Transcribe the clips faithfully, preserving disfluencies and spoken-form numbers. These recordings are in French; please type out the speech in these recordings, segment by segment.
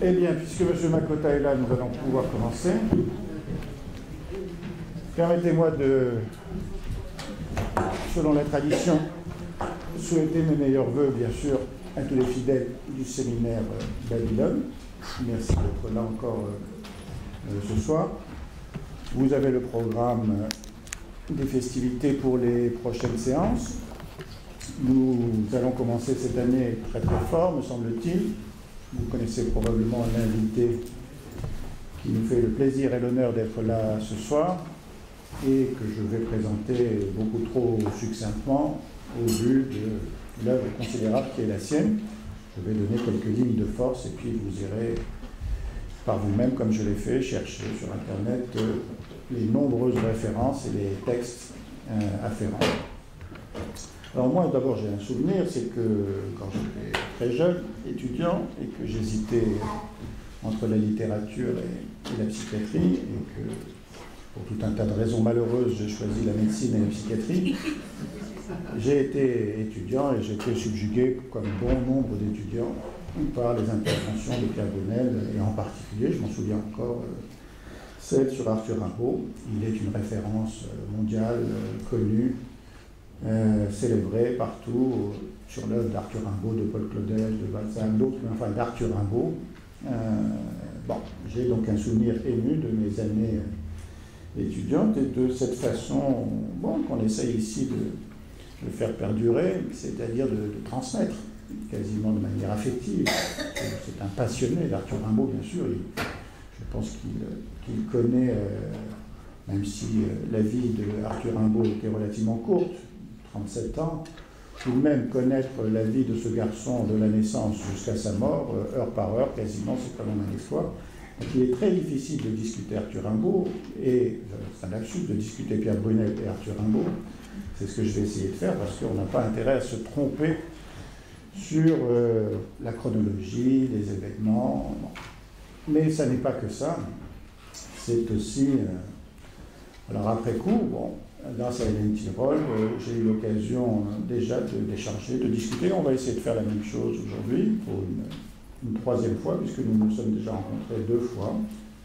Eh bien, puisque M. Makota est là, nous allons pouvoir commencer. Permettez-moi de, selon la tradition, souhaiter mes meilleurs vœux, bien sûr, à tous les fidèles du séminaire Babylone. Merci d'être là encore euh, ce soir. Vous avez le programme des festivités pour les prochaines séances. Nous allons commencer cette année très très fort, me semble-t-il. Vous connaissez probablement l'invité qui nous fait le plaisir et l'honneur d'être là ce soir et que je vais présenter beaucoup trop succinctement au vu de l'œuvre considérable qui est la sienne. Je vais donner quelques lignes de force et puis vous irez par vous-même, comme je l'ai fait, chercher sur Internet euh, les nombreuses références et les textes euh, afférents. Alors moi, d'abord, j'ai un souvenir, c'est que quand j'étais très jeune, étudiant, et que j'hésitais entre la littérature et, et la psychiatrie, et que pour tout un tas de raisons malheureuses, j'ai choisi la médecine et la psychiatrie, j'ai été étudiant et j'ai été subjugué, comme bon nombre d'étudiants, par les interventions de Pierre Brunel, et en particulier, je m'en souviens encore, euh, celle sur Arthur Rimbaud. Il est une référence mondiale, euh, connue, Euh, célébré partout euh, sur l'œuvre d'Arthur Rimbaud, de Paul Claudel, de Balzac, d'autres, mais enfin d'Arthur Rimbaud. Euh, bon, j'ai donc un souvenir ému de mes années étudiantes et de cette façon bon, qu'on essaye ici de, de faire perdurer, c'est-à-dire de, de transmettre quasiment de manière affective. C'est un passionné d'Arthur Rimbaud, bien sûr. Il, je pense qu'il qu'il connaît, euh, même si euh, la vie de Arthur Rimbaud était relativement courte, trente-sept ans, tout de même connaître la vie de ce garçon de la naissance jusqu'à sa mort, euh, heure par heure, quasiment, c'est quand même un exploit. Donc il est très difficile de discuter Arthur Rimbaud, et euh, c'est un lapsus de discuter Pierre Brunel et Arthur Rimbaud. C'est ce que je vais essayer de faire, parce qu'on n'a pas intérêt à se tromper sur euh, la chronologie, les événements. Mais ça n'est pas que ça, c'est aussi... Euh, alors après coup, bon, grâce à Hélène Tirole, euh, j'ai eu l'occasion euh, déjà d'échanger, de, de discuter. On va essayer de faire la même chose aujourd'hui, pour une, une troisième fois, puisque nous nous sommes déjà rencontrés deux fois.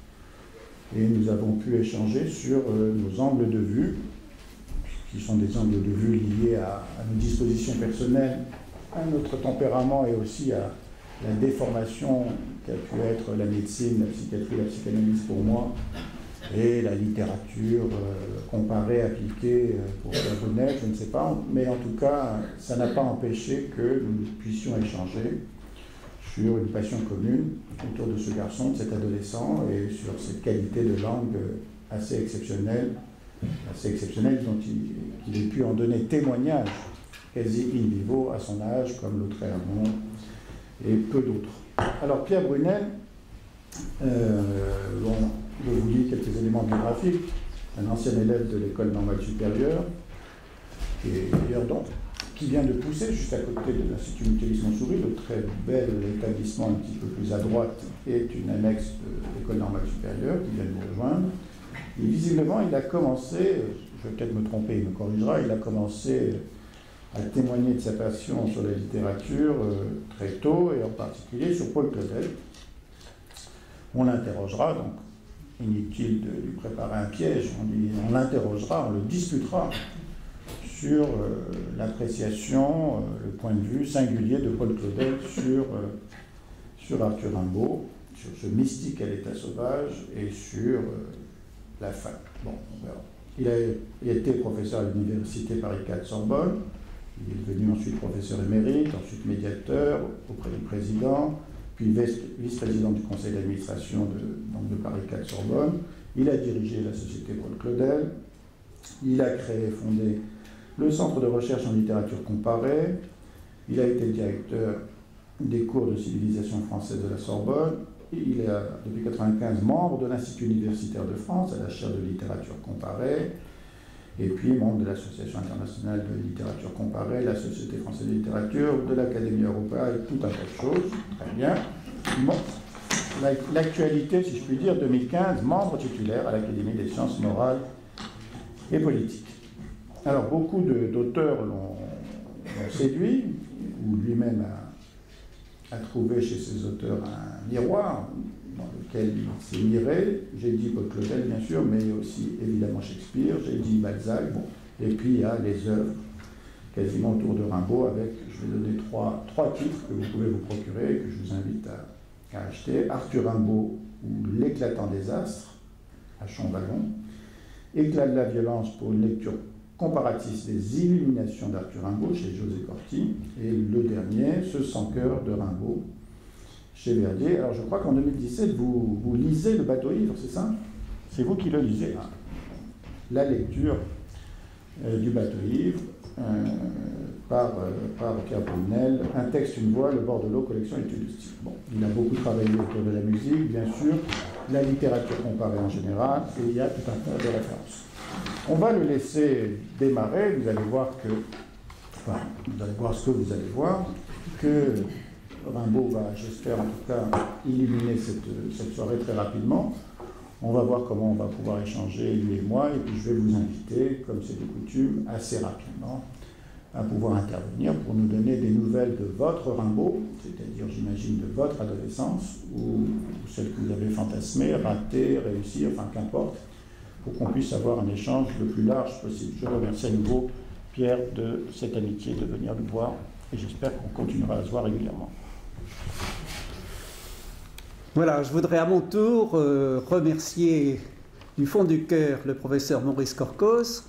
Et nous avons pu échanger sur euh, nos angles de vue, qui sont des angles de vue liés à, à nos dispositions personnelles, à notre tempérament et aussi à la déformation qu'a pu être la médecine, la psychiatrie, la psychanalyse pour moi, et la littérature euh, comparée, appliquée euh, pour Pierre Brunel, je ne sais pas, mais en tout cas, ça n'a pas empêché que nous puissions échanger sur une passion commune autour de ce garçon, de cet adolescent, et sur cette qualité de langue assez exceptionnelle, assez exceptionnelle dont il, qu'il ait pu en donner témoignage quasi in vivo à son âge, comme Lautréamont et peu d'autres. Alors Pierre Brunel, euh, bon, je vous lis quelques éléments biographiques, un ancien élève de l'école normale supérieure, qui, est, d'ailleurs, donc, qui vient de pousser juste à côté de l'Institut Mutualisme-Montsouris, le très bel établissement un petit peu plus à droite est une annexe de l'école normale supérieure qui vient de nous rejoindre. Et visiblement, il a commencé, je vais peut-être me tromper, il me corrigera, il a commencé à témoigner de sa passion sur la littérature euh, très tôt, et en particulier sur Paul Claudel. On l'interrogera, donc inutile de lui préparer un piège, on, lui, on l'interrogera, on le discutera sur euh, l'appréciation, euh, le point de vue singulier de Paul Claudel sur, euh, sur Arthur Rimbaud, sur ce mystique à l'état sauvage et sur euh, la fin. Bon, on verra. Il a, il a été professeur à l'université Paris quatre Sorbonne, il est devenu ensuite professeur émérite, ensuite médiateur auprès du président, puis vice-président du conseil d'administration de, donc de Paris quatre Sorbonne. Il a dirigé la société Paul Claudel. Il a créé et fondé le Centre de recherche en littérature comparée. Il a été directeur des cours de civilisation française de la Sorbonne. Il est, depuis mille neuf cent quatre-vingt-quinze, membre de l'Institut universitaire de France à la chaire de littérature comparée. Et puis membre de l'Association internationale de littérature comparée, la Société française de littérature, de l'Académie européenne et tout un tas de choses. Très bien. Bon. L'actualité, si je puis dire, deux mille quinze, membre titulaire à l'Académie des sciences morales et politiques. Alors, beaucoup d'auteurs l'ont séduit, ou lui-même a trouvé chez ses auteurs un miroir dans lequel il s'est miré. J'ai dit Paul Claudel, bien sûr, mais aussi évidemment Shakespeare, j'ai dit Balzac, bon. Et puis il y a les œuvres quasiment autour de Rimbaud, avec, je vais donner trois, trois titres que vous pouvez vous procurer, que je vous invite à, à acheter. Arthur Rimbaud ou L'éclatant des astres, à Champvallon. Éclat de la violence pour une lecture comparatiste des illuminations d'Arthur Rimbaud chez José Corti. Et le dernier, Ce sans-cœur de Rimbaud chez Verdier. Alors je crois qu'en deux mille dix-sept, vous, vous lisez Le bateau-ivre, c'est ça? C'est vous qui le lisez. Hein. La lecture euh, du bateau-ivre euh, par, euh, par Pierre Brunel. Un texte, une voix, Le bord de l'eau, collection études de style. Bon, il a beaucoup travaillé autour de la musique, bien sûr, la littérature comparée en général, et il y a tout un tas de références. On va le laisser démarrer, vous allez voir que, enfin, vous allez voir ce que vous allez voir, que Rimbaud va, j'espère en tout cas, illuminer cette, cette soirée très rapidement. On va voir comment on va pouvoir échanger, lui et moi, et puis je vais vous inviter, comme c'est de coutume, assez rapidement, à pouvoir intervenir pour nous donner des nouvelles de votre Rimbaud, c'est-à-dire, j'imagine, de votre adolescence, ou celle que vous avez fantasmée, ratée, réussie, enfin, qu'importe, pour qu'on puisse avoir un échange le plus large possible. Je remercie à nouveau Pierre de cette amitié de venir nous voir, et j'espère qu'on continuera à se voir régulièrement. Voilà, je voudrais à mon tour euh, remercier du fond du cœur le professeur Maurice Corcos,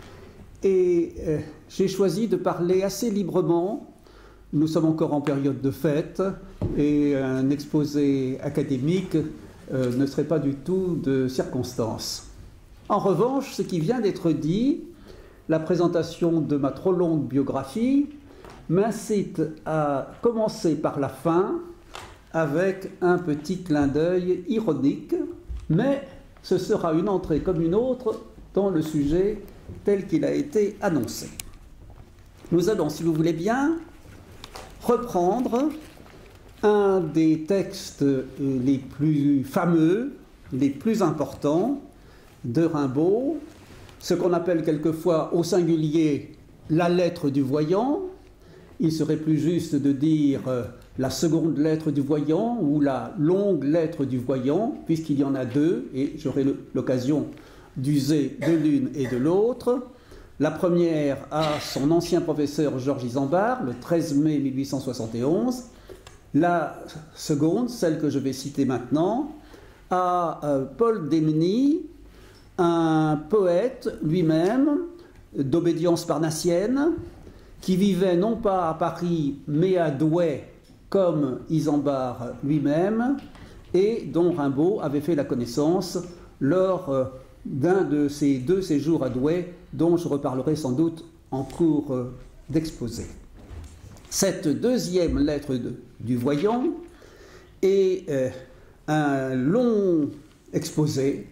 et euh, j'ai choisi de parler assez librement. Nous sommes encore en période de fête, et un exposé académique euh, ne serait pas du tout de circonstance. En revanche, ce qui vient d'être dit, la présentation de ma trop longue biographie, m'incite à commencer par la fin, avec un petit clin d'œil ironique, mais ce sera une entrée comme une autre dans le sujet tel qu'il a été annoncé. Nous allons, si vous voulez bien, reprendre un des textes les plus fameux, les plus importants de Rimbaud, ce qu'on appelle quelquefois au singulier la lettre du voyant. Il serait plus juste de dire la seconde lettre du voyant ou la longue lettre du voyant, puisqu'il y en a deux, et j'aurai l'occasion d'user de l'une et de l'autre. La première à son ancien professeur Georges Isambard, le treize mai mille huit cent soixante et onze. La seconde, celle que je vais citer maintenant, à euh, Paul Demny, un poète lui-même d'obédience parnassienne, qui vivait non pas à Paris, mais à Douai, comme Isambard lui-même, et dont Rimbaud avait fait la connaissance lors euh, d'un de ces deux séjours à Douai, dont je reparlerai sans doute en cours euh, d'exposé. Cette deuxième lettre de, du voyant est euh, un long exposé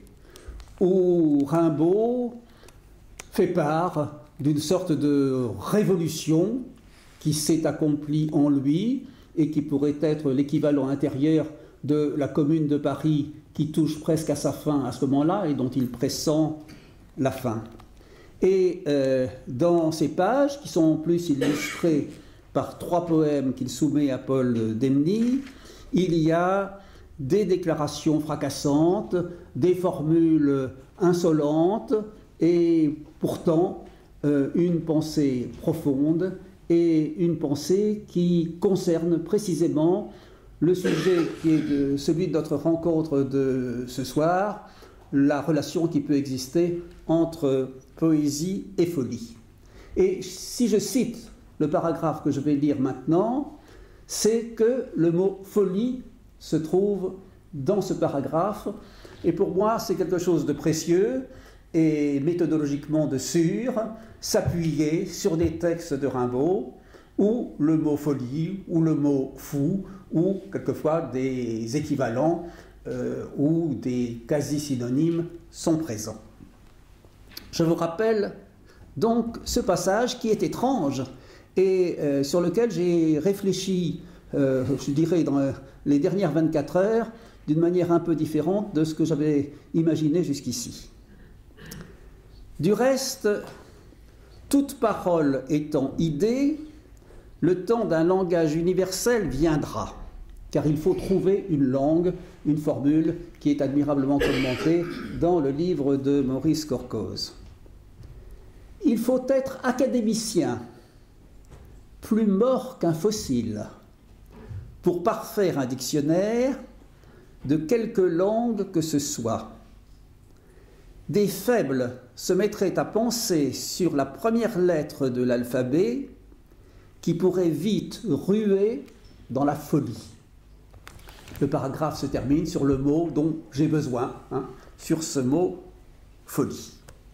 où Rimbaud fait part d'une sorte de révolution qui s'est accomplie en lui et qui pourrait être l'équivalent intérieur de la Commune de Paris qui touche presque à sa fin à ce moment-là et dont il pressent la fin. Et euh, dans ces pages, qui sont en plus illustrées par trois poèmes qu'il soumet à Paul Demny, il y a des déclarations fracassantes, des formules insolentes et pourtant euh, une pensée profonde et une pensée qui concerne précisément le sujet qui est de, celui de notre rencontre de ce soir, la relation qui peut exister entre poésie et folie. Et si je cite le paragraphe que je vais lire maintenant, c'est que le mot folie se trouve dans ce paragraphe, et pour moi c'est quelque chose de précieux et méthodologiquement de sûr, s'appuyer sur des textes de Rimbaud où le mot folie, ou le mot fou, ou quelquefois des équivalents euh, ou des quasi-synonymes sont présents. Je vous rappelle donc ce passage qui est étrange et euh, sur lequel j'ai réfléchi, euh, je dirais, dans les dernières vingt-quatre heures, d'une manière un peu différente de ce que j'avais imaginé jusqu'ici. Du reste, toute parole étant idée, le temps d'un langage universel viendra. car il faut trouver une langue, une formule qui est admirablement commentée dans le livre de Maurice Corcos. Il faut être académicien, plus mort qu'un fossile, pour parfaire un dictionnaire de quelque langue que ce soit. Des faibles se mettraient à penser sur la première lettre de l'alphabet qui pourrait vite ruer dans la folie. Le paragraphe se termine sur le mot dont j'ai besoin, hein, sur ce mot folie.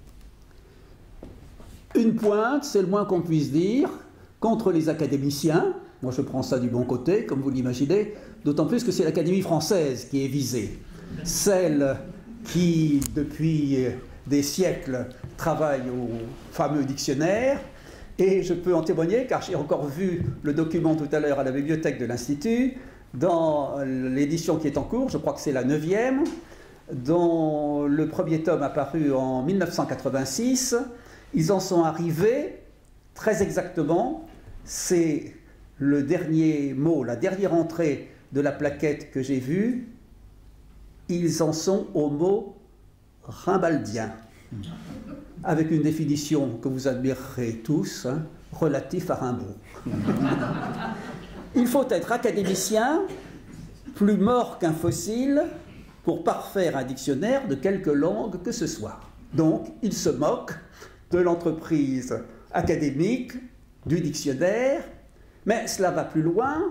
Une pointe, c'est le moins qu'on puisse dire, contre les académiciens. Moi je prends ça du bon côté, comme vous l'imaginez, d'autant plus que c'est l'Académie française qui est visée. Celle qui, depuis des siècles, travaille au fameux dictionnaire. Et je peux en témoigner, car j'ai encore vu le document tout à l'heure à la bibliothèque de l'Institut, dans l'édition qui est en cours, je crois que c'est la neuvième, dont le premier tome a paru en mille neuf cent quatre-vingt-six. Ils en sont arrivés, très exactement, c'est le dernier mot, la dernière entrée de la plaquette que j'ai vue, ils en sont au mot rimbaldien, avec une définition que vous admirerez tous, hein, relatif à Rimbaud. Il faut être académicien, plus mort qu'un fossile, pour parfaire un dictionnaire de quelque langue que ce soit. Donc, il se moque de l'entreprise académique, du dictionnaire, mais cela va plus loin.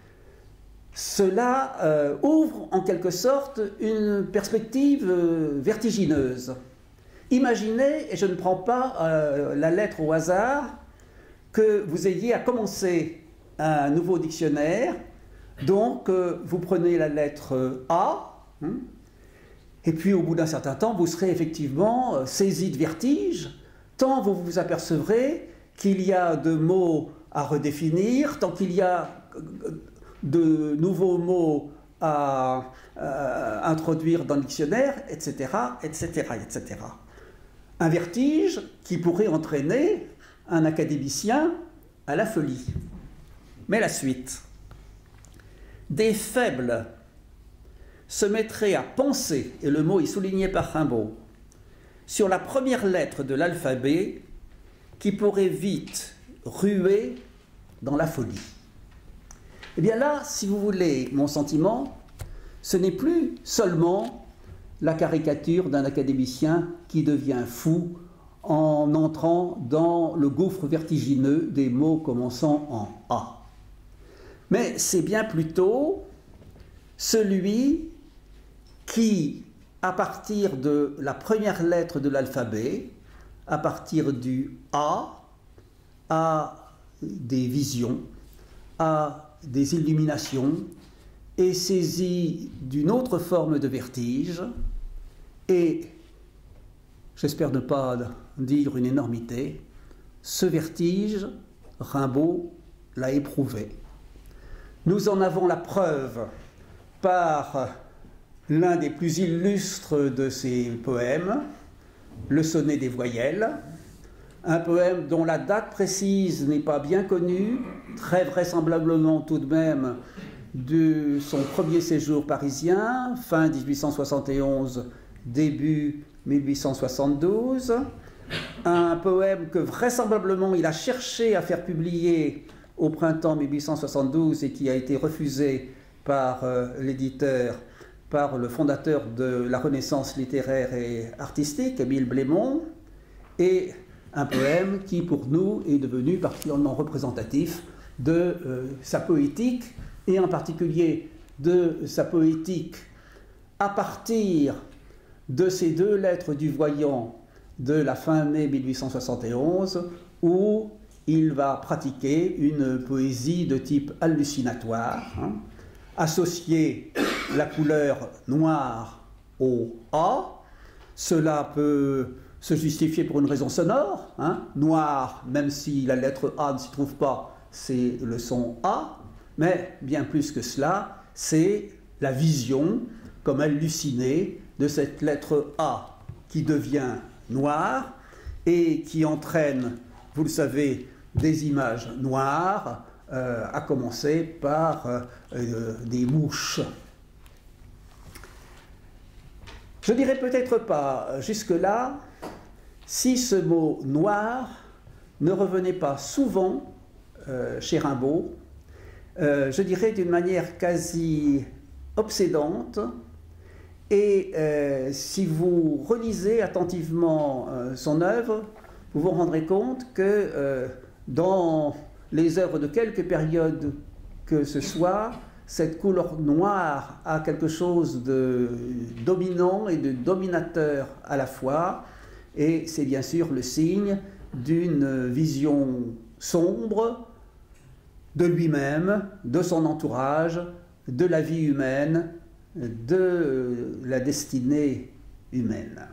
Cela euh, ouvre en quelque sorte une perspective euh, vertigineuse. Imaginez, et je ne prends pas euh, la lettre au hasard, que vous ayez à commencer un nouveau dictionnaire, donc euh, vous prenez la lettre A, hein, et puis au bout d'un certain temps, vous serez effectivement euh, saisi de vertige, tant vous vous apercevrez qu'il y a de mots à redéfinir, tant qu'il y a de nouveaux mots à euh, introduire dans le dictionnaire, et cetera, et cetera, et cetera. Un vertige qui pourrait entraîner un académicien à la folie. Mais la suite. Des faibles se mettraient à penser, et le mot est souligné par Rimbaud, sur la première lettre de l'alphabet qui pourrait vite ruer dans la folie. Eh bien là, si vous voulez mon sentiment, ce n'est plus seulement la caricature d'un académicien qui devient fou en entrant dans le gouffre vertigineux des mots commençant en A. Mais c'est bien plutôt celui qui, à partir de la première lettre de l'alphabet, à partir du A, a des visions, a des illuminations, est saisi d'une autre forme de vertige, et, j'espère ne pas dire une énormité, ce vertige, Rimbaud l'a éprouvé. Nous en avons la preuve par l'un des plus illustres de ses poèmes, le Sonnet des voyelles, un poème dont la date précise n'est pas bien connue, très vraisemblablement tout de même de son premier séjour parisien, fin mille huit cent soixante et onze, début mille huit cent soixante-douze, un poème que vraisemblablement il a cherché à faire publier au printemps mille huit cent soixante-douze et qui a été refusé par euh, l'éditeur, par le fondateur de la Renaissance littéraire et artistique, Émile Blémont, et un poème qui, pour nous, est devenu particulièrement représentatif de euh, sa poétique, et en particulier de sa poétique à partir de ces deux lettres du voyant de la fin mai mille huit cent soixante et onze, où il va pratiquer une poésie de type hallucinatoire, hein, associer la couleur noire au A. Cela peut se justifier pour une raison sonore, hein, noir, même si la lettre A ne s'y trouve pas, c'est le son A, mais bien plus que cela, c'est la vision, comme hallucinée, de cette lettre A qui devient noire et qui entraîne, vous le savez, des images noires, euh, à commencer par euh, euh, des mouches. Je dirais peut-être pas jusque-là si ce mot noir ne revenait pas souvent euh, chez Rimbaud, euh, je dirais d'une manière quasi obsédante. Et euh, si vous relisez attentivement euh, son œuvre, vous vous rendrez compte que euh, dans les œuvres de quelque période que ce soit, cette couleur noire a quelque chose de dominant et de dominateur à la fois, et c'est bien sûr le signe d'une vision sombre de lui-même, de son entourage, de la vie humaine, de la destinée humaine.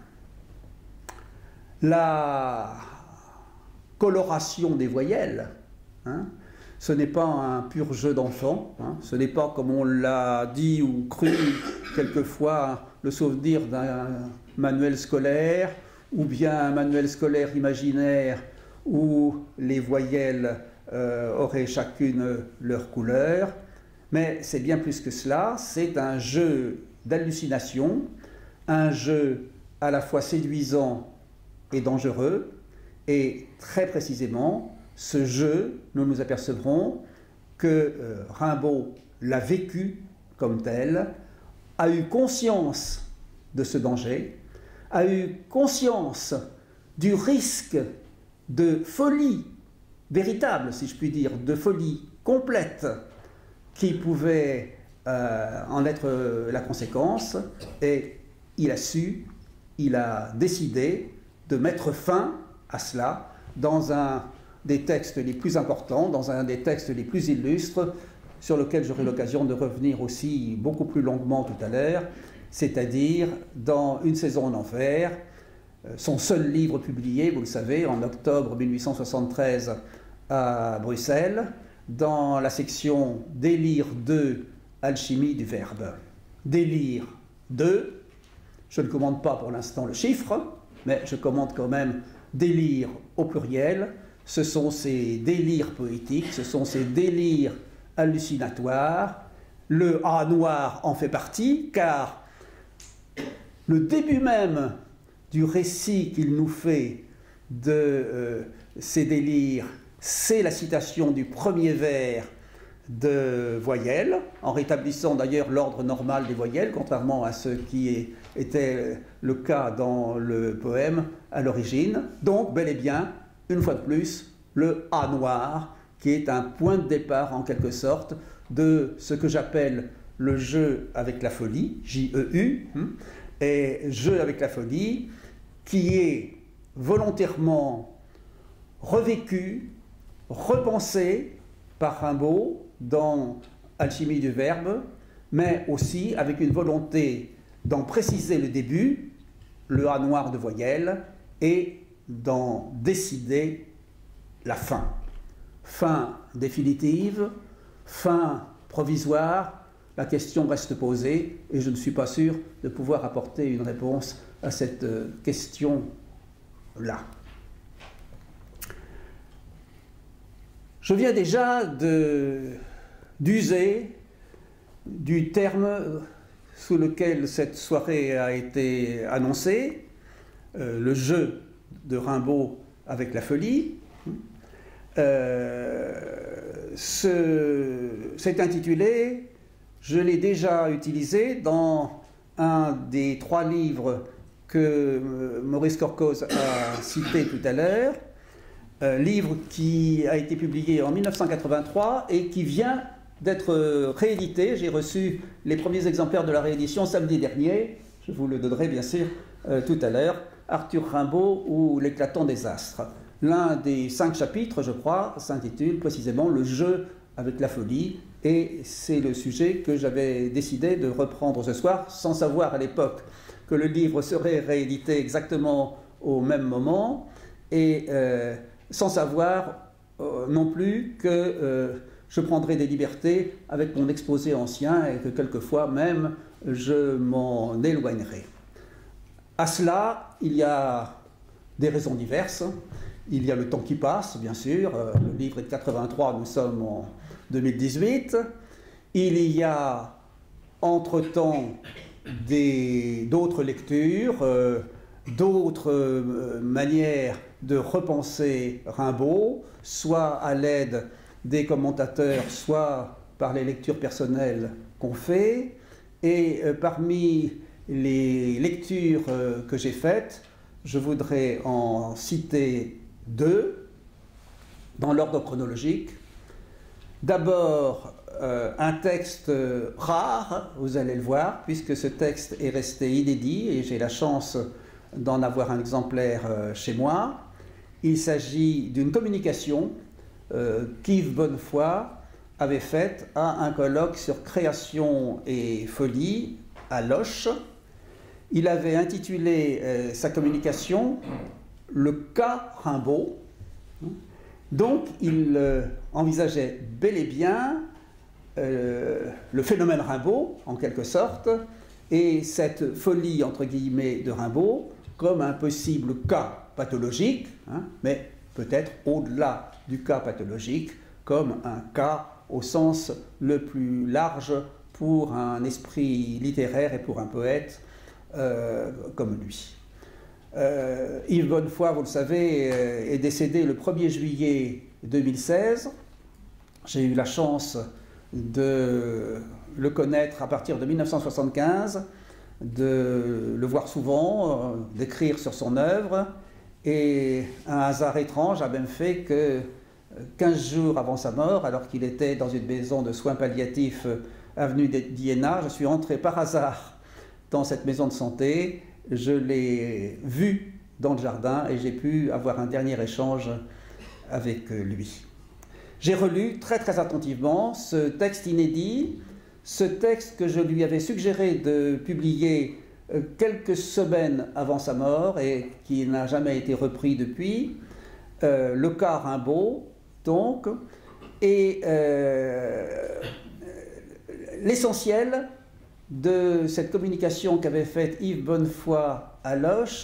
La coloration des voyelles, hein, ce n'est pas un pur jeu d'enfant, hein, ce n'est pas, comme on l'a dit ou cru quelquefois, le souvenir d'un manuel scolaire, ou bien un manuel scolaire imaginaire où les voyelles euh, auraient chacune leur couleur, mais c'est bien plus que cela, c'est un jeu d'hallucination, un jeu à la fois séduisant et dangereux, et très précisément, ce jeu, nous nous apercevrons que euh, Rimbaud l'a vécu comme tel, a eu conscience de ce danger, a eu conscience du risque de folie véritable, si je puis dire, de folie complète qui pouvait euh, en être la conséquence, et il a su, il a décidé de mettre fin à cela dans un des textes les plus importants, dans un des textes les plus illustres, sur lequel j'aurai l'occasion de revenir aussi beaucoup plus longuement tout à l'heure, c'est-à-dire dans Une saison en enfer, son seul livre publié, vous le savez, en octobre mille huit cent soixante-treize à Bruxelles, dans la section Délire deux, Alchimie du verbe. Délire deux, je ne commande pas pour l'instant le chiffre, mais je commande quand même délire au pluriel. Ce sont ces délires poétiques, ce sont ces délires hallucinatoires. Le A noir en fait partie, car le début même du récit qu'il nous fait de euh, ces délires, c'est la citation du premier vers de voyelles, en rétablissant d'ailleurs l'ordre normal des voyelles, contrairement à ce qui est, était le cas dans le poème à l'origine. Donc, bel et bien, une fois de plus, le A noir, qui est un point de départ, en quelque sorte, de ce que j'appelle le jeu avec la folie, J E U, et jeu avec la folie, qui est volontairement revécu, repensé par Rimbaud dans Alchimie du verbe, mais aussi avec une volonté d'en préciser le début, le A noir de voyelle, et d'en décider la fin. Fin définitive, fin provisoire, la question reste posée et je ne suis pas sûr de pouvoir apporter une réponse à cette question-là. Je viens déjà d'user du terme sous lequel cette soirée a été annoncée, euh, le jeu de Rimbaud avec la folie. Euh, c'est intitulé, je l'ai déjà utilisé dans un des trois livres que Maurice Corcos a cité tout à l'heure, euh, livre qui a été publié en mille neuf cent quatre-vingt-trois et qui vient d'être réédité. J'ai reçu les premiers exemplaires de la réédition samedi dernier, je vous le donnerai bien sûr euh, tout à l'heure, Arthur Rimbaud ou l'éclatant des astres. L'un des cinq chapitres, je crois, s'intitule précisément « Le jeu avec la folie » et c'est le sujet que j'avais décidé de reprendre ce soir, sans savoir à l'époque que le livre serait réédité exactement au même moment et euh, sans savoir euh, non plus que euh, je prendrais des libertés avec mon exposé ancien et que quelquefois même je m'en éloignerai. À cela, il y a des raisons diverses. Il y a le temps qui passe, bien sûr. Le livre est de quatre-vingt-trois, nous sommes en deux mille dix-huit. Il y a entre-temps d'autres lectures, euh, d'autres euh, manières de repenser Rimbaud, soit à l'aide des commentateurs, soit par les lectures personnelles qu'on fait. Et euh, parmi les lectures euh, que j'ai faites, je voudrais en citer deux, dans l'ordre chronologique. D'abord, euh, un texte rare, vous allez le voir, puisque ce texte est resté inédit et j'ai la chance d'en avoir un exemplaire euh, chez moi. Il s'agit d'une communication euh, qu'Yves Bonnefoy avait faite à un colloque sur création et folie à Loches. Il avait intitulé euh, sa communication « Le cas Rimbaud ». Donc, il euh, envisageait bel et bien euh, le phénomène Rimbaud, en quelque sorte, et cette folie, entre guillemets, de Rimbaud, comme un possible cas pathologique, hein, mais peut-être au-delà du cas pathologique, comme un cas au sens le plus large pour un esprit littéraire et pour un poète euh, comme lui. Euh, Yves Bonnefoy, vous le savez, est décédé le premier juillet deux mille seize. J'ai eu la chance de le connaître à partir de mille neuf cent soixante-quinze, de le voir souvent, d'écrire sur son œuvre, et un hasard étrange a même fait que quinze jours avant sa mort, alors qu'il était dans une maison de soins palliatifs avenue d'Iéna, je suis entré par hasard dans cette maison de santé. Je l'ai vu dans le jardin et j'ai pu avoir un dernier échange avec lui. J'ai relu très très attentivement ce texte inédit, ce texte que je lui avais suggéré de publier quelques semaines avant sa mort et qui n'a jamais été repris depuis, euh, Le cas Rimbaud, donc, et euh, l'essentiel de cette communication qu'avait faite Yves Bonnefoy à Loches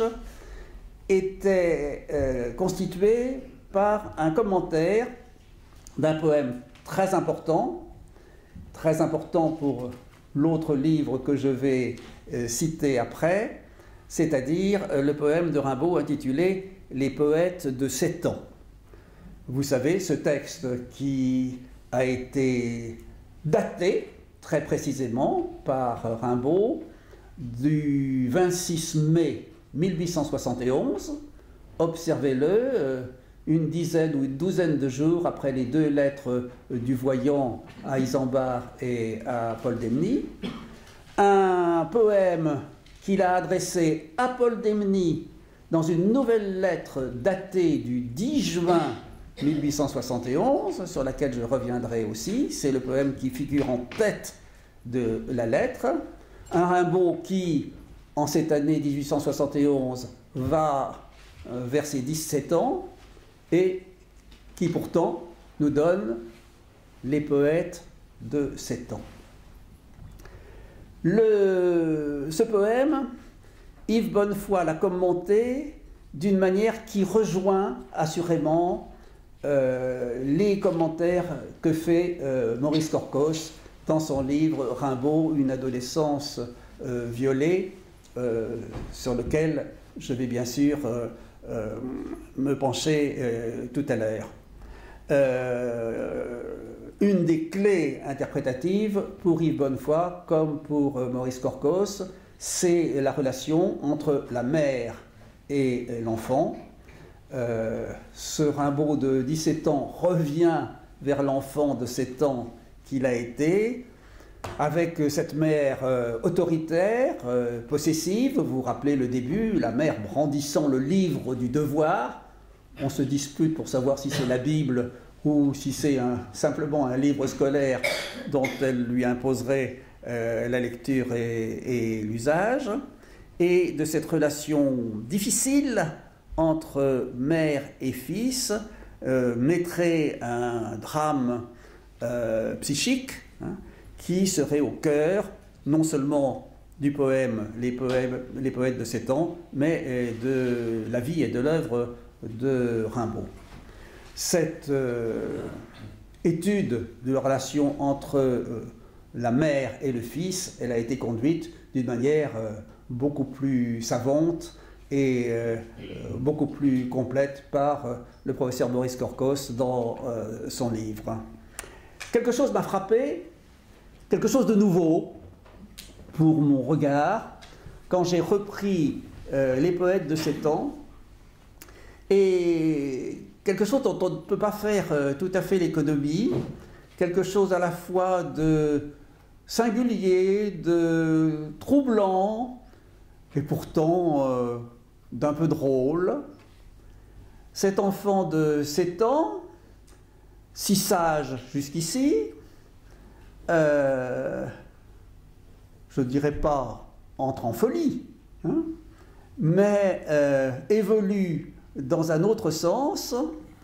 était euh, constitué par un commentaire d'un poème très important, très important pour l'autre livre que je vais euh, citer après, c'est-à-dire euh, le poème de Rimbaud intitulé « Les poètes de sept ans ». Vous savez, ce texte qui a été daté très précisément par Rimbaud du vingt-six mai mille huit cent soixante et onze, observez-le, une dizaine ou une douzaine de jours après les deux lettres du voyant à Isambard et à Paul Demny, un poème qu'il a adressé à Paul Demny dans une nouvelle lettre datée du dix juin mille huit cent soixante et onze, sur laquelle je reviendrai aussi. C'est le poème qui figure en tête de la lettre. Un Rimbaud qui, en cette année mille huit cent soixante et onze, va euh, vers ses dix-sept ans et qui pourtant nous donne les poètes de sept ans. Le, ce poème, Yves Bonnefoy l'a commenté d'une manière qui rejoint assurément Euh, les commentaires que fait euh, Maurice Corcos dans son livre Rimbaud, une adolescence euh, violée, euh, sur lequel je vais bien sûr euh, euh, me pencher euh, tout à l'heure. Euh, une des clés interprétatives pour Yves Bonnefoy, comme pour euh, Maurice Corcos, c'est la relation entre la mère et l'enfant. Euh, ce Rimbaud de dix-sept ans revient vers l'enfant de sept ans qu'il a été, avec cette mère euh, autoritaire, euh, possessive. Vous vous rappelez le début, la mère brandissant le livre du devoir. On se dispute pour savoir si c'est la Bible ou si c'est un, simplement un livre scolaire dont elle lui imposerait euh, la lecture et, et l'usage. Et de cette relation difficile entre mère et fils euh, naîtrait un drame euh, psychique hein, qui serait au cœur non seulement du poème les, poèmes, les poètes de sept ans, mais de la vie et de l'œuvre de Rimbaud. Cette euh, étude de la relation entre euh, la mère et le fils, elle a été conduite d'une manière euh, beaucoup plus savante et euh, beaucoup plus complète par euh, le professeur Maurice Corcos dans euh, son livre. Quelque chose m'a frappé, quelque chose de nouveau pour mon regard, quand j'ai repris euh, les poètes de ces temps, et quelque chose dont on ne peut pas faire euh, tout à fait l'économie, quelque chose à la fois de singulier, de troublant, et pourtant euh, d'un peu drôle. Cet enfant de sept ans, si sage jusqu'ici, euh, je ne dirais pas entre en folie, hein, mais euh, évolue dans un autre sens,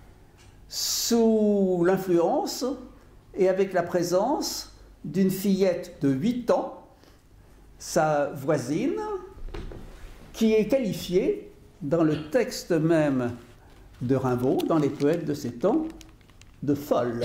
sous l'influence et avec la présence d'une fillette de huit ans, sa voisine, qui est qualifiée dans le texte même de Rimbaud, dans les poètes de ces temps, de folle.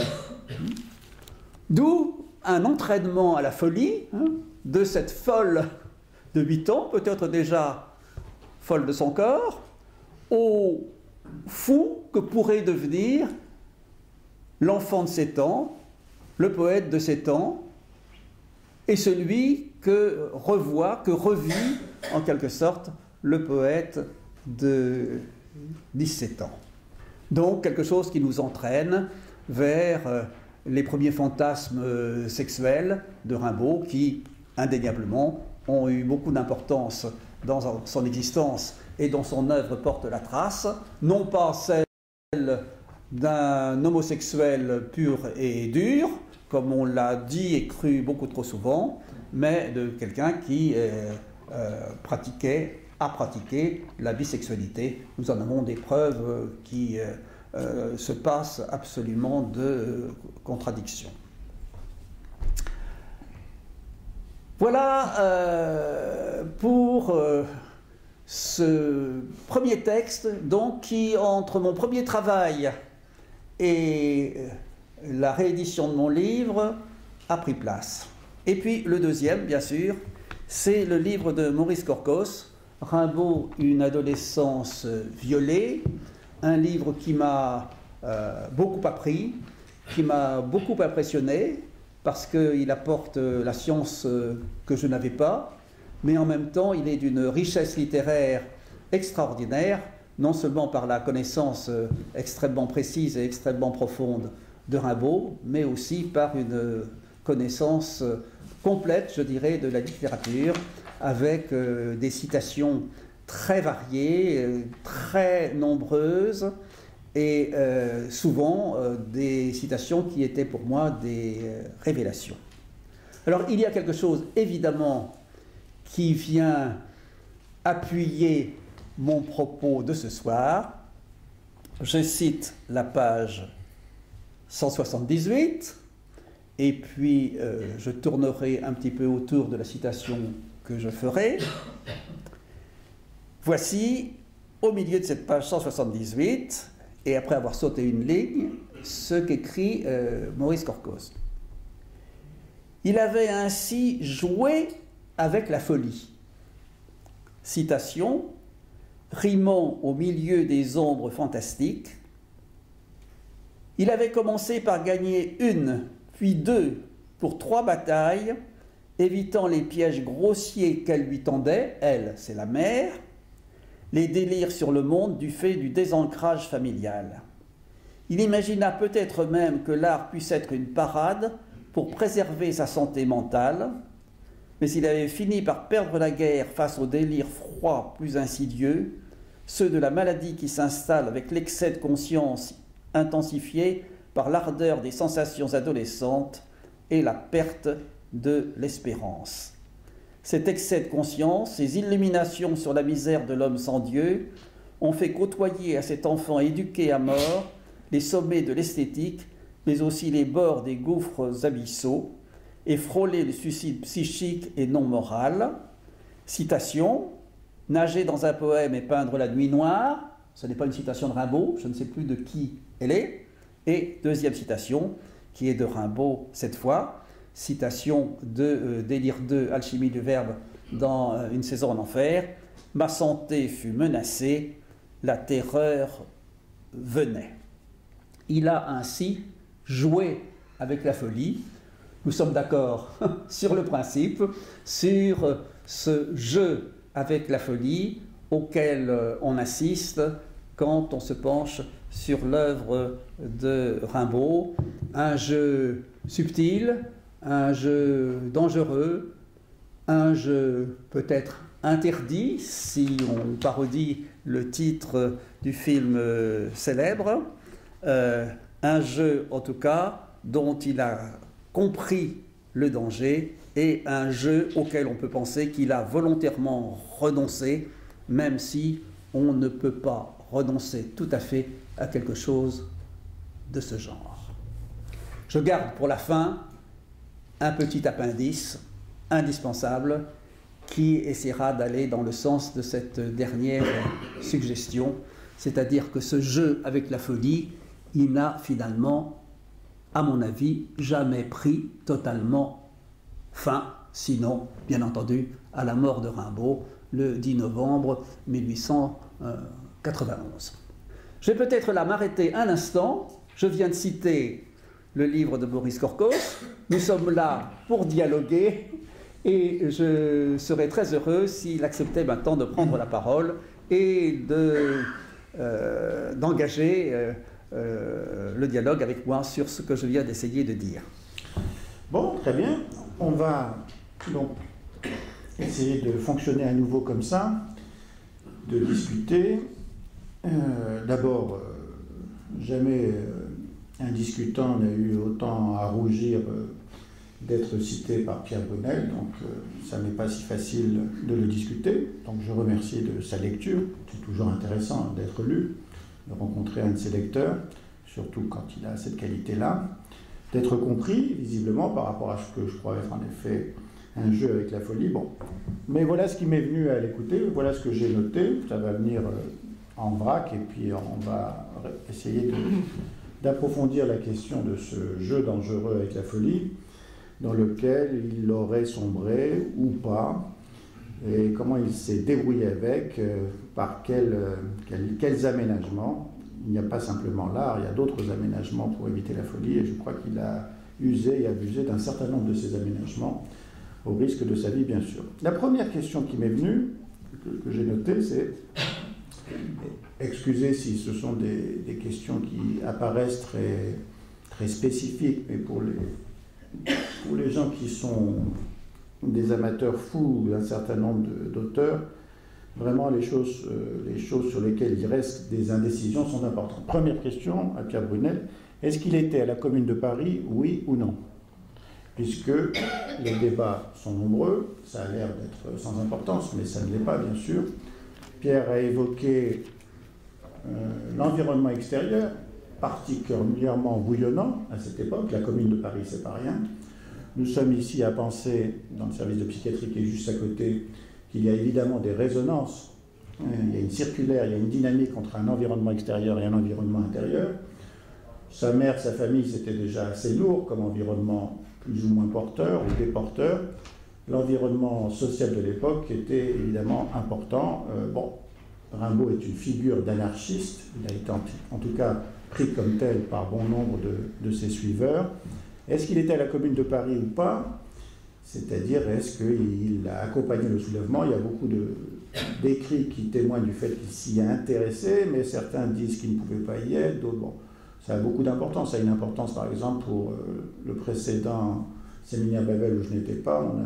D'où un entraînement à la folie, hein, de cette folle de huit ans, peut-être déjà folle de son corps, au fou que pourrait devenir l'enfant de sept ans, le poète de sept ans, et celui que revoit, que revit en quelque sorte le poète de dix-sept ans. Donc quelque chose qui nous entraîne vers les premiers fantasmes sexuels de Rimbaud qui, indéniablement, ont eu beaucoup d'importance dans son existence et dont son œuvre porte la trace, non pas celle d'un homosexuel pur et dur, comme on l'a dit et cru beaucoup trop souvent, mais de quelqu'un qui euh, euh, pratiquait, a pratiqué la bisexualité. Nous en avons des preuves qui euh, euh, se passent absolument de euh, contradiction. Voilà euh, pour euh, ce premier texte, donc, qui, entre mon premier travail et la réédition de mon livre, a pris place. Et puis le deuxième, bien sûr, c'est le livre de Maurice Corcos, Rimbaud, une adolescence violée, un livre qui m'a euh, beaucoup appris, qui m'a beaucoup impressionné, parce qu'il apporte la science que je n'avais pas, mais en même temps, il est d'une richesse littéraire extraordinaire, non seulement par la connaissance extrêmement précise et extrêmement profonde de Rimbaud, mais aussi par une connaissance complète, je dirais, de la littérature, avec euh, des citations très variées, euh, très nombreuses, et euh, souvent euh, des citations qui étaient pour moi des euh, révélations. Alors il y a quelque chose évidemment qui vient appuyer mon propos de ce soir. Je cite la page cent soixante-dix-huit, et puis euh, je tournerai un petit peu autour de la citation que je ferai. Voici, au milieu de cette page cent soixante-dix-huit, et après avoir sauté une ligne, ce qu'écrit euh, Maurice Corcos. Il avait ainsi joué avec la folie. Citation, rimant au milieu des ombres fantastiques. Il avait commencé par gagner une, puis deux, pour trois batailles, évitant les pièges grossiers qu'elle lui tendait, elle, c'est la mère, les délires sur le monde du fait du désancrage familial. Il imagina peut-être même que l'art puisse être une parade pour préserver sa santé mentale, mais il avait fini par perdre la guerre face aux délires froids plus insidieux, ceux de la maladie qui s'installe avec l'excès de conscience intensifié par l'ardeur des sensations adolescentes et la perte de l'espérance. Cet excès de conscience, ces illuminations sur la misère de l'homme sans Dieu, ont fait côtoyer à cet enfant éduqué à mort les sommets de l'esthétique, mais aussi les bords des gouffres abyssaux, et frôler le suicide psychique et non moral. Citation, nager dans un poème et peindre la nuit noire, ce n'est pas une citation de Rimbaud, je ne sais plus de qui elle est. Et deuxième citation, qui est de Rimbaud cette fois, citation de euh, Délire deux, Alchimie du verbe, dans euh, Une saison en enfer. Ma santé fut menacée, la terreur venait. Il a ainsi joué avec la folie. Nous sommes d'accord sur le principe, sur ce jeu avec la folie auquel on assiste quand on se penche sur l'œuvre de Rimbaud. Un jeu subtil, un jeu dangereux, un jeu peut-être interdit, si on parodie le titre du film célèbre, euh, un jeu en tout cas dont il a compris le danger et un jeu auquel on peut penser qu'il a volontairement renoncé, même si on ne peut pas renoncer tout à fait à quelque chose de ce genre. Je garde pour la fin un petit appendice indispensable qui essaiera d'aller dans le sens de cette dernière suggestion, c'est-à-dire que ce jeu avec la folie, il n'a finalement, à mon avis, jamais pris totalement fin, sinon, bien entendu, à la mort de Rimbaud, le dix novembre mille huit cent quatre-vingt-onze. Je vais peut-être là m'arrêter un instant. Je viens de citer le livre de Maurice Corcos. Nous sommes là pour dialoguer et je serais très heureux s'il acceptait maintenant de prendre la parole et de, euh, d'engager euh, euh, le dialogue avec moi sur ce que je viens d'essayer de dire. Bon, très bien. On va donc essayer de fonctionner à nouveau comme ça, de discuter. Euh, d'abord, euh, jamais euh, un discutant n'a eu autant à rougir euh, d'être cité par Pierre Brunel, donc euh, ça n'est pas si facile de le discuter. Donc je remercie de sa lecture. C'est toujours intéressant d'être lu, de rencontrer un de ses lecteurs, surtout quand il a cette qualité-là, d'être compris, visiblement, par rapport à ce que je crois être en effet un jeu avec la folie. Bon, mais voilà ce qui m'est venu à l'écouter, voilà ce que j'ai noté. Ça va venir euh, en vrac, et puis on va essayer de, d'approfondir la question de ce jeu dangereux avec la folie, dans lequel il aurait sombré ou pas, et comment il s'est débrouillé avec, euh, par quel, euh, quel, quels aménagements. Il n'y a pas simplement l'art, il y a d'autres aménagements pour éviter la folie, et je crois qu'il a usé et abusé d'un certain nombre de ces aménagements, au risque de sa vie, bien sûr. La première question qui m'est venue, que, que j'ai notée, c'est, excusez si ce sont des, des questions qui apparaissent très, très spécifiques, mais pour les, pour les gens qui sont des amateurs fous d'un certain nombre d'auteurs, vraiment les choses, euh, les choses sur lesquelles il reste des indécisions sont importantes. Première question à Pierre Brunel, est-ce qu'il était à la Commune de Paris, oui ou non? Puisque les débats sont nombreux, ça a l'air d'être sans importance, mais ça ne l'est pas, bien sûr. Pierre a évoqué euh, l'environnement extérieur, particulièrement bouillonnant à cette époque. La Commune de Paris, c'est pas rien. Nous sommes ici à penser, dans le service de psychiatrie qui est juste à côté, qu'il y a évidemment des résonances. Il y a une circulaire, il y a une dynamique entre un environnement extérieur et un environnement intérieur. Sa mère, sa famille, c'était déjà assez lourd comme environnement plus ou moins porteur ou déporteur. L'environnement social de l'époque était évidemment important. Euh, bon, Rimbaud est une figure d'anarchiste, il a été en, en tout cas pris comme tel par bon nombre de, de ses suiveurs. Est-ce qu'il était à la Commune de Paris ou pas? C'est-à-dire, est-ce qu'il a accompagné le soulèvement? Il y a beaucoup d'écrits qui témoignent du fait qu'il s'y a intéressé, mais certains disent qu'il ne pouvait pas y être, d'autres, bon, ça a beaucoup d'importance. Ça a une importance, par exemple, pour euh, le précédent séminaire Babel où je n'étais pas. On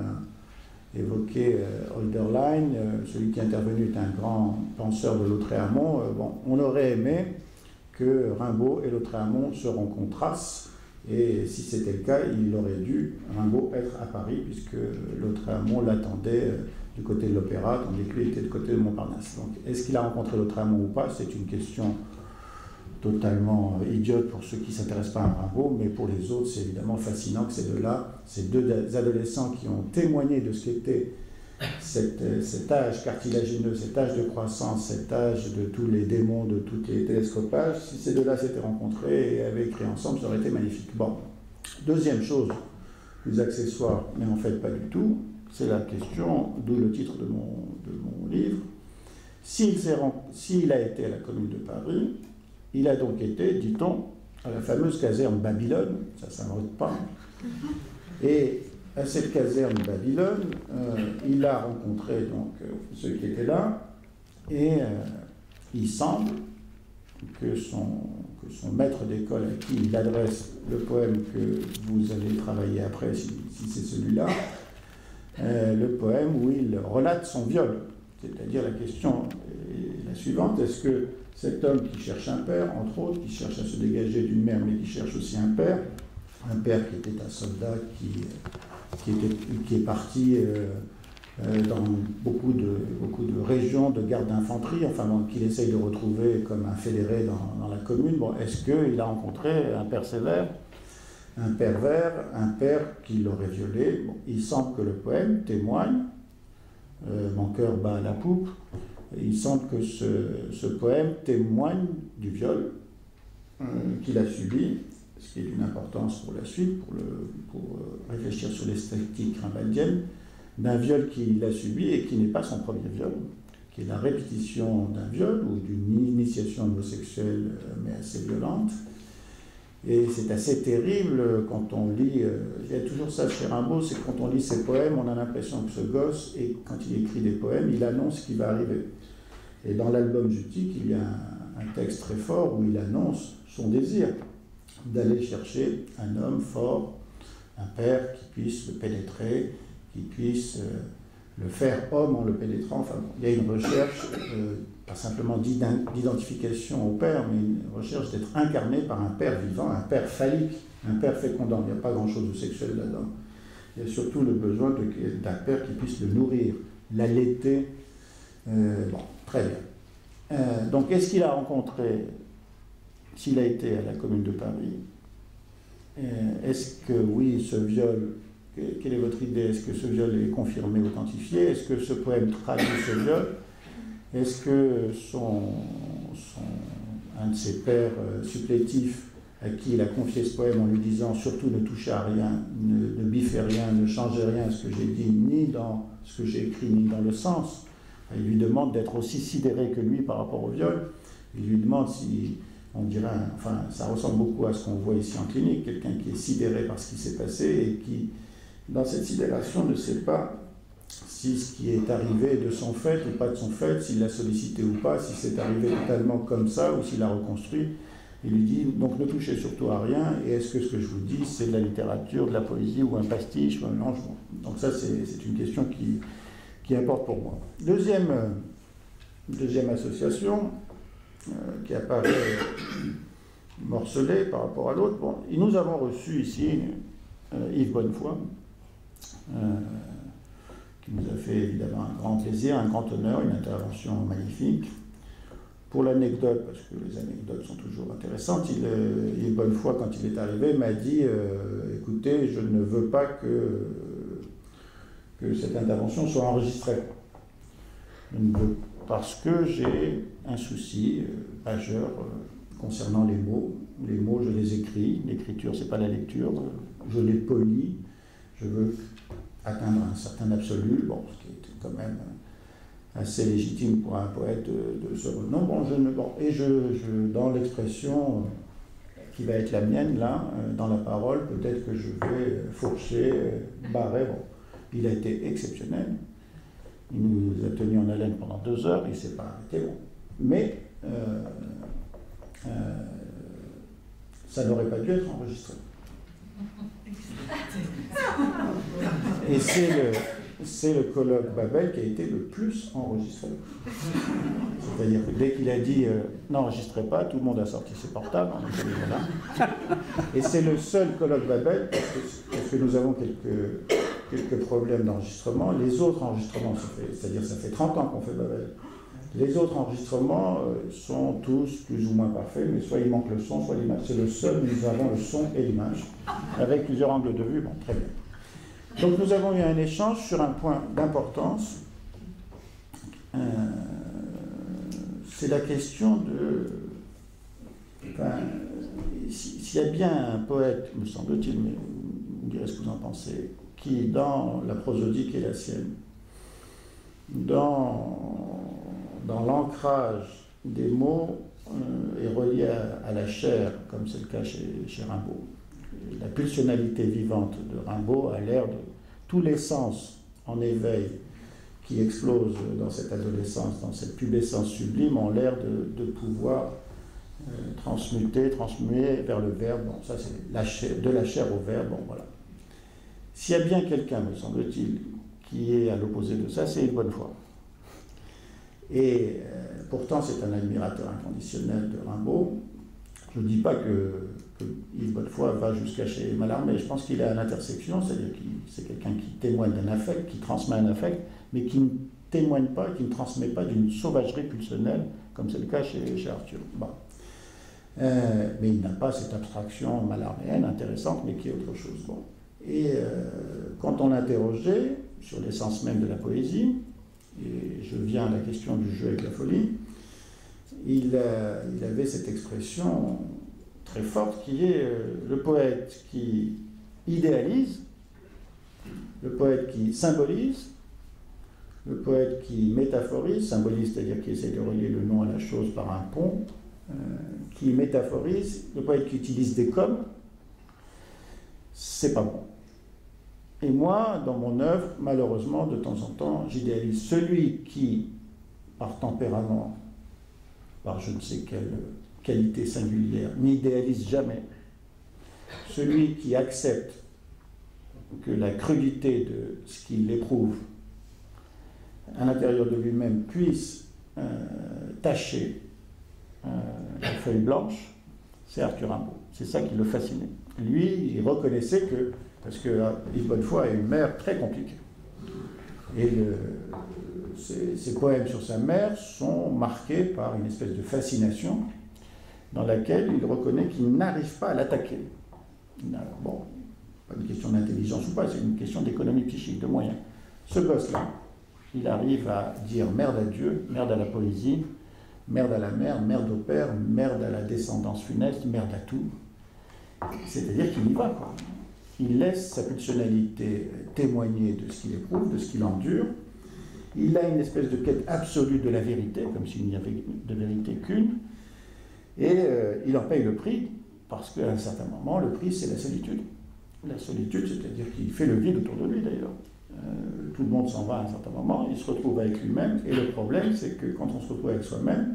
a évoqué euh, Hölderlin, euh, celui qui est intervenu est un grand penseur de Lautréamont. Euh, bon, on aurait aimé que Rimbaud et Lautréamont se rencontrassent. Et si c'était le cas, il aurait dû, Rimbaud, être à Paris, puisque Lautréamont l'attendait euh, du côté de l'Opéra, tandis que lui était du côté de Montparnasse. Donc, est-ce qu'il a rencontré Lautréamont ou pas? C'est une question totalement euh, idiote pour ceux qui ne s'intéressent pas à Rimbaud, mais pour les autres, c'est évidemment fascinant que ces deux-là, ces deux adolescents qui ont témoigné de ce qu'était cet, cet âge cartilagineux, cet âge de croissance, cet âge de tous les démons, de tous les télescopages, si ces deux-là s'étaient rencontrés et avaient écrit ensemble, ça aurait été magnifique. Bon, Deuxième chose, plus accessoire, mais en fait pas du tout, c'est la question, d'où le titre de mon, de mon livre. S'il s'il a été à la Commune de Paris, il a donc été, dit-on, à la fameuse caserne Babylone, ça ne s'invente pas, et à cette caserne Babylone, euh, il a rencontré donc euh, ceux qui étaient là, et euh, il semble que son, que son maître d'école à qui il adresse le poème que vous allez travailler après, si, si c'est celui-là, euh, le poème où il relate son viol. C'est-à-dire la question est la suivante, est-ce que cet homme qui cherche un père, entre autres, qui cherche à se dégager d'une mère, mais qui cherche aussi un père, un père qui était un soldat, qui, qui, était, qui est parti euh, euh, dans beaucoup de, beaucoup de régions de garde d'infanterie, enfin bon, qu'il essaye de retrouver comme un fédéré dans, dans la commune, bon, est-ce qu'il a rencontré un père sévère, un pervers, un père qui l'aurait violé? Bon, il semble que le poème témoigne, euh, mon cœur bat à la poupe, il semble que ce, ce poème témoigne du viol euh, qu'il a subi, ce qui est d'une importance pour la suite, pour, le, pour euh, réfléchir sur l'esthétique grimbaldienne, d'un viol qu'il a subi et qui n'est pas son premier viol, qui est la répétition d'un viol ou d'une initiation homosexuelle, euh, mais assez violente. Et c'est assez terrible quand on lit, euh, il y a toujours ça chez Rimbaud, c'est que quand on lit ses poèmes, on a l'impression que ce gosse, et quand il écrit des poèmes, il annonce ce qui va arriver. Et dans l'album Jutique, il y a un, un texte très fort où il annonce son désir d'aller chercher un homme fort, un père qui puisse le pénétrer, qui puisse euh, le faire homme en le pénétrant. Enfin, il y a une recherche, euh, pas simplement d'identification au père, mais une recherche d'être incarné par un père vivant, un père phallique, un père fécondant. Il n'y a pas grand-chose de sexuel là-dedans. Il y a surtout le besoin d'un père qui puisse le nourrir, l'allaiter. Euh, bon, très bien. Euh, donc, est-ce qu'il a rencontré, s'il a été à la Commune de Paris, euh, est-ce que, oui, ce viol, quelle est votre idée? Est-ce que ce viol est confirmé, authentifié? Est-ce que ce poème traduit ce viol? Est-ce que son, son, un de ses pères euh, supplétifs, à qui il a confié ce poème en lui disant surtout ne touchez à rien, ne, ne biffez rien, ne changez rien à ce que j'ai dit, ni dans ce que j'ai écrit, ni dans le sens. Il lui demande d'être aussi sidéré que lui par rapport au viol. Il lui demande si, on dirait, enfin, ça ressemble beaucoup à ce qu'on voit ici en clinique, quelqu'un qui est sidéré par ce qui s'est passé et qui, dans cette sidération, ne sait pas si ce qui est arrivé est de son fait ou pas de son fait, s'il l'a sollicité ou pas, si c'est arrivé totalement comme ça ou s'il l'a reconstruit. Il lui dit, donc ne touchez surtout à rien, et est-ce que ce que je vous dis, c'est de la littérature, de la poésie, ou un pastiche, ou un mélange? Donc ça, c'est une question qui, qui importe pour moi. Deuxième, deuxième association, euh, qui apparaît morcelée par rapport à l'autre. Bon, nous avons reçu ici euh, Yves Bonnefoy, euh, qui nous a fait évidemment un grand plaisir, un grand honneur, une intervention magnifique. Pour l'anecdote, parce que les anecdotes sont toujours intéressantes, il, euh, Yves Bonnefoy, quand il est arrivé, m'a dit euh, « Écoutez, je ne veux pas que, que cette intervention soit enregistrée. Je ne veux, parce que j'ai un souci euh, majeur euh, concernant les mots. Les mots, je les écris. L'écriture, ce n'est pas la lecture. Je les polis. Je veux atteindre un certain absolu, bon, ce qui est quand même assez légitime pour un poète de, de ce renom. Bon, je ne, bon, et je, je dans l'expression qui va être la mienne, là, dans la parole, peut-être que je vais fourcher, barrer. Bon, il a été exceptionnel. Il nous a tenus en haleine pendant deux heures, il ne s'est pas arrêté. Bon. Mais euh, euh, ça n'aurait pas dû être enregistré. Et c'est le, c'est le colloque Babel qui a été le plus enregistré. C'est-à-dire que dès qu'il a dit euh, « n'enregistrez pas », tout le monde a sorti ses portables. Là. Et c'est le seul colloque Babel, parce que, parce que nous avons quelques, quelques problèmes d'enregistrement. Les autres enregistrements, c'est-à-dire ça fait trente ans qu'on fait Babel. Les autres enregistrements euh, sont tous plus ou moins parfaits, mais soit il manque le son, soit l'image. C'est le seul où nous avons le son et l'image, avec plusieurs angles de vue. Bon, très bien. Donc nous avons eu un échange sur un point d'importance. Euh, c'est la question de... Enfin, si, s'il y a bien un poète, me semble-t-il, mais vous me direz ce que vous en pensez, qui, dans la prosodie qui est la sienne, dans, dans l'ancrage des mots, euh, est relié à, à la chair, comme c'est le cas chez, chez Rimbaud. La pulsionalité vivante de Rimbaud a l'air de tous les sens en éveil qui explosent dans cette adolescence, dans cette pubescence sublime, ont l'air de, de pouvoir euh, transmuter, transmuer vers le verbe. Bon, ça c'est la chair, de la chair au verbe, bon voilà. S'il y a bien quelqu'un, me semble-t-il, qui est à l'opposé de ça, c'est Yves Bonnefoy. Et euh, pourtant, c'est un admirateur inconditionnel de Rimbaud. Je ne dis pas que, que Yves Bonnefoy va jusqu'à chez Mallarmé. Je pense qu'il est à l'intersection, c'est-à-dire que c'est quelqu'un qui témoigne d'un affect, qui transmet un affect, mais qui ne témoigne pas, qui ne transmet pas d'une sauvagerie pulsionnelle, comme c'est le cas chez, chez Arthur. Bon. Euh, mais il n'a pas cette abstraction mallarméenne intéressante, mais qui est autre chose. Bon. Et euh, quand on l'interrogeait sur l'essence même de la poésie, et je viens à la question du jeu avec la folie, il, euh, il avait cette expression très forte qui est euh, le poète qui idéalise, le poète qui symbolise, le poète qui métaphorise, symbolise, c'est-à-dire qui essaie de relier le nom à la chose par un pont, euh, qui métaphorise, le poète qui utilise des coms, c'est pas bon. Et moi, dans mon œuvre, malheureusement, de temps en temps, j'idéalise celui qui, par tempérament, par je ne sais quelle qualité singulière, n'idéalise jamais. Celui qui accepte que la crudité de ce qu'il éprouve à l'intérieur de lui-même puisse euh, tacher euh, la feuille blanche, c'est Arthur Rimbaud. C'est ça qui le fascinait. Lui, il reconnaissait que, parce que Yves Bonnefoy a une mère très compliquée. Et le, ses, ses poèmes sur sa mère sont marqués par une espèce de fascination dans laquelle il reconnaît qu'il n'arrive pas à l'attaquer. Alors, bon, pas une question d'intelligence ou pas, c'est une question d'économie psychique, de moyens. Ce gosse-là, il arrive à dire merde à Dieu, merde à la poésie, merde à la mère, merde au père, merde à la descendance funeste, merde à tout. C'est-à-dire qu'il y va, quoi. Il laisse sa pulsionalité témoigner de ce qu'il éprouve, de ce qu'il endure. Il a une espèce de quête absolue de la vérité, comme s'il n'y avait de vérité qu'une. Et euh, il en paye le prix, parce qu'à un certain moment, le prix, c'est la solitude. La solitude, c'est-à-dire qu'il fait le vide autour de lui, d'ailleurs. Euh, tout le monde s'en va à un certain moment, il se retrouve avec lui-même. Et le problème, c'est que quand on se retrouve avec soi-même,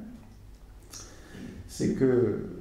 c'est que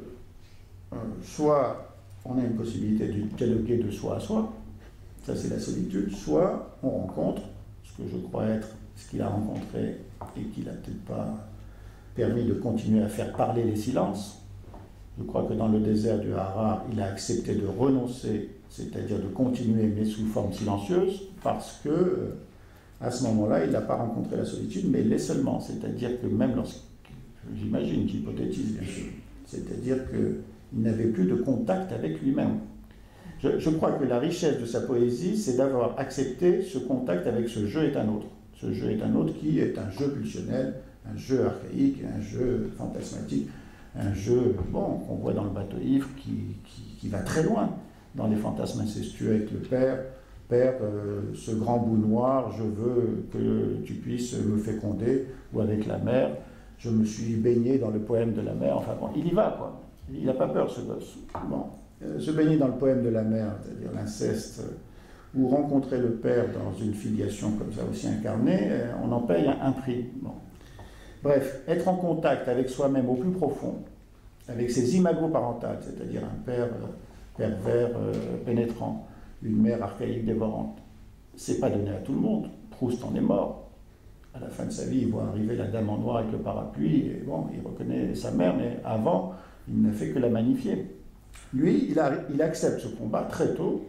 euh, soit on a une possibilité de dialoguer de soi à soi, ça c'est la solitude, soit on rencontre ce que je crois être ce qu'il a rencontré et qu'il n'a peut-être pas permis de continuer à faire parler les silences. Je crois que dans le désert du Hara, il a accepté de renoncer, c'est-à-dire de continuer mais sous forme silencieuse, parce que à ce moment-là, il n'a pas rencontré la solitude, mais l'est seulement, c'est-à-dire que même lorsque, j'imagine, j'hypothétise bien sûr, c'est-à-dire que il n'avait plus de contact avec lui-même. Je, je crois que la richesse de sa poésie, c'est d'avoir accepté ce contact avec ce jeu est un autre. Ce jeu est un autre qui est un jeu pulsionnel, un jeu archaïque, un jeu fantasmatique, un jeu bon, qu'on voit dans le bateau ivre qui, qui, qui va très loin dans les fantasmes incestueux avec le père. Père, euh, ce grand bout noir, je veux que tu puisses me féconder, ou avec la mère, je me suis baigné dans le poème de la mer. Enfin bon, il y va, quoi. Il n'a pas peur, ce gosse. Bon. Euh, se baigner dans le poème de la mère, c'est-à-dire l'inceste, euh, ou rencontrer le père dans une filiation comme ça aussi incarnée, euh, on en paye un, un prix. Bon. Bref, être en contact avec soi-même au plus profond, avec ses imagos parentales, c'est-à-dire un père euh, pervers euh, pénétrant, une mère archaïque dévorante, c'est pas donné à tout le monde. Proust en est mort. À la fin de sa vie, il voit arriver la dame en noir avec le parapluie, et bon, il reconnaît sa mère, mais avant, il n'a fait que la magnifier. Lui, il, a, il accepte ce combat très tôt,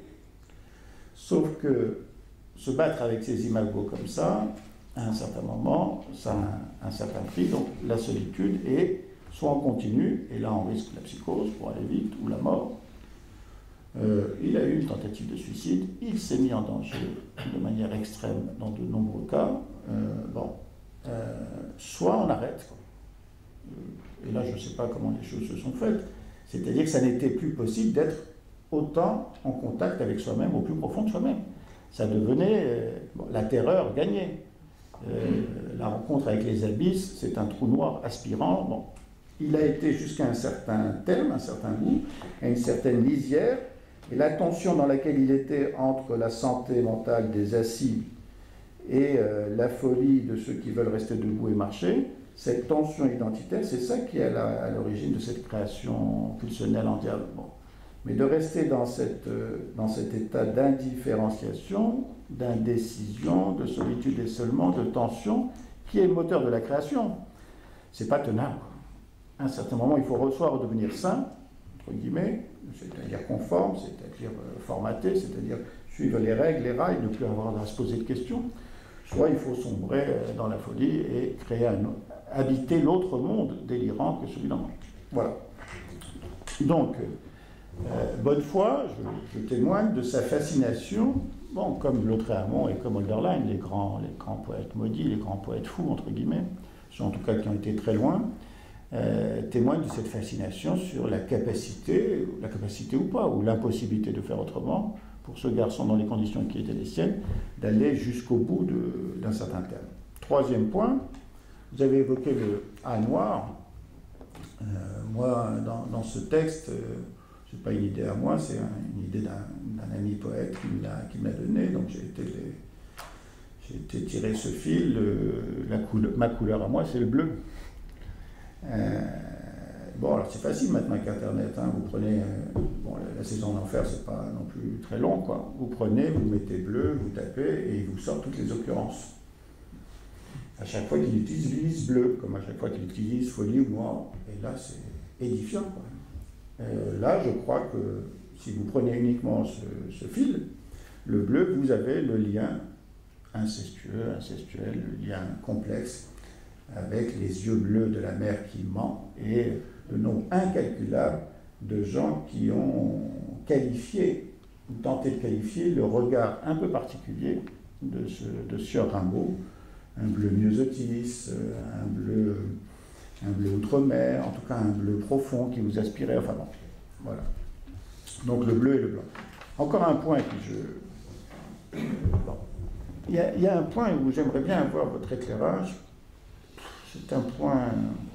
sauf que se battre avec ses imagos comme ça, à un certain moment, ça a un, un certain prix, donc la solitude, et soit on continue, et là on risque la psychose pour aller vite, ou la mort. Euh, il a eu une tentative de suicide, il s'est mis en danger de manière extrême dans de nombreux cas. Euh, bon, euh, soit on arrête, quoi. Et là je ne sais pas comment les choses se sont faites, C'est-à-dire que ça n'était plus possible d'être autant en contact avec soi-même, au plus profond de soi-même. Ça devenait... Euh, bon, la terreur gagnait. Euh, la rencontre avec les abysses, c'est un trou noir aspirant. Bon, il a été jusqu'à un certain terme, un certain bout, à une certaine lisière, et la tension dans laquelle il était entre la santé mentale des assis et euh, la folie de ceux qui veulent rester debout et marcher, cette tension identitaire, c'est ça qui est à l'origine de cette création pulsionnelle entière. Bon. Mais de rester dans, cette, euh, dans cet état d'indifférenciation, d'indécision, de solitude et seulement, de tension, qui est le moteur de la création, c'est pas tenable. À un certain moment, il faut soit redevenir sain, entre guillemets, c'est-à-dire conforme, c'est-à-dire euh, formaté, c'est-à-dire suivre les règles, les rails, ne plus avoir à se poser de questions, soit il faut sombrer euh, dans la folie et créer un, habiter l'autre monde délirant que celui d'en haut. Voilà. Donc, euh, Bonnefoy, je, je témoigne de sa fascination, bon, comme Lautréamont et comme Hölderlin, les grands, les grands poètes maudits, les grands poètes fous, entre guillemets, ceux en tout cas qui ont été très loin, euh, témoignent de cette fascination sur la capacité, la capacité ou pas, ou l'impossibilité de faire autrement, pour ce garçon dans les conditions qui étaient les siennes, d'aller jusqu'au bout d'un certain terme. Troisième point, vous avez évoqué le A noir. Euh, moi, dans, dans ce texte, euh, ce n'est pas une idée à moi, c'est un, une idée d'un ami poète qui me l'a donné, donc j'ai été, j'ai été tiré ce fil. Euh, la couleur, ma couleur à moi, c'est le bleu. Euh, bon, alors c'est facile maintenant avec Internet, hein, vous prenez, euh, bon, la, la saison d'enfer, c'est pas non plus très long, quoi. Vous prenez, vous mettez bleu, vous tapez, et il vous sort toutes les occurrences. À chaque fois qu'il utilise bleu, comme à chaque fois qu'il utilise folie ou noir, et là c'est édifiant, quoi. Euh, là, je crois que si vous prenez uniquement ce, ce fil, le bleu, vous avez le lien incestueux, incestuel, le lien complexe avec les yeux bleus de la mère qui ment et le nombre incalculable de gens qui ont qualifié, ou tenté de qualifier, le regard un peu particulier de, ce, de Sieur Rimbaud, un bleu myosotis, un bleu, un bleu outre-mer, en tout cas un bleu profond qui vous aspirait, enfin bon, voilà. Donc le bleu et le blanc. Encore un point que je... Bon. Il y a, il y a un point où j'aimerais bien avoir votre éclairage. C'est un point...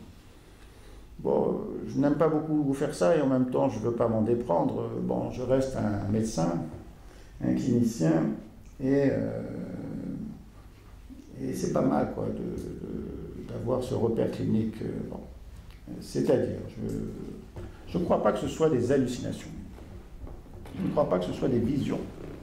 Bon, je n'aime pas beaucoup vous faire ça et en même temps je ne veux pas m'en déprendre. Bon, je reste un médecin, un clinicien et... Euh, Et c'est pas mal, quoi, d'avoir ce repère clinique. Euh, bon. C'est-à-dire, je ne crois pas que ce soit des hallucinations. Je ne crois pas que ce soit des visions.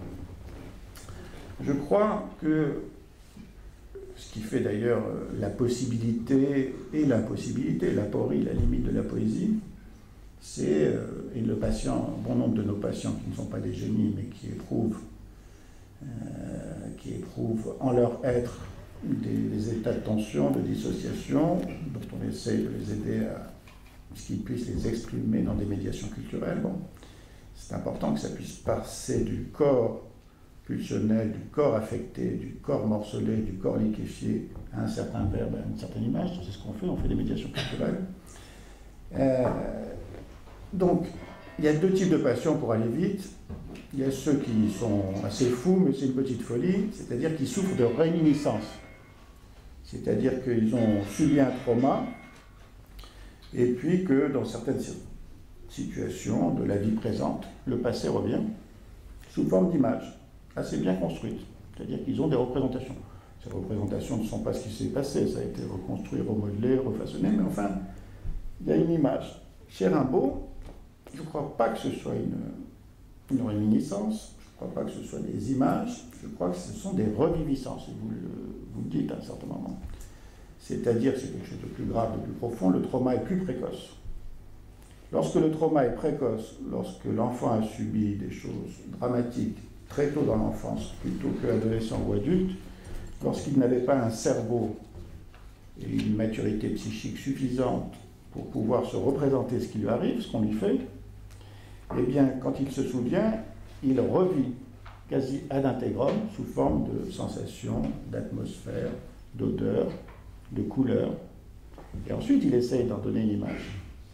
Je crois que ce qui fait d'ailleurs la possibilité et l'impossibilité, l'aporie, la limite de la poésie, c'est, euh, et le patient, un bon nombre de nos patients qui ne sont pas des génies, mais qui éprouvent, euh, qui éprouvent en leur être Des, des états de tension, de dissociation, dont on essaye de les aider à ce qu'ils puissent les exprimer dans des médiations culturelles. Bon, c'est important que ça puisse passer du corps pulsionnel, du corps affecté, du corps morcelé, du corps liquéfié à un certain verbe, à une certaine image. C'est ce qu'on fait, on fait des médiations culturelles. Euh, donc, il y a deux types de patients pour aller vite. Il y a ceux qui sont assez fous, mais c'est une petite folie, c'est-à-dire qui souffrent de réminiscence. C'est-à-dire qu'ils ont subi un trauma, et puis que dans certaines situations de la vie présente, le passé revient sous forme d'images, assez bien construites. C'est-à-dire qu'ils ont des représentations. Ces représentations ne sont pas ce qui s'est passé, ça a été reconstruit, remodelé, refaçonné, mais enfin, il y a une image. Chez Rimbaud, je ne crois pas que ce soit une, une réminiscence, je ne crois pas que ce soit des images, je crois que ce sont des reviviscences, et vous le, vous le dites à un certain moment. C'est-à-dire que c'est quelque chose de plus grave, de plus profond, le trauma est plus précoce. Lorsque le trauma est précoce, lorsque l'enfant a subi des choses dramatiques très tôt dans l'enfance, plutôt que l'adolescent ou adulte, lorsqu'il n'avait pas un cerveau et une maturité psychique suffisante pour pouvoir se représenter ce qui lui arrive, ce qu'on lui fait, eh bien, quand il se souvient, il revit quasi ad integrum sous forme de sensations, d'atmosphère, d'odeur, de couleur. Et ensuite, il essaye d'en donner une image.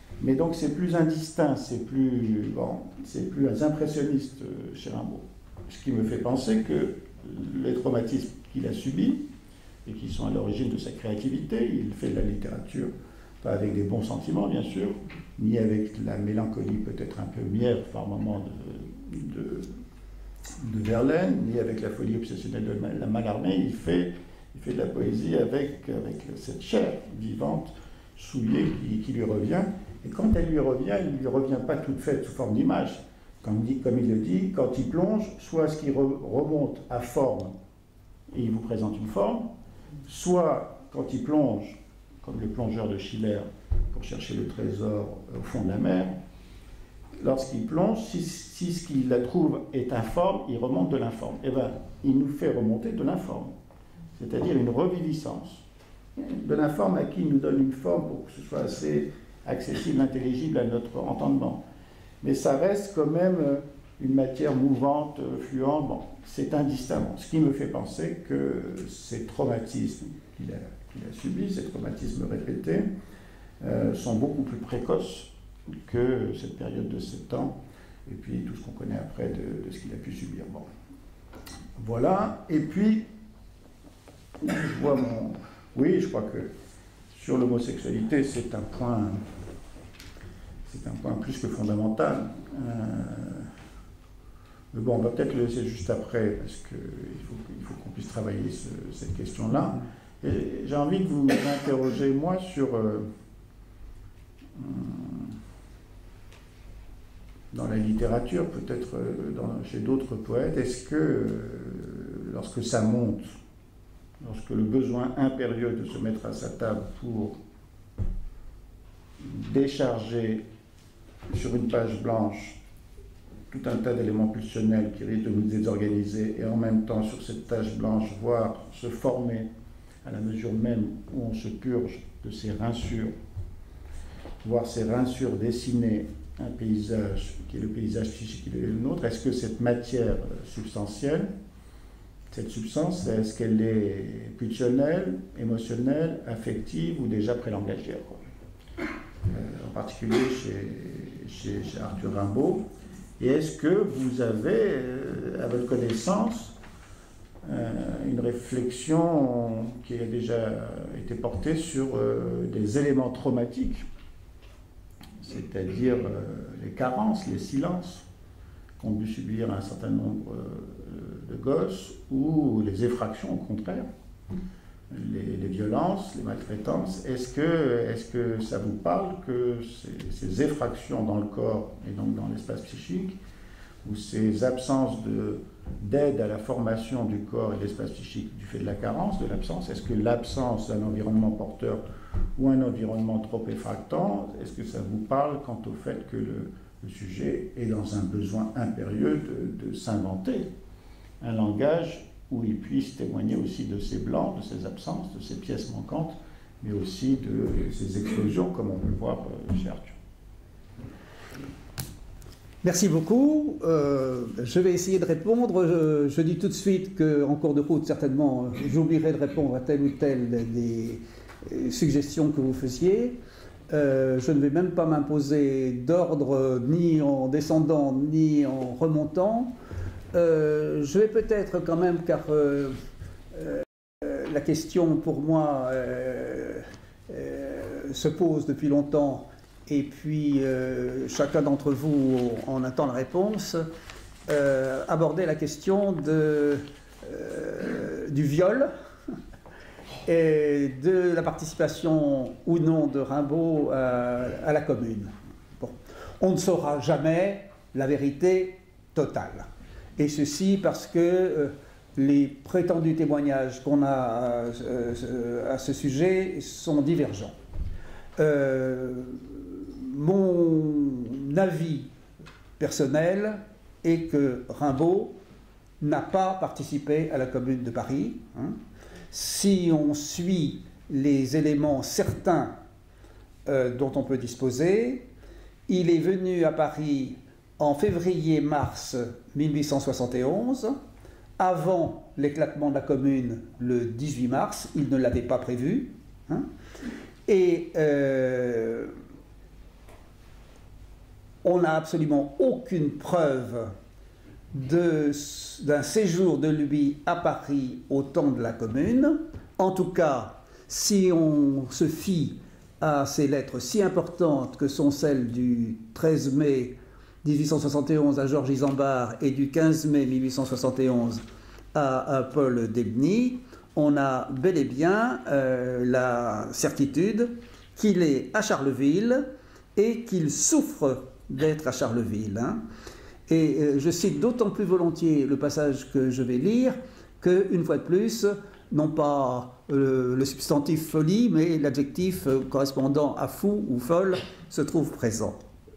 Mais donc c'est plus indistinct, c'est plus, bon, c'est plus impressionniste chez Rimbaud. Ce qui me fait penser que les traumatismes qu'il a subis, et qui sont à l'origine de sa créativité, il fait de la littérature, pas avec des bons sentiments bien sûr, ni avec la mélancolie peut-être un peu mièvre par moment de, de, de Verlaine, ni avec la folie obsessionnelle de la Mallarmé, il fait, il fait de la poésie avec, avec cette chair vivante, souillée qui, qui lui revient. Et quand elle lui revient, elle ne lui revient pas toute faite sous forme d'image. Comme, comme il le dit, quand il plonge, soit ce qui re, remonte à forme et il vous présente une forme, soit quand il plonge, comme le plongeur de Schiller pour chercher le trésor au fond de la mer, lorsqu'il plonge, si, si ce qu'il la trouve est informe, il remonte de l'informe. Eh bien, il nous fait remonter de l'informe, c'est-à-dire une reviviscence. De l'informe à qui il nous donne une forme pour que ce soit assez accessible, intelligible à notre entendement. Mais ça reste quand même une matière mouvante, fluente, bon, c'est indistinct. Ce qui me fait penser que ces traumatismes qu'il a, qu'il a subis, ces traumatismes répétés, euh, sont beaucoup plus précoces que cette période de sept ans, et puis tout ce qu'on connaît après de, de ce qu'il a pu subir. Bon. Voilà, et puis, je vois mon... Oui, je crois que sur l'homosexualité, c'est un point... C'est un point plus que fondamental. Euh, mais bon, on va peut-être le laisser juste après, parce qu'il faut, il faut qu'on puisse travailler ce, cette question-là. Et j'ai envie de vous interroger, moi, sur... Euh, dans la littérature, peut-être dans, chez d'autres poètes, est-ce que, euh, lorsque ça monte, lorsque le besoin impérieux de se mettre à sa table pour décharger sur une page blanche tout un tas d'éléments pulsionnels qui risquent de nous désorganiser, et en même temps sur cette page blanche voir se former à la mesure même où on se purge de ces rinsures, voir ces rinsures dessiner un paysage qui est le paysage psychique qui est le nôtre. Est-ce que cette matière substantielle, cette substance, est-ce qu'elle est pulsionnelle, émotionnelle, affective ou déjà prélangagière, quoi. Euh, en particulier chez, chez, chez Arthur Rimbaud. Et est-ce que vous avez, euh, à votre connaissance, euh, une réflexion qui a déjà été portée sur euh, des éléments traumatiques, c'est-à-dire euh, les carences, les silences qu'ont dû subir un certain nombre euh, de gosses, ou les effractions au contraire, les, les violences, les maltraitances. Est-ce que, est-ce que ça vous parle que ces, ces effractions dans le corps et donc dans l'espace psychique, ou ces absences de, d'aide à la formation du corps et de l'espace psychique du fait de la carence, de l'absence, est-ce que l'absence d'un environnement porteur ou un environnement trop effractant, est-ce que ça vous parle quant au fait que le, le sujet est dans un besoin impérieux de, de s'inventer un langage où il puisse témoigner aussi de ses blancs, de ses absences, de ses pièces manquantes, mais aussi de ses explosions, comme on peut le voir chez Arthur. Merci beaucoup. Euh, je vais essayer de répondre. Je, je dis tout de suite qu'en cours de route, certainement, j'oublierai de répondre à telle ou telle des suggestions que vous faisiez. Euh, je ne vais même pas m'imposer d'ordre ni en descendant ni en remontant. Euh, je vais peut-être quand même, car euh, euh, la question pour moi euh, euh, se pose depuis longtemps, et puis euh, chacun d'entre vous en attend la réponse, euh, aborder la question de, euh, du viol et de la participation ou non de Rimbaud à, à la Commune. Bon. On ne saura jamais la vérité totale. Et ceci parce que euh, les prétendus témoignages qu'on a euh, à ce sujet sont divergents. Euh, mon avis personnel est que Rimbaud n'a pas participé à la Commune de Paris. Hein. Si on suit les éléments certains euh, dont on peut disposer, il est venu à Paris en février-mars mille huit cent soixante et onze, avant l'éclatement de la Commune le dix-huit mars, il ne l'avait pas prévu, hein, et euh, on n'a absolument aucune preuve d'un séjour de lui à Paris au temps de la Commune. En tout cas, si on se fie à ces lettres si importantes que sont celles du treize mai mille huit cent soixante et onze à Georges Isambard et du quinze mai mille huit cent soixante et onze à, à Paul d'Ebny, on a bel et bien euh, la certitude qu'il est à Charleville et qu'il souffre d'être à Charleville. Hein. Et euh, je cite d'autant plus volontiers le passage que je vais lire que, une fois de plus, non pas euh, le substantif folie, mais l'adjectif euh, correspondant à fou ou folle se trouve présent.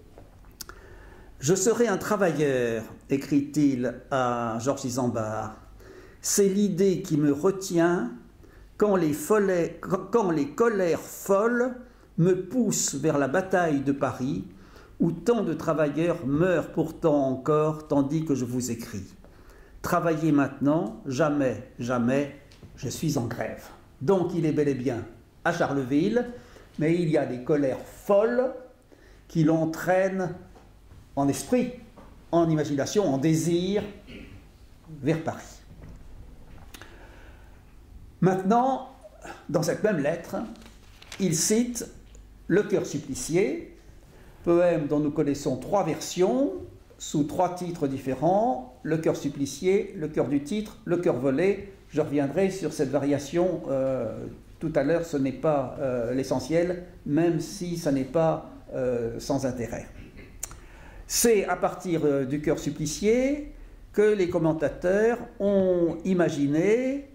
Je serai un travailleur, écrit-il à Georges Isambard. C'est l'idée qui me retient quand les, follets, quand les colères folles me poussent vers la bataille de Paris, où tant de travailleurs meurent pourtant encore tandis que je vous écris. Travaillez maintenant, jamais, jamais, je suis en grève. Donc il est bel et bien à Charleville, mais il y a des colères folles qui l'entraînent en esprit, en imagination, en désir, vers Paris. Maintenant, dans cette même lettre, il cite Le Cœur supplicié, poème dont nous connaissons trois versions, sous trois titres différents, Le Cœur supplicié, Le Cœur du titre, Le Cœur volé. Je reviendrai sur cette variation euh, tout à l'heure, ce n'est pas euh, l'essentiel, même si ça n'est pas euh, sans intérêt. C'est à partir euh, du Cœur supplicié que les commentateurs ont imaginé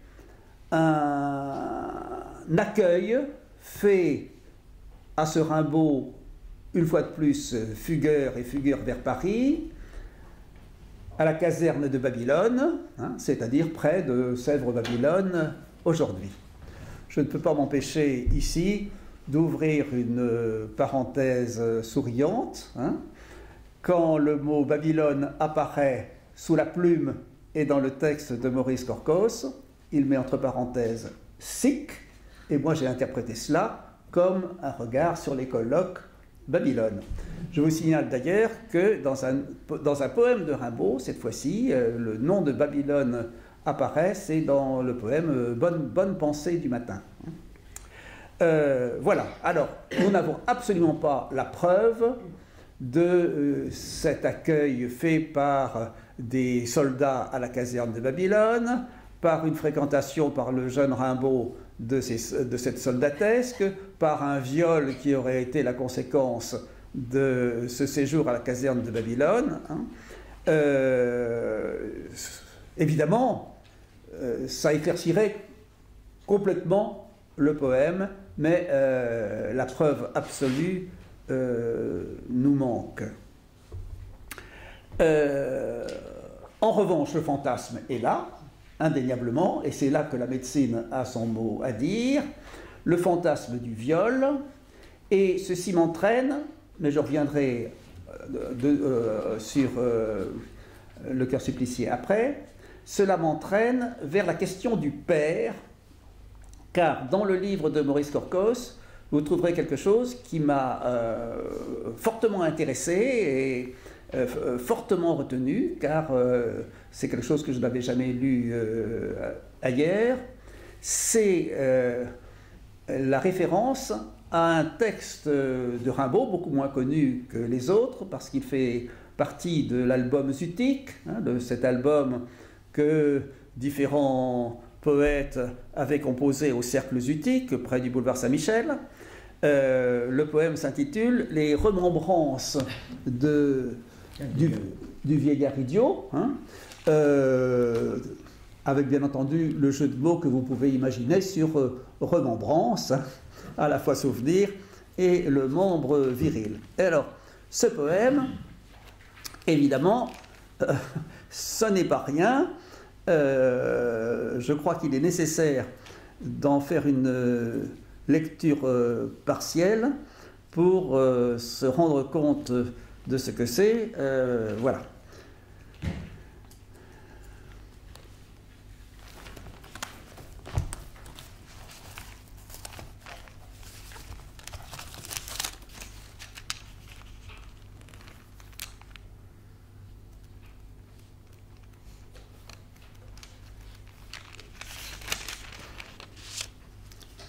un accueil fait à ce Rimbaud, une fois de plus, fugueur et fugueur vers Paris, à la caserne de Babylone, hein, c'est-à-dire près de Sèvres-Babylone aujourd'hui. Je ne peux pas m'empêcher ici d'ouvrir une parenthèse souriante. Hein, quand le mot Babylone apparaît sous la plume et dans le texte de Maurice Corcos, il met entre parenthèses « sic », et moi j'ai interprété cela comme un regard sur les colloques Babylone. Je vous signale d'ailleurs que dans un, dans un poème de Rimbaud, cette fois-ci, euh, le nom de Babylone apparaît, c'est dans le poème euh, Bonne, Bonne pensée du matin. Euh, voilà, alors, nous n'avons absolument pas la preuve de euh, cet accueil fait par des soldats à la caserne de Babylone, par une fréquentation par le jeune Rimbaud de, ces, de cette soldatesque, par un viol qui aurait été la conséquence de ce séjour à la caserne de Babylone. Hein. Euh, évidemment, euh, ça éclaircirait complètement le poème, mais euh, la preuve absolue euh, nous manque. Euh, en revanche, le fantasme est là, indéniablement, et c'est là que la médecine a son mot à dire, le fantasme du viol, et ceci m'entraîne, mais je reviendrai de, de, euh, sur euh, le Cœur supplicié après, cela m'entraîne vers la question du père, car dans le livre de Maurice Corcos, vous trouverez quelque chose qui m'a euh, fortement intéressé et euh, fortement retenu, car euh, c'est quelque chose que je n'avais jamais lu euh, ailleurs. C'est euh, la référence à un texte de Rimbaud, beaucoup moins connu que les autres, parce qu'il fait partie de l'album Zutique, hein, de cet album que différents poètes avaient composé au cercle Zutique, près du boulevard Saint-Michel. Euh, le poème s'intitule « Les remembrances de, du, du vieillard idiot hein, », euh, avec bien entendu le jeu de mots que vous pouvez imaginer sur euh, remembrance, hein, à la fois souvenir et le membre viril. Et alors, ce poème, évidemment, euh, ce n'est pas rien. Euh, je crois qu'il est nécessaire d'en faire une euh, lecture euh, partielle pour euh, se rendre compte de ce que c'est. Euh, voilà.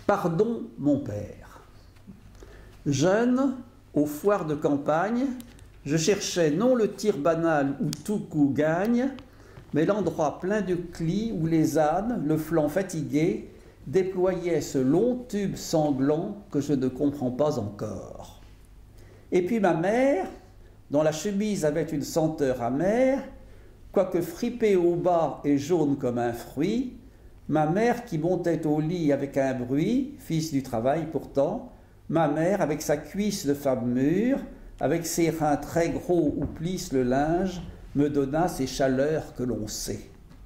Pardon, mon père. Jeune, aux foires de campagne, je cherchais non le tir banal où tout coup gagne, mais l'endroit plein de clis où les ânes, le flanc fatigué, déployaient ce long tube sanglant que je ne comprends pas encore. Et puis ma mère, dont la chemise avait une senteur amère, quoique fripée au bas et jaune comme un fruit, ma mère qui montait au lit avec un bruit, fils du travail pourtant, ma mère avec sa cuisse de femme mûre, avec ses reins très gros où plisse le linge, me donna ces chaleurs que l'on sait.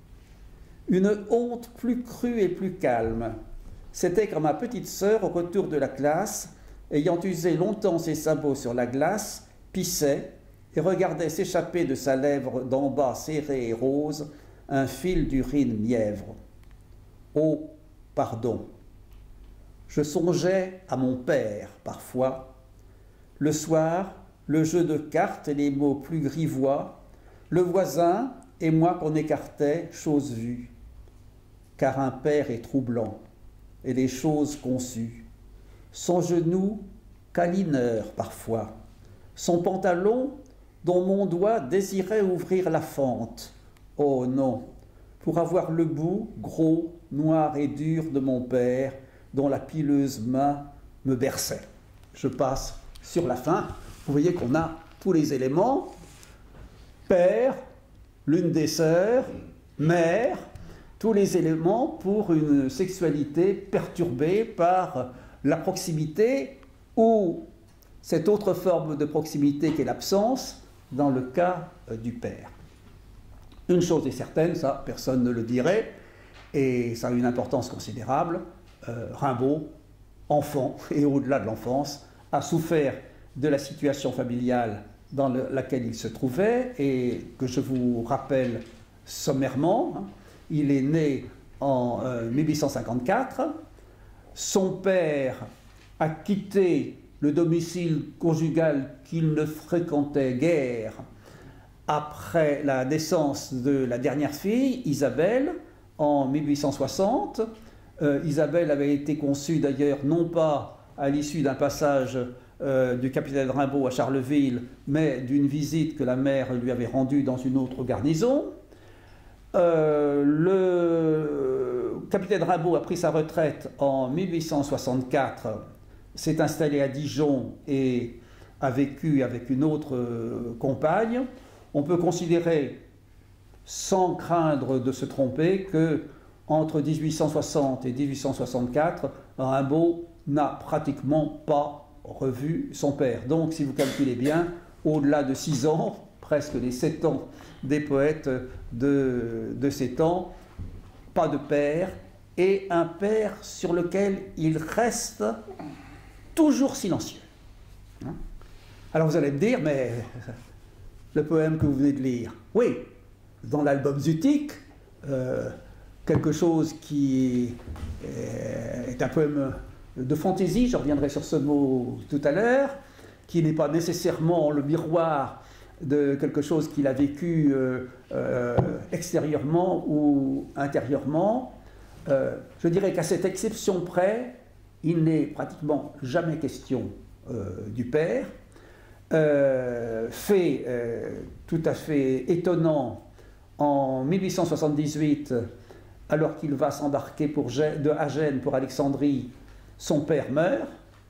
Une honte plus crue et plus calme, c'était quand ma petite sœur, au retour de la classe, ayant usé longtemps ses sabots sur la glace, pissait et regardait s'échapper de sa lèvre d'en bas serrée et rose un fil d'urine mièvre. Oh, pardon. Je songeais à mon père, parfois. Le soir, le jeu de cartes et les mots plus grivois, le voisin et moi qu'on écartait, chose vue. Car un père est troublant, et les choses conçues. Son genou, câlineur parfois. Son pantalon, dont mon doigt désirait ouvrir la fente. Oh non, pour avoir le bout, gros, noir et dur de mon père, dont la pileuse main me berçait. Je passe sur la fin. Vous voyez qu'on a tous les éléments. Père, l'une des sœurs, mère, tous les éléments pour une sexualité perturbée par la proximité ou cette autre forme de proximité qu'est l'absence dans le cas du père. Une chose est certaine, ça personne ne le dirait, et ça a une importance considérable, euh, Rimbaud, enfant et au-delà de l'enfance, a souffert de la situation familiale dans le, laquelle il se trouvait et que je vous rappelle sommairement. Hein. Il est né en euh, mille huit cent cinquante-quatre, son père a quitté le domicile conjugal qu'il ne fréquentait guère après la naissance de la dernière fille, Isabelle, en mille huit cent soixante. Euh, Isabelle avait été conçue d'ailleurs non pas à l'issue d'un passage euh, du capitaine Rimbaud à Charleville, mais d'une visite que la mère lui avait rendue dans une autre garnison. Euh, le capitaine Rimbaud a pris sa retraite en mille huit cent soixante-quatre, s'est installé à Dijon et a vécu avec une autre euh, compagne. On peut considérer, sans craindre de se tromper, que entre mille huit cent soixante et mille huit cent soixante-quatre, Rimbaud n'a pratiquement pas revu son père. Donc, si vous calculez bien, au-delà de six ans, presque les sept ans des poètes de, de ces temps, pas de père, et un père sur lequel il reste toujours silencieux. Alors vous allez me dire, mais le poème que vous venez de lire, oui, dans l'album Zutik, euh, quelque chose qui est, est un poème de fantaisie, je reviendrai sur ce mot tout à l'heure, qui n'est pas nécessairement le miroir de quelque chose qu'il a vécu euh, euh, extérieurement ou intérieurement. Euh, je dirais qu'à cette exception près, il n'est pratiquement jamais question euh, du père. Euh, fait euh, tout à fait étonnant, en mille huit cent soixante-dix-huit, alors qu'il va s'embarquer pour Gê- de à Gênes pour Alexandrie, son père meurt.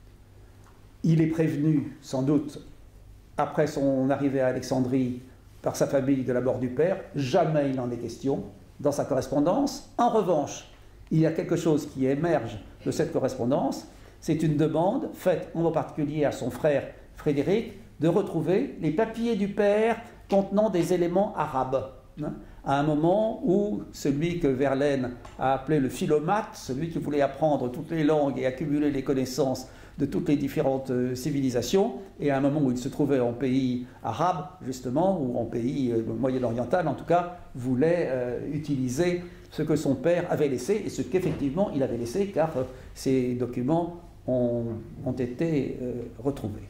Il est prévenu, sans doute, après son arrivée à Alexandrie, par sa famille de la mort du père. Jamais il n'en est question dans sa correspondance. En revanche, il y a quelque chose qui émerge de cette correspondance. C'est une demande faite en particulier à son frère Frédéric de retrouver les papiers du père contenant des éléments arabes. À un moment où celui que Verlaine a appelé le philomate, celui qui voulait apprendre toutes les langues et accumuler les connaissances de toutes les différentes civilisations, et à un moment où il se trouvait en pays arabe, justement, ou en pays euh, moyen-oriental en tout cas, voulait euh, utiliser ce que son père avait laissé, et ce qu'effectivement il avait laissé, car euh, ces documents ont, ont été euh, retrouvés.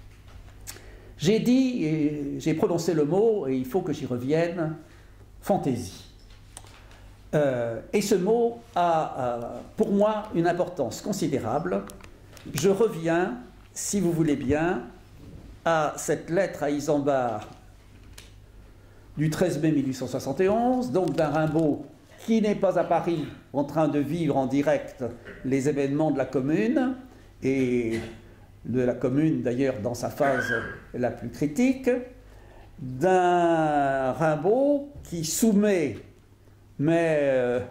J'ai dit, et j'ai prononcé le mot, et il faut que j'y revienne, fantaisie. Euh, et ce mot a, euh, pour moi, une importance considérable. Je reviens, si vous voulez bien, à cette lettre à Isambard du treize mai mille huit cent soixante et onze, donc d'un Rimbaud qui n'est pas à Paris en train de vivre en direct les événements de la Commune, et de la Commune d'ailleurs dans sa phase la plus critique, d'un Rimbaud qui soumet, mais euh,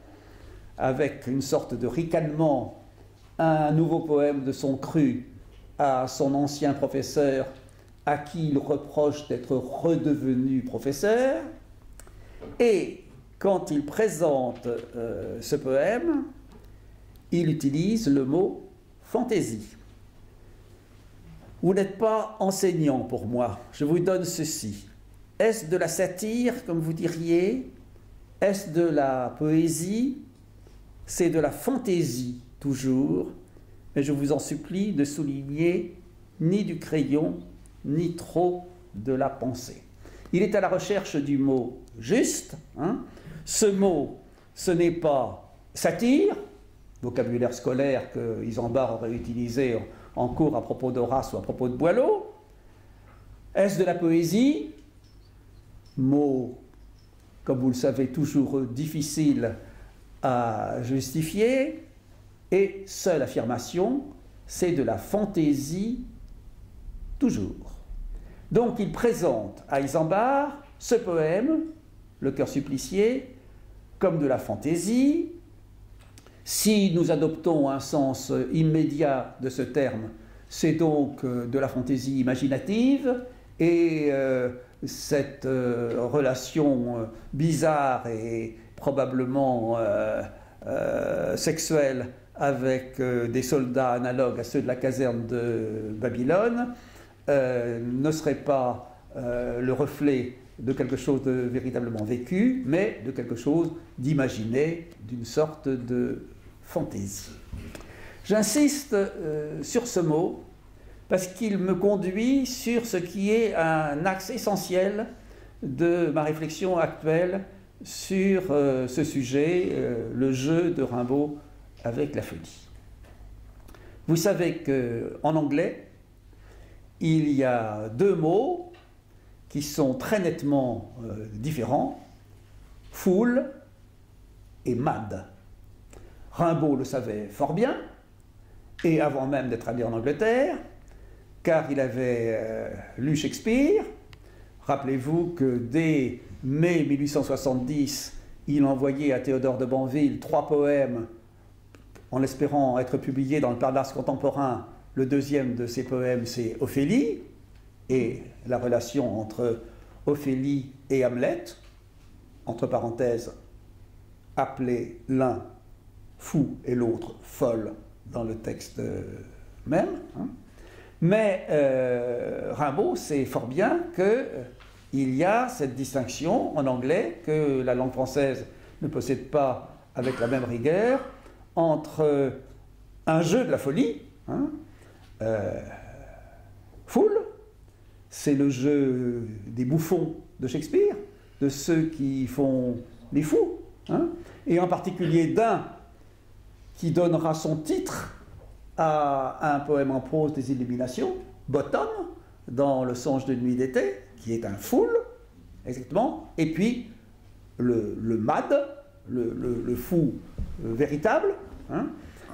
avec une sorte de ricanement, un nouveau poème de son cru à son ancien professeur, à qui il reproche d'être redevenu professeur. Et quand il présente euh, ce poème, il utilise le mot fantaisie. Vous n'êtes pas enseignant pour moi, je vous donne ceci. Est-ce de la satire, comme vous diriez? Est-ce de la poésie? C'est de la fantaisie, toujours, mais je vous en supplie de souligner ni du crayon, ni trop de la pensée. Il est à la recherche du mot juste. Hein. Ce mot, ce n'est pas satire, vocabulaire scolaire que Isambard aurait utilisé en cours à propos d'Horace ou à propos de Boileau. Est-ce de la poésie? Mot, comme vous le savez, toujours difficile à justifier. Et seule affirmation, c'est de la fantaisie toujours. Donc il présente à Isambard ce poème, Le Cœur supplicié, comme de la fantaisie. Si nous adoptons un sens immédiat de ce terme, c'est donc de la fantaisie imaginative, et euh, cette euh, relation bizarre et probablement euh, euh, sexuelle avec euh, des soldats analogues à ceux de la caserne de Babylone euh, ne serait pas euh, le reflet de quelque chose de véritablement vécu, mais de quelque chose d'imaginé, d'une sorte de fantaisie. J'insiste euh, sur ce mot parce qu'il me conduit sur ce qui est un axe essentiel de ma réflexion actuelle sur euh, ce sujet, euh, le jeu de Rimbaud avec la folie. Vous savez qu'en anglais, il y a deux mots qui sont très nettement euh, différents, fool et mad. Rimbaud le savait fort bien, et avant même d'être allé en Angleterre, car il avait euh, lu Shakespeare. Rappelez-vous que dès mai mille huit cent soixante-dix, il envoyait à Théodore de Banville trois poèmes en espérant être publiés dans le Parnasse contemporain. Le deuxième de ces poèmes, c'est Ophélie, et la relation entre Ophélie et Hamlet, entre parenthèses, appelé l'un fou et l'autre folle dans le texte même. Hein. Mais euh, Rimbaud sait fort bien qu'il euh, y a cette distinction en anglais que la langue française ne possède pas avec la même rigueur entre euh, un jeu de la folie, hein, euh, fool, c'est le jeu des bouffons de Shakespeare, de ceux qui font les fous, hein, et en particulier d'un qui donnera son titre à un poème en prose des Illuminations, Bottom, dans Le songe de nuit d'été, qui est un fool, exactement, et puis le, le mad, le, le, le fou euh, véritable, hein,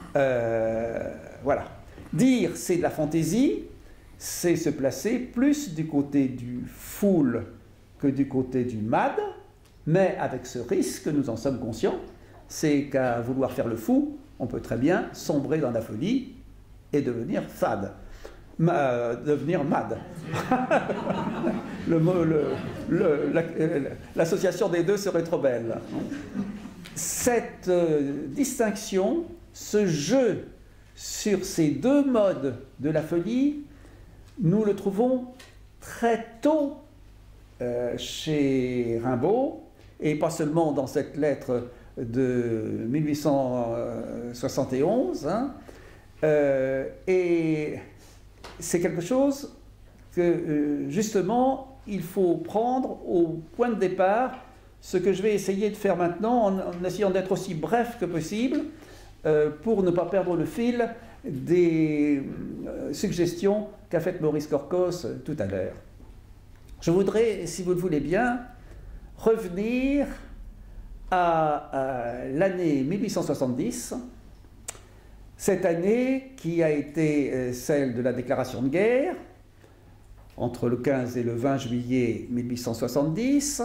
euh, voilà. Dire c'est de la fantaisie, c'est se placer plus du côté du fool que du côté du mad, mais avec ce risque, nous en sommes conscients, c'est qu'à vouloir faire le fou, on peut très bien sombrer dans la folie et devenir fade, euh, devenir mad. le, le, le, la, l'association des deux serait trop belle. Cette euh, distinction, ce jeu sur ces deux modes de la folie, nous le trouvons très tôt euh, chez Rimbaud, et pas seulement dans cette lettre de mille huit cent soixante et onze, hein, euh, et c'est quelque chose que, euh, justement, il faut prendre au point de départ ce que je vais essayer de faire maintenant en, en essayant d'être aussi bref que possible euh, pour ne pas perdre le fil des euh, suggestions qu'a faites Maurice Corcos euh, tout à l'heure. Je voudrais, si vous le voulez bien, revenir à, à l'année mille huit cent soixante-dix, cette année qui a été euh, celle de la déclaration de guerre, entre le quinze et le vingt juillet mille huit cent soixante-dix,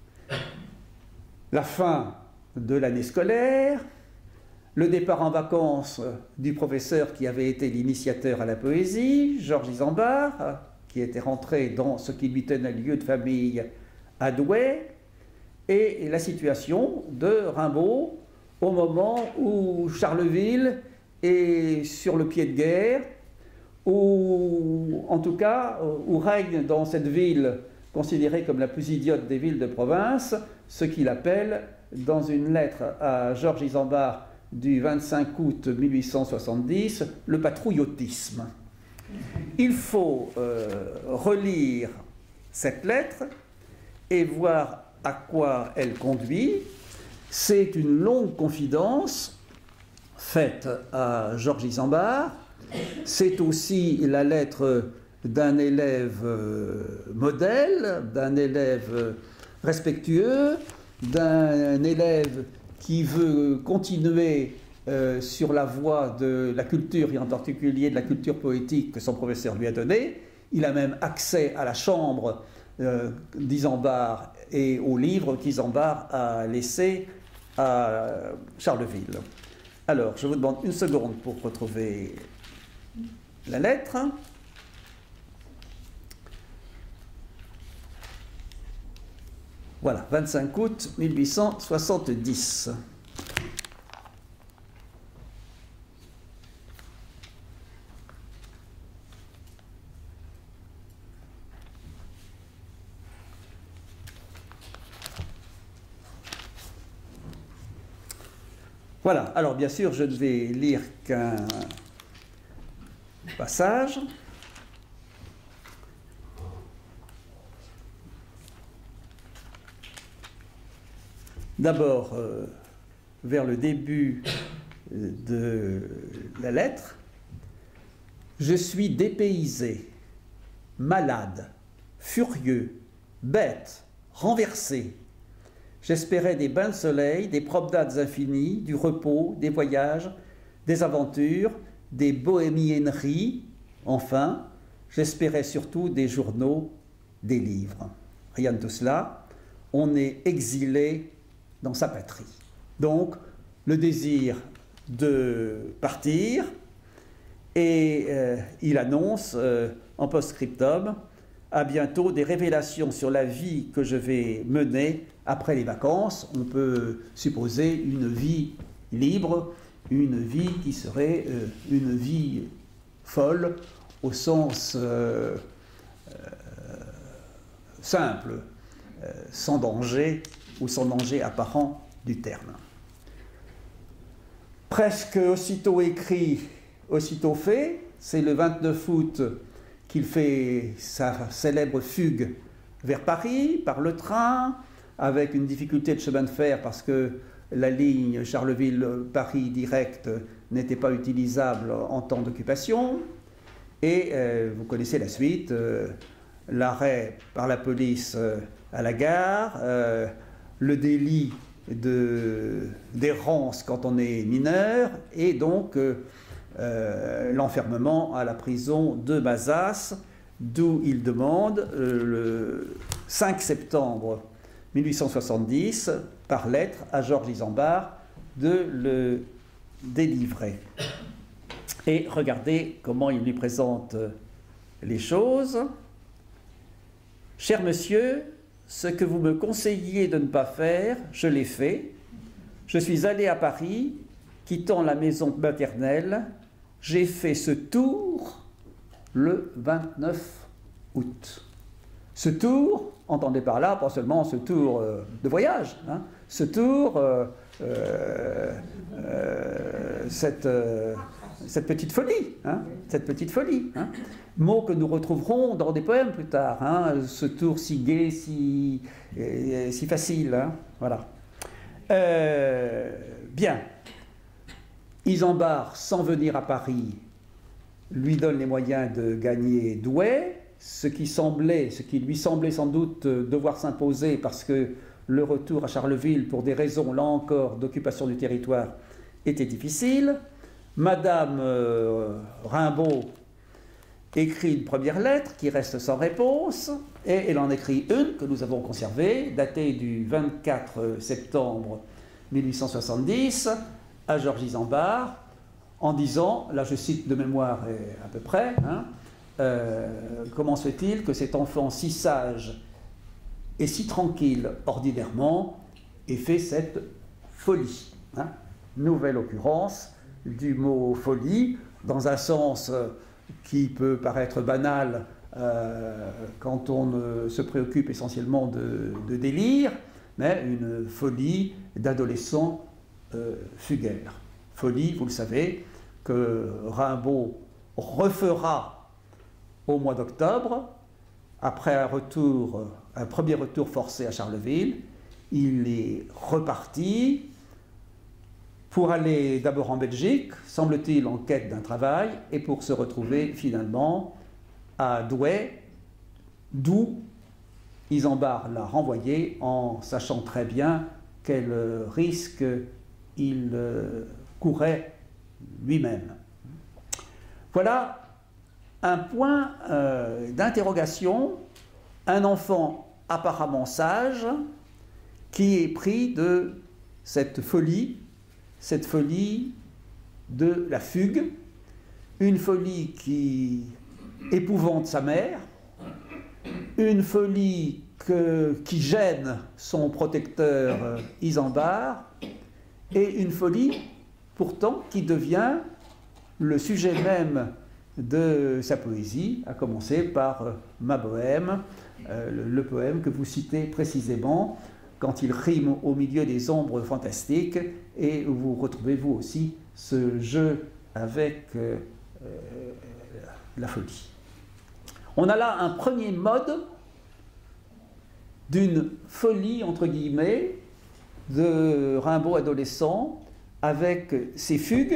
la fin de l'année scolaire, le départ en vacances du professeur qui avait été l'initiateur à la poésie, Georges Isambard, qui était rentré dans ce qui lui tenait lieu de famille à Douai, et la situation de Rimbaud au moment où Charleville est sur le pied de guerre, où, en tout cas, où règne dans cette ville considérée comme la plus idiote des villes de province, ce qu'il appelle, dans une lettre à Georges Isambard du vingt-cinq août mille huit cent soixante-dix, le patrouillotisme. Il faut euh, relire cette lettre et voir à quoi elle conduit. C'est une longue confidence faite à Georges Isambard. C'est aussi la lettre d'un élève euh, modèle, d'un élève respectueux, d'un élève qui veut continuer euh, sur la voie de la culture, et en particulier de la culture poétique que son professeur lui a donnée. Il a même accès à la chambre euh, d'Isambard et aux livres qu'Isambard a laissés à Charleville. Alors, je vous demande une seconde pour retrouver la lettre. Voilà, vingt-cinq août mille huit cent soixante-dix. Voilà, alors bien sûr, je ne vais lire qu'un passage. D'abord, euh, vers le début de la lettre, je suis dépaysé, malade, furieux, bête, renversé. J'espérais des bains de soleil, des promenades infinies, du repos, des voyages, des aventures, des bohémienneries. Enfin, j'espérais surtout des journaux, des livres. Rien de tout cela. On est exilé dans sa patrie. Donc, le désir de partir, et euh, il annonce euh, en post-scriptum, à bientôt des révélations sur la vie que je vais mener après les vacances. On peut supposer une vie libre, une vie qui serait euh, une vie folle au sens euh, euh, simple, euh, sans danger ou sans danger apparent du terme. Presque aussitôt écrit, aussitôt fait, c'est le vingt-neuf août qu'il fait sa célèbre fugue vers Paris par le train, avec une difficulté de chemin de fer parce que la ligne Charleville-Paris direct n'était pas utilisable en temps d'occupation. Et euh, vous connaissez la suite, euh, l'arrêt par la police euh, à la gare, euh, le délit de, d'errance quand on est mineur, et donc euh, euh, l'enfermement à la prison de Mazas, d'où il demande euh, le cinq septembre mille huit cent soixante-dix, par lettre à Georges Isambard, de le délivrer. Et regardez comment il lui présente les choses. « Cher monsieur, ce que vous me conseilliez de ne pas faire, je l'ai fait. Je suis allé à Paris, quittant la maison maternelle. J'ai fait ce tour le vingt-neuf août. Ce tour, entendez par là, pas seulement ce tour euh, de voyage, hein, ce tour, euh, euh, euh, cette, euh, cette petite folie, hein, cette petite folie, hein, mot que nous retrouverons dans des poèmes plus tard, hein, ce tour si gai, si, euh, si facile, hein, voilà. Euh, bien, Isambard, sans venir à Paris, lui donne les moyens de gagner Douai, ce qui semblait, ce qui lui semblait sans doute devoir s'imposer parce que le retour à Charleville, pour des raisons, là encore, d'occupation du territoire, était difficile. Madame euh, Rimbaud écrit une première lettre qui reste sans réponse, et elle en écrit une que nous avons conservée, datée du vingt-quatre septembre mille huit cent soixante-dix, à Georges Isambard, en disant, là je cite de mémoire à peu près, hein, euh, comment se fait-il que cet enfant si sage et si tranquille ordinairement ait fait cette folie, hein. Nouvelle occurrence du mot folie, dans un sens euh, qui peut paraître banal euh, quand on euh, se préoccupe essentiellement de, de délire, mais une folie d'adolescent euh, fugaire. Folie, vous le savez, que Rimbaud refera au mois d'octobre, après un retour, un premier retour forcé à Charleville. Il est reparti pour aller d'abord en Belgique, semble-t-il en quête d'un travail, et pour se retrouver finalement à Douai, d'où Isambard l'a renvoyé en sachant très bien quel risque il courait lui-même. Voilà un point euh, d'interrogation, un enfant apparemment sage qui est pris de cette folie, cette folie de la fugue, une folie qui épouvante sa mère, une folie que, qui gêne son protecteur euh, Isambard, et une folie pourtant qui devient le sujet même de sa poésie, à commencer par euh, Ma Bohème, euh, le, le poème que vous citez précisément quand il rime au milieu des ombres fantastiques, et vous retrouvez vous aussi ce jeu avec euh, euh, la folie. On a là un premier mode d'une folie, entre guillemets, de Rimbaud adolescent, avec ses fugues,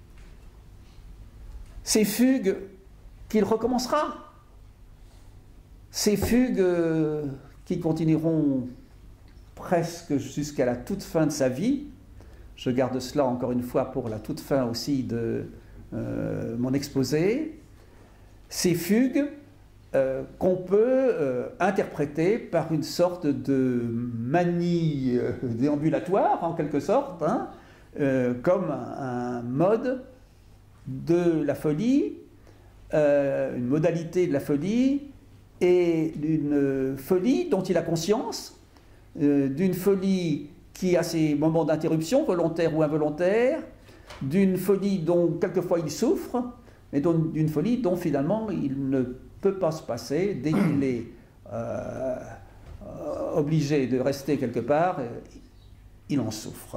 ces fugues qu'il recommencera, ces fugues qui continueront presque jusqu'à la toute fin de sa vie. Je garde cela encore une fois pour la toute fin aussi de euh, mon exposé. Ces fugues euh, qu'on peut euh, interpréter par une sorte de manie euh, déambulatoire, en quelque sorte, hein, euh, comme un, un mode de la folie, euh, une modalité de la folie, et d'une folie dont il a conscience, euh, d'une folie qui a ses moments d'interruption, volontaires ou involontaires, d'une folie dont quelquefois il souffre, mais d'une folie dont finalement il ne peut pas se passer dès qu'il est euh, obligé de rester quelque part, il en souffre.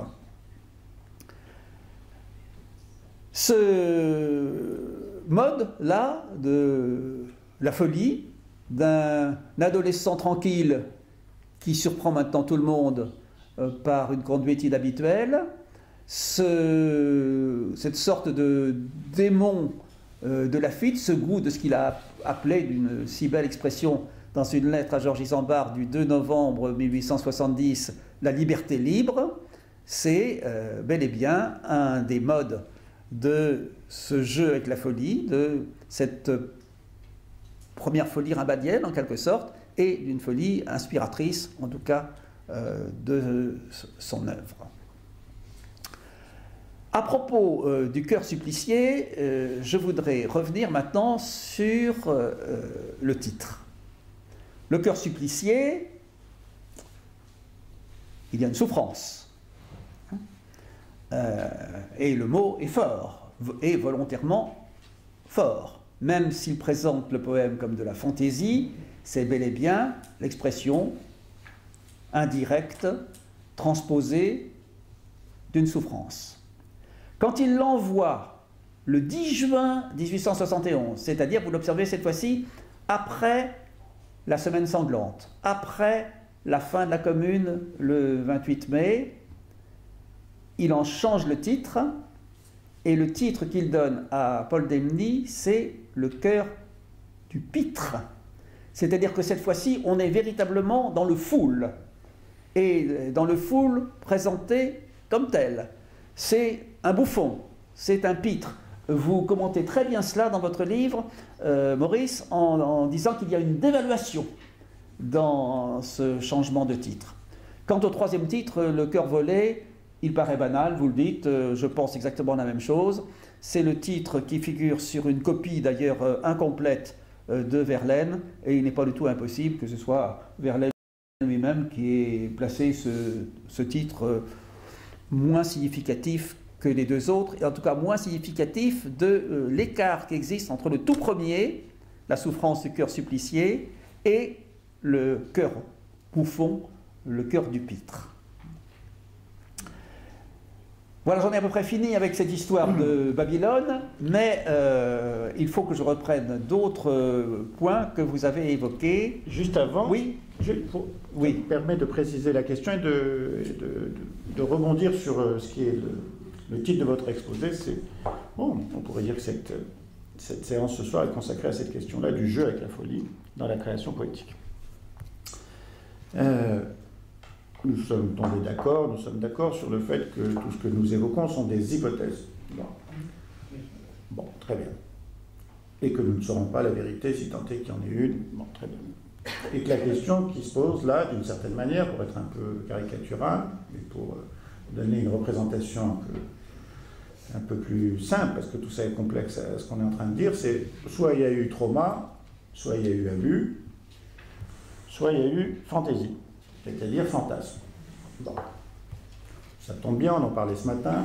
Ce mode-là de la folie, d'un adolescent tranquille qui surprend maintenant tout le monde euh, par une conduite inhabituelle, ce, cette sorte de démon euh, de la fuite, ce goût de ce qu'il a appelé d'une si belle expression dans une lettre à Georges Isambard du deux novembre mille huit cent soixante-dix, la liberté libre, c'est euh, bel et bien un des modes de ce jeu avec la folie, de cette première folie rimbadienne en quelque sorte, et d'une folie inspiratrice, en tout cas, euh, de son œuvre. À propos euh, du cœur supplicié, euh, je voudrais revenir maintenant sur euh, le titre. Le cœur supplicié, il y a une souffrance. Euh, et le mot est fort, et volontairement fort. Même s'il présente le poème comme de la fantaisie, c'est bel et bien l'expression indirecte, transposée d'une souffrance. Quand il l'envoie le dix juin mille huit cent soixante et onze, c'est-à-dire, vous l'observez cette fois-ci, après la semaine sanglante, après la fin de la Commune le vingt-huit mai, il en change le titre, et le titre qu'il donne à Paul Demny, c'est le cœur du pitre. C'est-à-dire que cette fois-ci, on est véritablement dans le foule, et dans le foule présenté comme tel. C'est un bouffon, c'est un pitre. Vous commentez très bien cela dans votre livre, euh, Maurice, en, en disant qu'il y a une dévaluation dans ce changement de titre. Quant au troisième titre, le cœur volé, il paraît banal, vous le dites, euh, je pense exactement la même chose. C'est le titre qui figure sur une copie d'ailleurs euh, incomplète euh, de Verlaine, et il n'est pas du tout impossible que ce soit Verlaine lui-même qui ait placé ce, ce titre euh, moins significatif que les deux autres, et en tout cas moins significatif de euh, l'écart qui existe entre le tout premier, la souffrance du cœur supplicié, et le cœur bouffon, le cœur du pitre. Voilà, j'en ai à peu près fini avec cette histoire de Babylone, mais euh, il faut que je reprenne d'autres euh, points que vous avez évoqués. Juste avant, oui, je, pour, oui. ça me permet de préciser la question et de, de, de, de rebondir sur euh, ce qui est le, le titre de votre exposé. C'est, bon, on pourrait dire que cette, cette séance ce soir est consacrée à cette question-là du jeu avec la folie dans la création poétique. Euh, Nous sommes tombés d'accord, nous sommes d'accord sur le fait que tout ce que nous évoquons sont des hypothèses. Bon, bon très bien. Et que nous ne saurons pas la vérité si tant est qu'il y en ait une. Bon, très bien. Et que la question qui se pose là, d'une certaine manière, pour être un peu caricatural, mais pour donner une représentation un peu, un peu plus simple, parce que tout ça est complexe à ce qu'on est en train de dire, c'est soit il y a eu trauma, soit il y a eu abus, soit il y a eu fantaisie. C'est-à-dire fantasme. Bon. Ça tombe bien, on en parlait ce matin,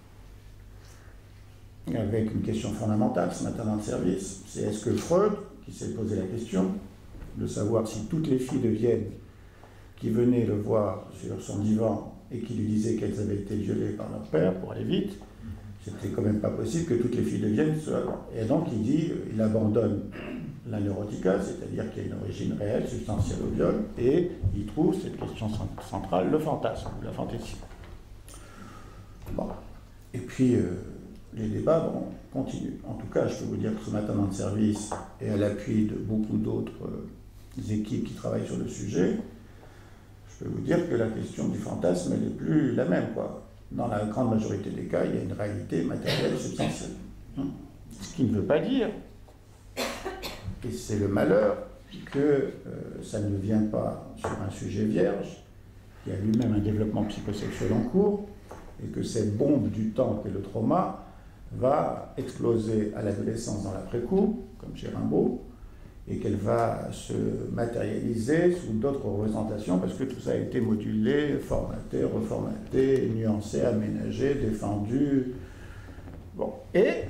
avec une question fondamentale ce matin dans le service, c'est est-ce que Freud, qui s'est posé la question de savoir si toutes les filles de Vienne qui venaient le voir sur son divan et qui lui disaient qu'elles avaient été violées par leur père, pour aller vite, c'était quand même pas possible que toutes les filles de Vienne soient... Et donc il dit, il abandonne la neurotica, c'est-à-dire qu'il y a une origine réelle, substantielle au viol, et il trouve cette question centrale, le fantasme, la fantaisie. Bon. Et puis, euh, les débats bon, continuent. En tout cas, je peux vous dire que ce matin dans le service, et à l'appui de beaucoup d'autres euh, équipes qui travaillent sur le sujet, je peux vous dire que la question du fantasme, elle n'est plus la même, quoi. Dans la grande majorité des cas, il y a une réalité matérielle substantielle. Ce qui ne veut pas dire, et c'est le malheur, que euh, ça ne vient pas sur un sujet vierge, qui a lui-même un développement psychosexuel en cours, et que cette bombe du temps qu'est le trauma va exploser à l'adolescence dans l'après-coup, comme chez Rimbaud, et qu'elle va se matérialiser sous d'autres représentations, parce que tout ça a été modulé, formaté, reformaté, nuancé, aménagé, défendu. Bon. Et,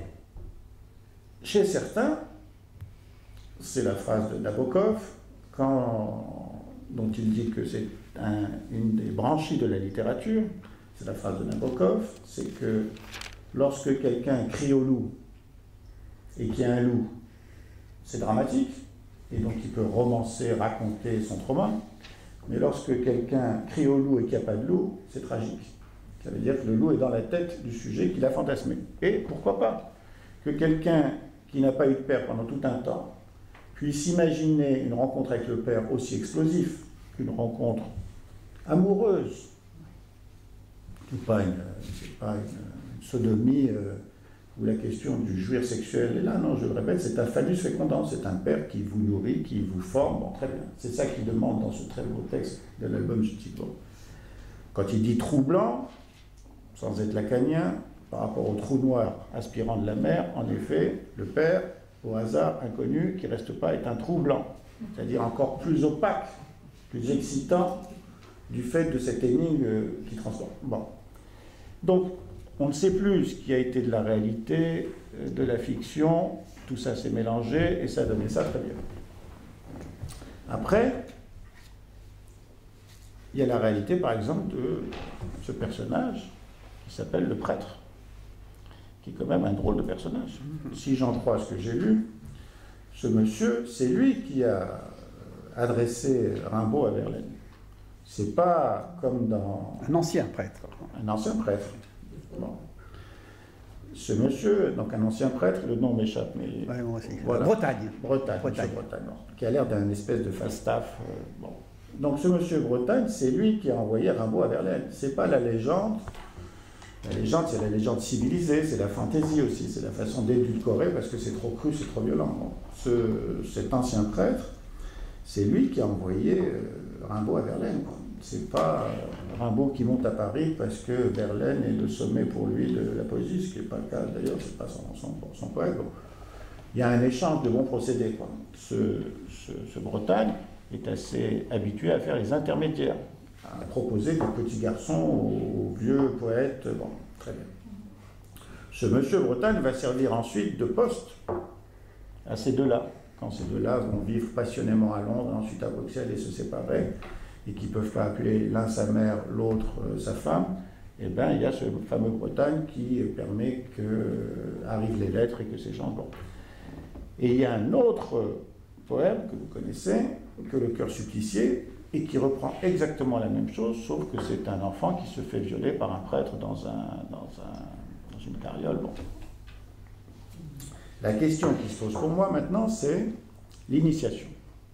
chez certains, c'est la phrase de Nabokov, quand, dont il dit que c'est un, une des branchies de la littérature, c'est la phrase de Nabokov, c'est que lorsque quelqu'un crie au loup, et qu'il y a un loup, c'est dramatique, et donc il peut romancer, raconter son trauma, mais lorsque quelqu'un crie au loup et qu'il n'y a pas de loup, c'est tragique. Ça veut dire que le loup est dans la tête du sujet qu'il a fantasmé. Et pourquoi pas que quelqu'un qui n'a pas eu de père pendant tout un temps puisse imaginer une rencontre avec le père aussi explosive qu'une rencontre amoureuse, c'est pas une, c'est pas une, une sodomie euh, où la question du jouir sexuel est là, non, je le répète, c'est un phallus fécondant, c'est un père qui vous nourrit, qui vous forme, bon, très bien. C'est ça qu'il demande dans ce très beau texte de l'album Jutibo. Quand il dit troublant, sans être lacanien, par rapport au trou noir aspirant de la mer, en effet, le père, au hasard inconnu, qui ne reste pas, est un trou blanc, c'est-à-dire encore plus opaque, plus excitant, du fait de cette énigme qui transforme. Bon. Donc, on ne sait plus ce qui a été de la réalité, de la fiction, tout ça s'est mélangé et ça a donné ça très bien. Après, il y a la réalité, par exemple, de ce personnage qui s'appelle le prêtre. qui est quand même un drôle de personnage. Si j'en crois ce que j'ai lu, ce monsieur, c'est lui qui a adressé Rimbaud à Verlaine. C'est pas comme dans... Un ancien prêtre. Un ancien prêtre. Bon. Ce monsieur, donc un ancien prêtre, le nom m'échappe, mais... Ouais, moi aussi. Voilà. Bretagne. Bretagne, Bretagne. monsieur Bretagne, non, qui a l'air d'un espèce de Falstaff. Euh, bon. Donc ce monsieur Bretagne, c'est lui qui a envoyé Rimbaud à Verlaine. C'est pas la légende. La légende, c'est la légende civilisée, c'est la fantaisie aussi, c'est la façon d'édulcorer parce que c'est trop cru, c'est trop violent. Bon. Ce, cet ancien prêtre, c'est lui qui a envoyé euh, Rimbaud à Verlaine. C'est pas euh, Rimbaud qui monte à Paris parce que Verlaine est le sommet pour lui de la poésie, ce qui n'est pas le cas d'ailleurs, c'est pas son, son, son poète. Bon. Il y a un échange de bons procédés, quoi. Ce, ce, ce Bretagne est assez habitué à faire les intermédiaires, à proposer des petits garçons aux vieux poètes. Bon, très bien. Ce monsieur Bretagne va servir ensuite de poste à ces deux-là, quand ces deux-là vont vivre passionnément à Londres, ensuite à Bruxelles et se séparer, et qui ne peuvent pas appeler l'un sa mère, l'autre euh, sa femme, et bien il y a ce fameux Bretagne qui permet que euh, arrivent les lettres et que ces gens... Bon. Et il y a un autre euh, poème que vous connaissez, que Le Cœur supplicié, et qui reprend exactement la même chose, sauf que c'est un enfant qui se fait violer par un prêtre dans, un, dans, un, dans une carriole. Bon. La question qui se pose pour moi maintenant, c'est l'initiation.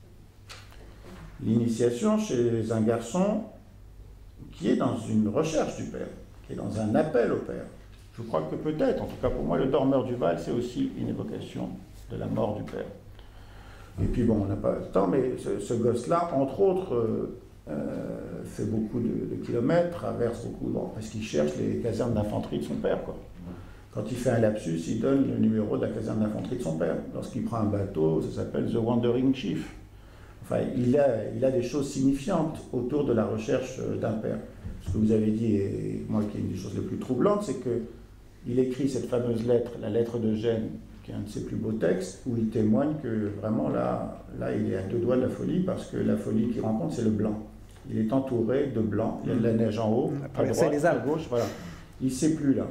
L'initiation chez un garçon qui est dans une recherche du père, qui est dans un appel au père. Je crois que peut-être, en tout cas pour moi, le dormeur du Val, c'est aussi une évocation de la mort du père. Et puis bon, on n'a pas le temps, mais ce, ce gosse-là, entre autres, euh, euh, fait beaucoup de, de kilomètres, traverse beaucoup, bon, parce qu'il cherche les casernes d'infanterie de son père, quoi. Quand il fait un lapsus, il donne le numéro de la caserne d'infanterie de son père. Lorsqu'il prend un bateau, ça s'appelle The Wandering Chief. Enfin, il a, il a des choses signifiantes autour de la recherche d'un père. Ce que vous avez dit, et moi qui est une des choses les plus troublantes, c'est qu'il écrit cette fameuse lettre, la lettre de Gênes, qui est un de ses plus beaux textes, où il témoigne que vraiment là, là il est à deux doigts de la folie, parce que la folie qu'il rencontre, c'est le blanc. Il est entouré de blanc, il y a de la neige en haut, à droite, les à gauche, voilà. Il ne sait plus là.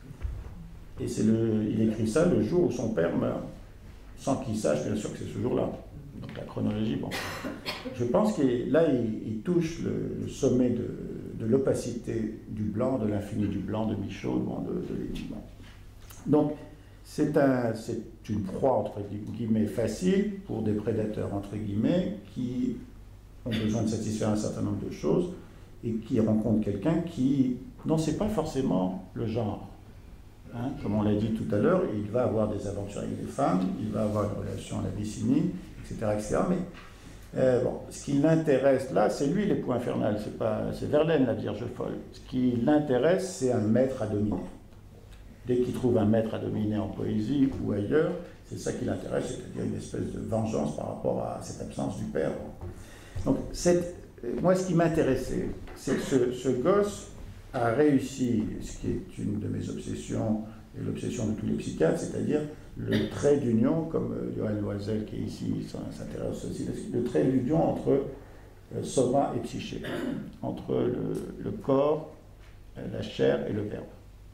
Et c'est le, il écrit ça le jour où son père meurt, sans qu'il sache bien sûr que c'est ce jour-là. Donc la chronologie, bon. Je pense que là, il, il touche le, le sommet de, de l'opacité du blanc, de l'infini du blanc, de Michaud, bon, de, de Lévy. Donc, c'est un, c'est une proie, entre guillemets, facile pour des prédateurs, entre guillemets, qui ont besoin de satisfaire un certain nombre de choses et qui rencontrent quelqu'un qui, non, c'est pas forcément le genre. Hein, comme on l'a dit tout à l'heure, il va avoir des aventures avec des femmes, il va avoir une relation à la Vicini, et cetera, et cetera. Mais euh, bon, ce qui l'intéresse là, c'est lui l'époux infernal, c'est pas, c'est Verlaine la Vierge folle. Ce qui l'intéresse, c'est un maître à dominer. Dès qu'il trouve un maître à dominer en poésie ou ailleurs, c'est ça qui l'intéresse, c'est-à-dire une espèce de vengeance par rapport à cette absence du père. Donc, cette, moi, ce qui m'intéressait, c'est que ce, ce gosse a réussi, ce qui est une de mes obsessions, et l'obsession de tous les psychiatres, c'est-à-dire le trait d'union, comme euh, Johann Loisel qui est ici s'intéresse aussi, le trait d'union entre euh, soma et psyché, entre le, le corps, la chair et le verbe.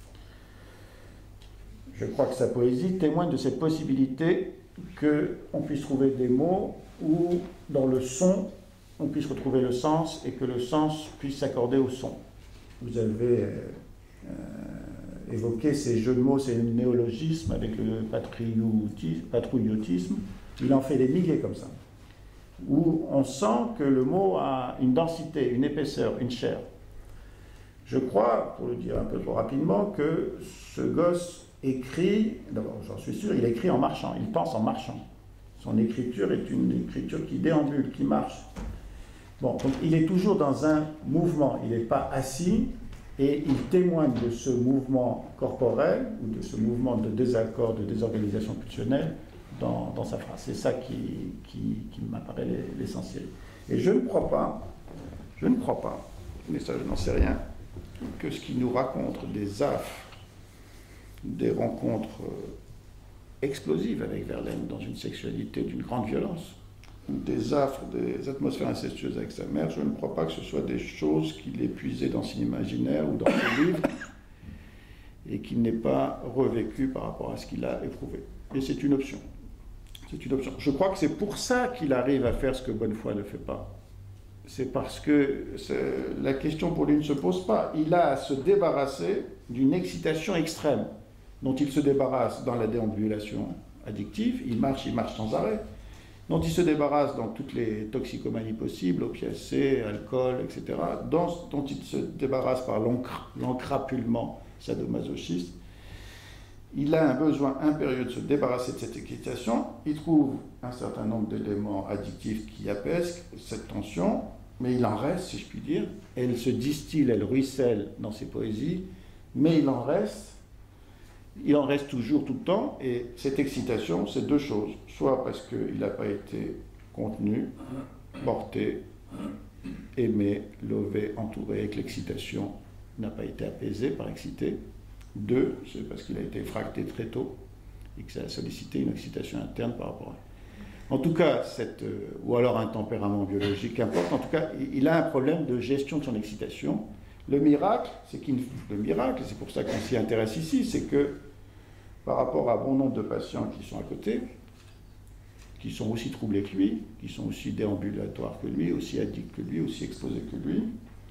Je crois que sa poésie témoigne de cette possibilité qu'on puisse trouver des mots où, dans le son, on puisse retrouver le sens et que le sens puisse s'accorder au son. Vous avez euh, euh, évoqué ces jeux de mots, ces néologismes avec le patriotisme. Il en fait des milliers comme ça, où on sent que le mot a une densité, une épaisseur, une chair. Je crois, pour le dire un peu trop rapidement, que ce gosse écrit, d'abord j'en suis sûr, il écrit en marchant, il pense en marchant. Son écriture est une écriture qui déambule, qui marche. Bon, donc il est toujours dans un mouvement, il n'est pas assis, et il témoigne de ce mouvement corporel, ou de ce mouvement de désaccord, de désorganisation pulsionnelle dans, dans sa phrase. C'est ça qui, qui, qui m'apparaît l'essentiel. Et je ne crois pas, je ne crois pas, mais ça je n'en sais rien, que ce qui nous raconte des affres, des rencontres explosives avec Verlaine dans une sexualité d'une grande violence, des affres, des atmosphères incestueuses avec sa mère, je ne crois pas que ce soit des choses qu'il ait puisées dans son imaginaire ou dans ses livres et qui qu'il n'ait pas revécu par rapport à ce qu'il a éprouvé. Et c'est une option. C'est une option. Je crois que c'est pour ça qu'il arrive à faire ce que Bonnefoy ne fait pas. C'est parce que la question pour lui ne se pose pas. Il a à se débarrasser d'une excitation extrême dont il se débarrasse dans la déambulation addictive. Il marche, il marche sans arrêt. Dont il se débarrasse dans toutes les toxicomanies possibles, opiacés, alcool, et cetera. Dont, dont il se débarrasse par l'encrapulement sadomasochiste. Il a un besoin impérieux de se débarrasser de cette excitation. Il trouve un certain nombre d'éléments addictifs qui apaisent cette tension, mais il en reste, si je puis dire. Elle se distille, elle ruisselle dans ses poésies, mais il en reste. Il en reste toujours tout le temps, et cette excitation, c'est deux choses. Soit parce qu'il n'a pas été contenu, porté, aimé, lové, entouré, et que l'excitation n'a pas été apaisée par excité. Deux, c'est parce qu'il a été fracté très tôt et que ça a sollicité une excitation interne par rapport à lui. En tout cas, cette, euh, ou alors un tempérament biologique, qu'importe, en tout cas, il a un problème de gestion de son excitation. Le miracle, c'est qu'il, le miracle, et c'est pour ça qu'on s'y intéresse ici, c'est que par rapport à bon nombre de patients qui sont à côté, qui sont aussi troublés que lui, qui sont aussi déambulatoires que lui, aussi addicts que lui, aussi exposés que lui,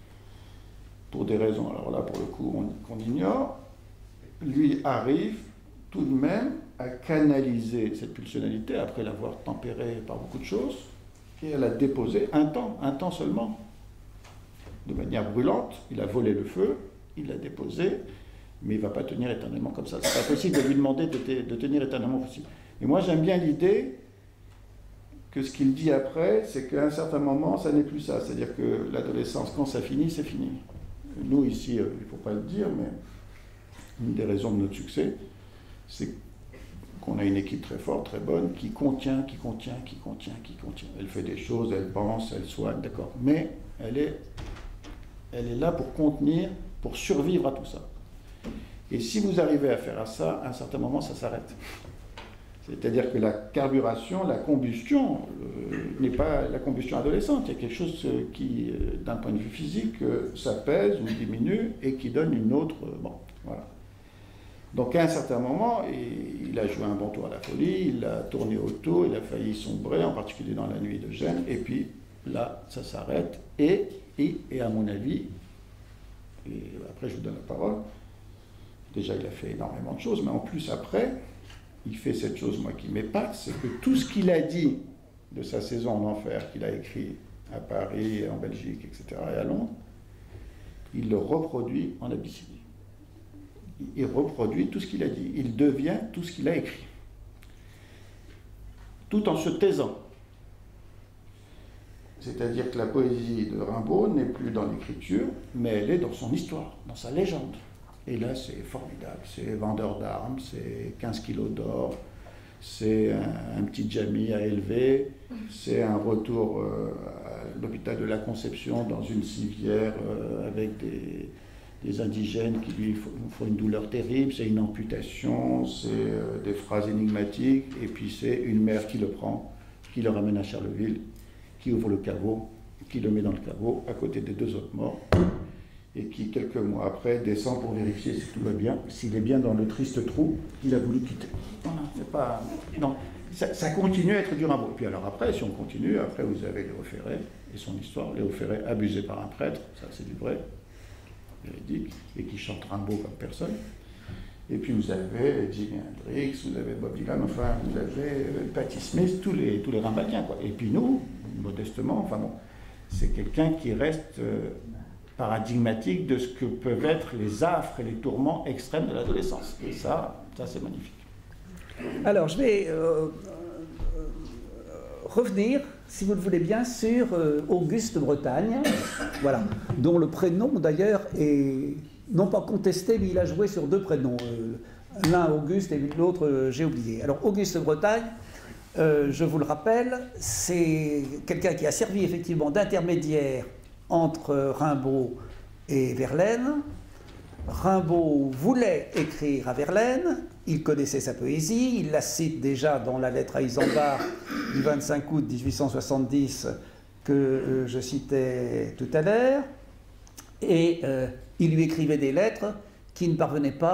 pour des raisons, alors là, pour le coup, on, qu'on ignore, lui arrive tout de même à canaliser cette pulsionalité après l'avoir tempérée par beaucoup de choses et à la déposer un temps, un temps seulement, de manière brûlante. Il a volé le feu, il l'a déposé, mais il ne va pas tenir éternellement comme ça. C'est pas possible de lui demander de, te, de tenir éternellement possible. Et moi j'aime bien l'idée que ce qu'il dit après, c'est qu'à un certain moment, ça n'est plus ça. C'est-à-dire que l'adolescence, quand ça finit, c'est fini. Nous ici, il ne faut pas le dire, mais une des raisons de notre succès, c'est qu'on a une équipe très forte, très bonne, qui contient, qui contient, qui contient, qui contient. Elle fait des choses, elle pense, elle soigne, d'accord. Mais elle est, elle est là pour contenir, pour survivre à tout ça. Et si vous arrivez à faire à ça, à un certain moment, ça s'arrête. C'est-à-dire que la carburation, la combustion, euh, n'est pas la combustion adolescente. Il y a quelque chose qui, euh, d'un point de vue physique, euh, s'apaise ou diminue et qui donne une autre... Euh, bon, voilà. Donc à un certain moment, il a joué un bon tour à la folie, il a tourné autour, il a failli sombrer, en particulier dans la nuit de Gênes, et puis là, ça s'arrête, et, et, et à mon avis, et après je vous donne la parole, déjà il a fait énormément de choses, mais en plus après, il fait cette chose, moi, qui m'épate, c'est que tout ce qu'il a dit de sa saison en enfer, qu'il a écrit à Paris, en Belgique, et cetera, et à Londres, il le reproduit en Abyssinie. Il reproduit tout ce qu'il a dit. Il devient tout ce qu'il a écrit. Tout en se taisant. C'est-à-dire que la poésie de Rimbaud n'est plus dans l'écriture, mais elle est dans son histoire, dans sa légende. Et là, c'est formidable. C'est vendeur d'armes, c'est quinze kilos d'or, c'est un, un petit Jamy à élever, c'est un retour euh, à l'hôpital de la Conception dans une civière euh, avec des... des indigènes qui lui font une douleur terrible, c'est une amputation, c'est euh, des phrases énigmatiques, et puis c'est une mère qui le prend, qui le ramène à Charleville, qui ouvre le caveau, qui le met dans le caveau, à côté des deux autres morts, et qui, quelques mois après, descend pour vérifier si tout va bien, s'il est bien dans le triste trou qu'il a voulu quitter. Voilà, c'est pas... Non, ça, ça continue à être du Rimbaud. Puis alors après, si on continue, après vous avez Léo Ferré et son histoire, Léo Ferré abusé par un prêtre, ça c'est du vrai, véridique, et qui chante Rimbaud comme personne. Et puis vous avez Jimi Hendrix, vous avez Bob Dylan, enfin vous avez Patti Smith, tous les, tous les Rimbadiens, quoi. Et puis nous, modestement, enfin bon, c'est quelqu'un qui reste euh, paradigmatique de ce que peuvent être les affres et les tourments extrêmes de l'adolescence. Et ça, ça c'est magnifique. Alors je vais euh, euh, revenir, si vous le voulez bien, sur euh, Auguste de Bretagne, voilà, dont le prénom d'ailleurs est non pas contesté, mais il a joué sur deux prénoms, euh, l'un Auguste et l'autre euh, j'ai oublié. Alors Auguste de Bretagne, euh, je vous le rappelle, c'est quelqu'un qui a servi effectivement d'intermédiaire entre Rimbaud et Verlaine. Rimbaud voulait écrire à Verlaine, il connaissait sa poésie, il la cite déjà dans la lettre à Isambard du vingt-cinq août mille huit cent soixante-dix que euh, je citais tout à l'heure, et euh, il lui écrivait des lettres qui ne parvenaient pas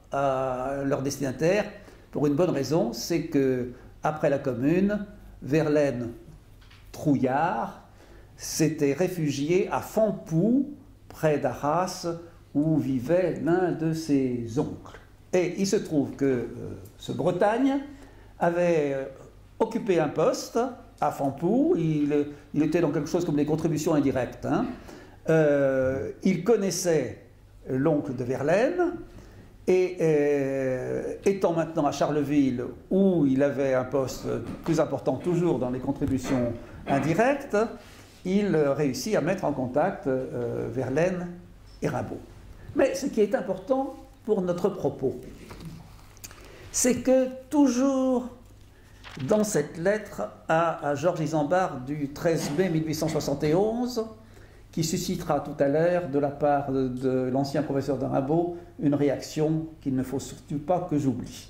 à leur destinataire pour une bonne raison, c'est que après la Commune, Verlaine Trouillard s'était réfugié à Fampoux, près d'Arras, où vivait l'un de ses oncles. Et il se trouve que euh, ce Bretagne avait euh, occupé un poste à Fampoux, il, il était dans quelque chose comme les contributions indirectes. Hein. Euh, il connaissait l'oncle de Verlaine, et euh, étant maintenant à Charleville, où il avait un poste plus important toujours dans les contributions indirectes, il réussit à mettre en contact euh, Verlaine et Rimbaud. Mais ce qui est important pour notre propos, c'est que toujours dans cette lettre à, à Georges Isambard du treize mai mille huit cent soixante et onze, qui suscitera tout à l'heure de la part de, de l'ancien professeur de Rimbaud une réaction qu'il ne faut surtout pas que j'oublie.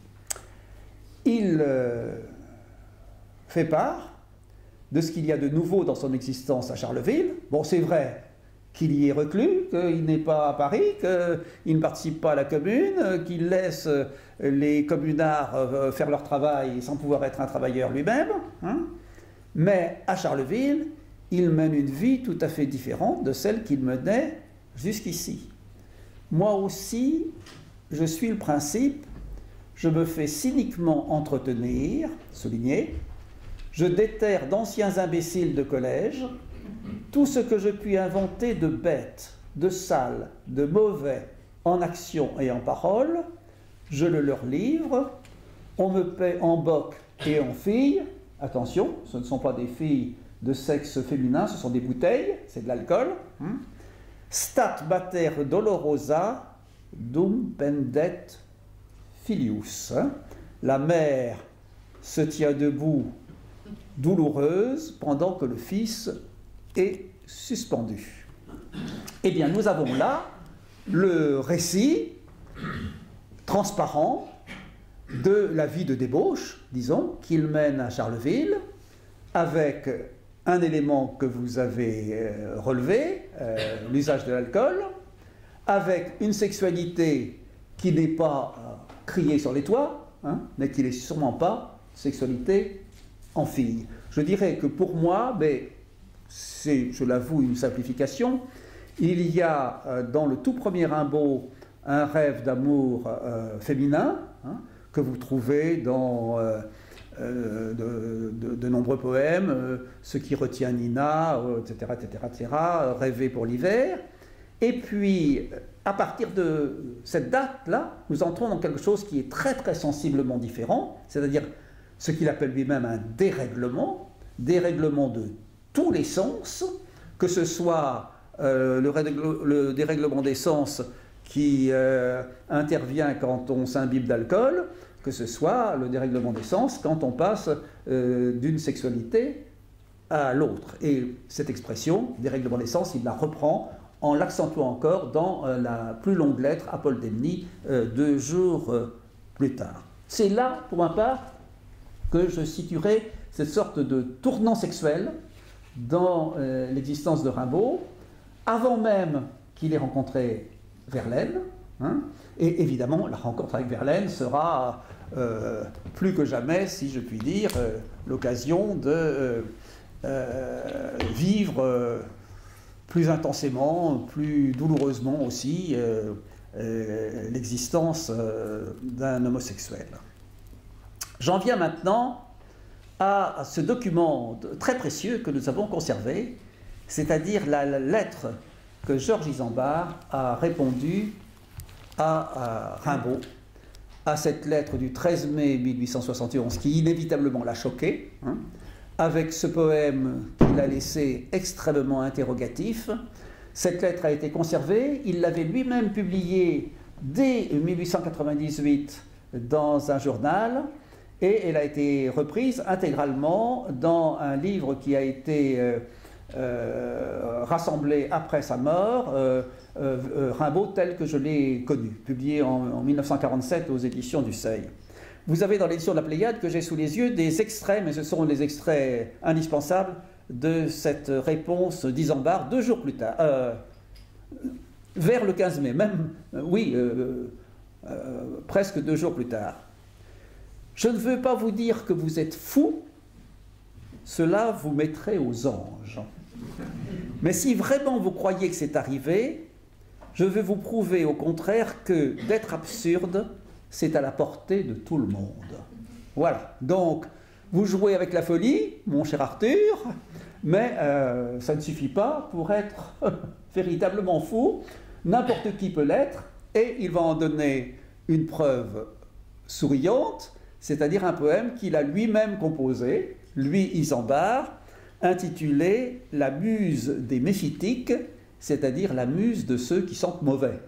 Il euh, fait part de ce qu'il y a de nouveau dans son existence à Charleville. Bon, c'est vrai qu'il y est reclus, qu'il n'est pas à Paris, qu'il ne participe pas à la Commune, qu'il laisse les communards faire leur travail sans pouvoir être un travailleur lui-même. Hein. Mais à Charleville, il mène une vie tout à fait différente de celle qu'il menait jusqu'ici. Moi aussi, je suis le principe, je me fais cyniquement entretenir, souligner, je déterre d'anciens imbéciles de collège, tout ce que je puis inventer de bête, de sale, de mauvais, en action et en parole, je le leur livre, on me paie en boc et en filles, attention, ce ne sont pas des filles de sexe féminin, ce sont des bouteilles, c'est de l'alcool. Hein. Stat mater dolorosa dum pendet filius. Hein. La mère se tient debout douloureuse pendant que le fils est suspendu. Eh bien, nous avons là le récit transparent de la vie de débauche, disons, qu'il mène à Charleville, avec un élément que vous avez euh, relevé, euh, l'usage de l'alcool, avec une sexualité qui n'est pas euh, criée sur les toits, hein, mais qui n'est sûrement pas sexualité en fille. Je dirais que pour moi, mais c'est, je l'avoue, une simplification, il y a euh, dans le tout premier Rimbaud un rêve d'amour euh, féminin, hein, que vous trouvez dans euh, euh, de, de, de nombreux poèmes, euh, Ce qui retient Nina, euh, et cetera, et cetera, et cetera, Rêver pour l'hiver. Et puis, à partir de cette date-là, nous entrons dans quelque chose qui est très très sensiblement différent, c'est-à-dire ce qu'il appelle lui-même un dérèglement, dérèglement de tous les sens, que ce soit euh, le, règle, le dérèglement des sens qui euh, intervient quand on s'imbibe d'alcool, que ce soit le dérèglement des sens quand on passe euh, d'une sexualité à l'autre. Et cette expression, dérèglement des sens, il la reprend en l'accentuant encore dans euh, la plus longue lettre à Paul Demny, euh, deux jours euh, plus tard. C'est là, pour ma part, que je situerai cette sorte de tournant sexuel dans euh, l'existence de Rimbaud, avant même qu'il ait rencontré Verlaine, hein, et évidemment la rencontre avec Verlaine sera euh, plus que jamais, si je puis dire, euh, l'occasion de euh, euh, vivre euh, plus intensément, plus douloureusement aussi euh, euh, l'existence euh, d'un homosexuel. J'en viens maintenant à ce document très précieux que nous avons conservé, c'est-à-dire la, la lettre que Georges Isambard a répondu à, à Rimbaud, à cette lettre du treize mai mille huit cent soixante et onze qui inévitablement l'a choqué, hein, avec ce poème qu'il a laissé extrêmement interrogatif. Cette lettre a été conservée, il l'avait lui-même publiée dès mille huit cent quatre-vingt-dix-huit dans un journal, et elle a été reprise intégralement dans un livre qui a été euh, euh, rassemblé après sa mort, euh, euh, Rimbaud tel que je l'ai connu, publié en, en mille neuf cent quarante-sept aux éditions du Seuil. Vous avez dans l'édition de la Pléiade que j'ai sous les yeux des extraits, mais ce sont les extraits indispensables de cette réponse d'Isambard deux jours plus tard, euh, vers le quinze mai, même, euh, oui, euh, euh, presque deux jours plus tard. Je ne veux pas vous dire que vous êtes fou, cela vous mettrait aux anges. Mais si vraiment vous croyez que c'est arrivé, je veux vous prouver au contraire que d'être absurde, c'est à la portée de tout le monde. Voilà, donc vous jouez avec la folie, mon cher Arthur, mais euh, ça ne suffit pas pour être véritablement fou. N'importe qui peut l'être, et il va en donner une preuve souriante, c'est-à-dire un poème qu'il a lui-même composé, lui Isambard, intitulé « La muse des méphitiques », c'est-à-dire la muse de ceux qui sentent mauvais.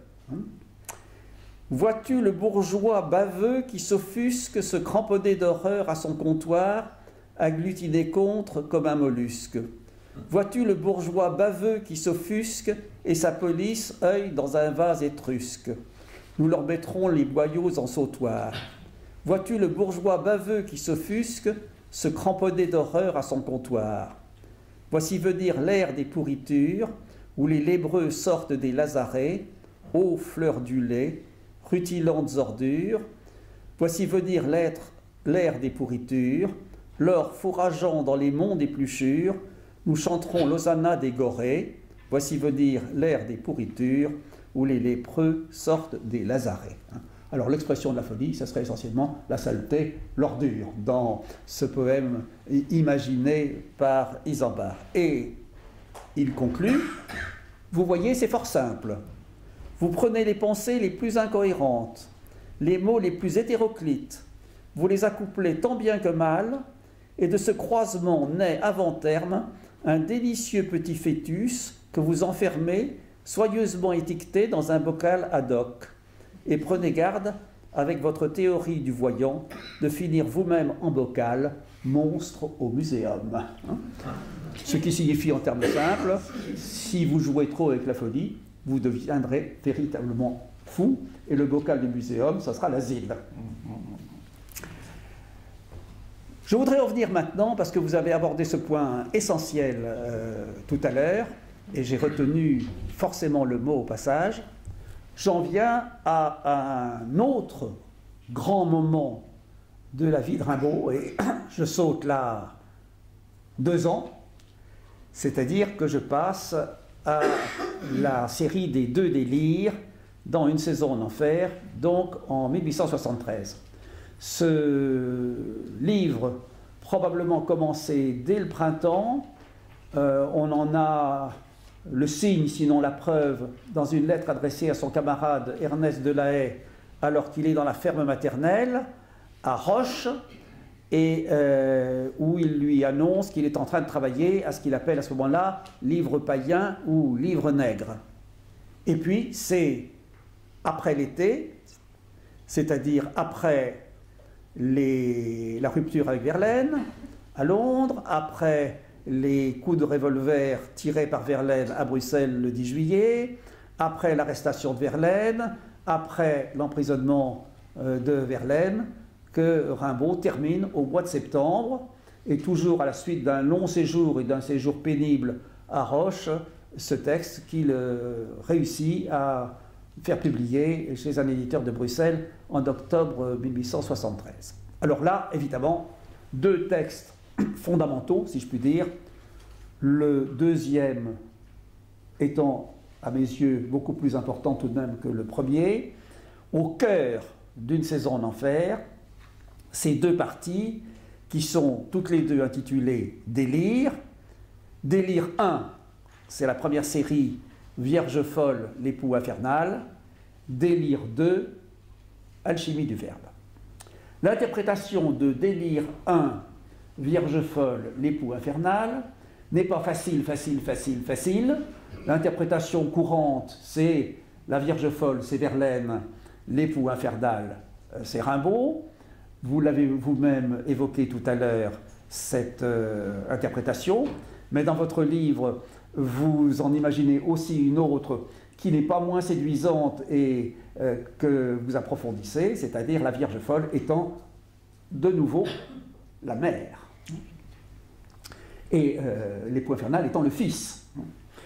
Vois-tu le bourgeois baveux qui s'offusque, se cramponner d'horreur à son comptoir, agglutiné contre comme un mollusque. Vois-tu le bourgeois baveux qui s'offusque et sa police œille dans un vase étrusque. Nous leur mettrons les boyaux en sautoir. Vois-tu le bourgeois baveux qui s'offusque, se cramponner d'horreur à son comptoir. Voici venir l'ère des pourritures, où les lébreux sortent des lazarets, ô fleurs du lait, rutilantes ordures. Voici venir l'ère des pourritures, l'or fourrageant dans les monts d'épluchures, nous chanterons l'hosanna des gorées. Voici venir l'ère des pourritures, où les lépreux sortent des lazarets. Alors l'expression de la folie, ça serait essentiellement la saleté, l'ordure, dans ce poème imaginé par Isambard. Et il conclut, vous voyez, c'est fort simple. Vous prenez les pensées les plus incohérentes, les mots les plus hétéroclites, vous les accouplez tant bien que mal, et de ce croisement naît avant terme un délicieux petit fœtus que vous enfermez, soigneusement étiqueté dans un bocal ad hoc. Et prenez garde, avec votre théorie du voyant, de finir vous-même en bocal, monstre au muséum. Hein? Ce qui signifie en termes simples, si vous jouez trop avec la folie, vous deviendrez véritablement fou, et le bocal du muséum, ça sera l'asile. Je voudrais revenir maintenant, parce que vous avez abordé ce point essentiel euh, tout à l'heure, et j'ai retenu forcément le mot au passage. J'en viens à un autre grand moment de la vie de Rimbaud, et je saute là deux ans, c'est-à-dire que je passe à la série des deux délires dans Une saison en enfer, donc en mille huit cent soixante-treize. Ce livre, probablement commencé dès le printemps, euh, on en a le signe, sinon la preuve, dans une lettre adressée à son camarade Ernest Delahaye, alors qu'il est dans la ferme maternelle, à Roche, et euh, où il lui annonce qu'il est en train de travailler à ce qu'il appelle à ce moment-là livre païen ou livre nègre. Et puis, c'est après l'été, c'est-à-dire après les, la rupture avec Verlaine, à Londres, après les coups de revolver tirés par Verlaine à Bruxelles le dix juillet, après l'arrestation de Verlaine, après l'emprisonnement euh, de Verlaine, que Rimbaud termine au mois de septembre, et toujours à la suite d'un long séjour et d'un séjour pénible à Roche, ce texte qu'il euh, réussit à faire publier chez un éditeur de Bruxelles en octobre mille huit cent soixante-treize. Alors là, évidemment, deux textes fondamentaux, si je puis dire, le deuxième étant, à mes yeux, beaucoup plus important tout de même que le premier, au cœur d'une saison en enfer, ces deux parties qui sont toutes les deux intitulées Délire. Délire un, c'est la première série, Vierge folle, l'époux infernal. Délire deux, Alchimie du verbe. L'interprétation de Délire un, Vierge folle, l'époux infernal, n'est pas facile, facile, facile, facile. L'interprétation courante, c'est la Vierge folle, c'est Verlaine, l'époux infernal, c'est Rimbaud. Vous l'avez vous-même évoqué tout à l'heure, cette euh, interprétation, mais dans votre livre, vous en imaginez aussi une autre qui n'est pas moins séduisante et euh, que vous approfondissez, c'est-à-dire la Vierge folle étant de nouveau la mère, et euh, l'époux infernal étant le fils.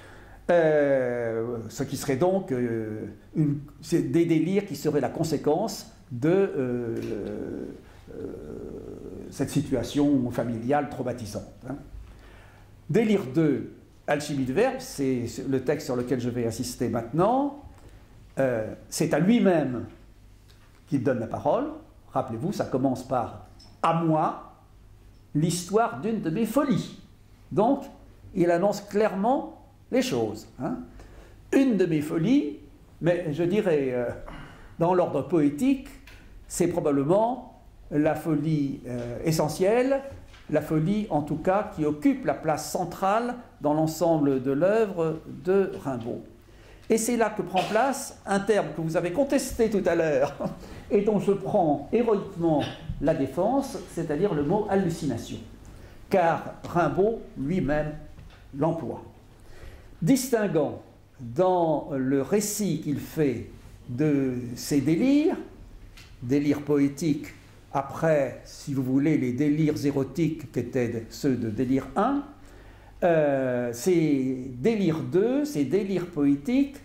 euh, ce qui serait donc euh, une, des délires qui seraient la conséquence de euh, euh, cette situation familiale traumatisante. Hein. Délire deux, alchimie du verbe, c'est le texte sur lequel je vais insister maintenant. Euh, c'est à lui-même qu'il donne la parole. Rappelez-vous, ça commence par « à moi, l'histoire d'une de mes folies ». Donc, il annonce clairement les choses. Hein. Une de mes folies, mais je dirais, euh, dans l'ordre poétique, c'est probablement la folie euh, essentielle, la folie en tout cas qui occupe la place centrale dans l'ensemble de l'œuvre de Rimbaud. Et c'est là que prend place un terme que vous avez contesté tout à l'heure et dont je prends héroïquement la défense, c'est-à-dire le mot hallucination, car Rimbaud lui-même l'emploie. Distinguant dans le récit qu'il fait de ses délires, délires poétiques, après, si vous voulez, les délires érotiques qui étaient ceux de délire un, euh, ces délires deux, ces délires poétiques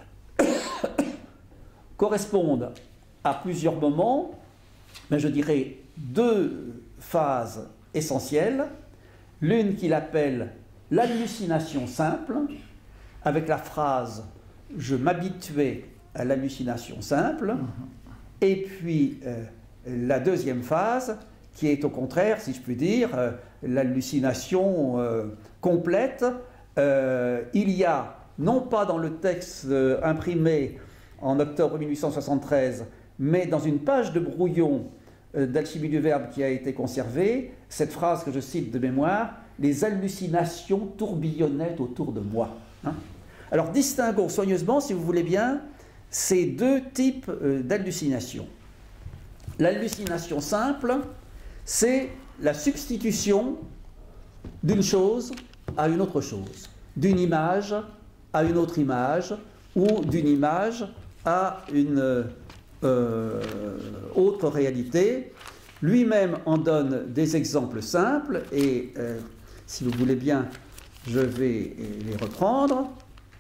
correspondent à plusieurs moments, mais je dirais deux phases essentielles. L'une qu'il appelle l'hallucination simple, avec la phrase « je m'habituais à l'hallucination simple », et puis euh, la deuxième phase, qui est au contraire, si je puis dire, euh, l'hallucination euh, complète. Euh, il y a, non pas dans le texte euh, imprimé en octobre mille huit cent soixante-treize, mais dans une page de brouillon euh, d'Alchimie du Verbe qui a été conservée, cette phrase que je cite de mémoire, « les hallucinations tourbillonnaient autour de moi hein ». Alors distinguons soigneusement, si vous voulez bien, ces deux types euh, d'hallucinations. L'hallucination simple, c'est la substitution d'une chose à une autre chose, d'une image à une autre image, ou d'une image à une euh, autre réalité. Lui-même en donne des exemples simples, et euh, si vous voulez bien, je vais les reprendre.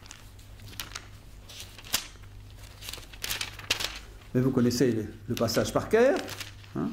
Mais vous connaissez le passage par cœur. Hein.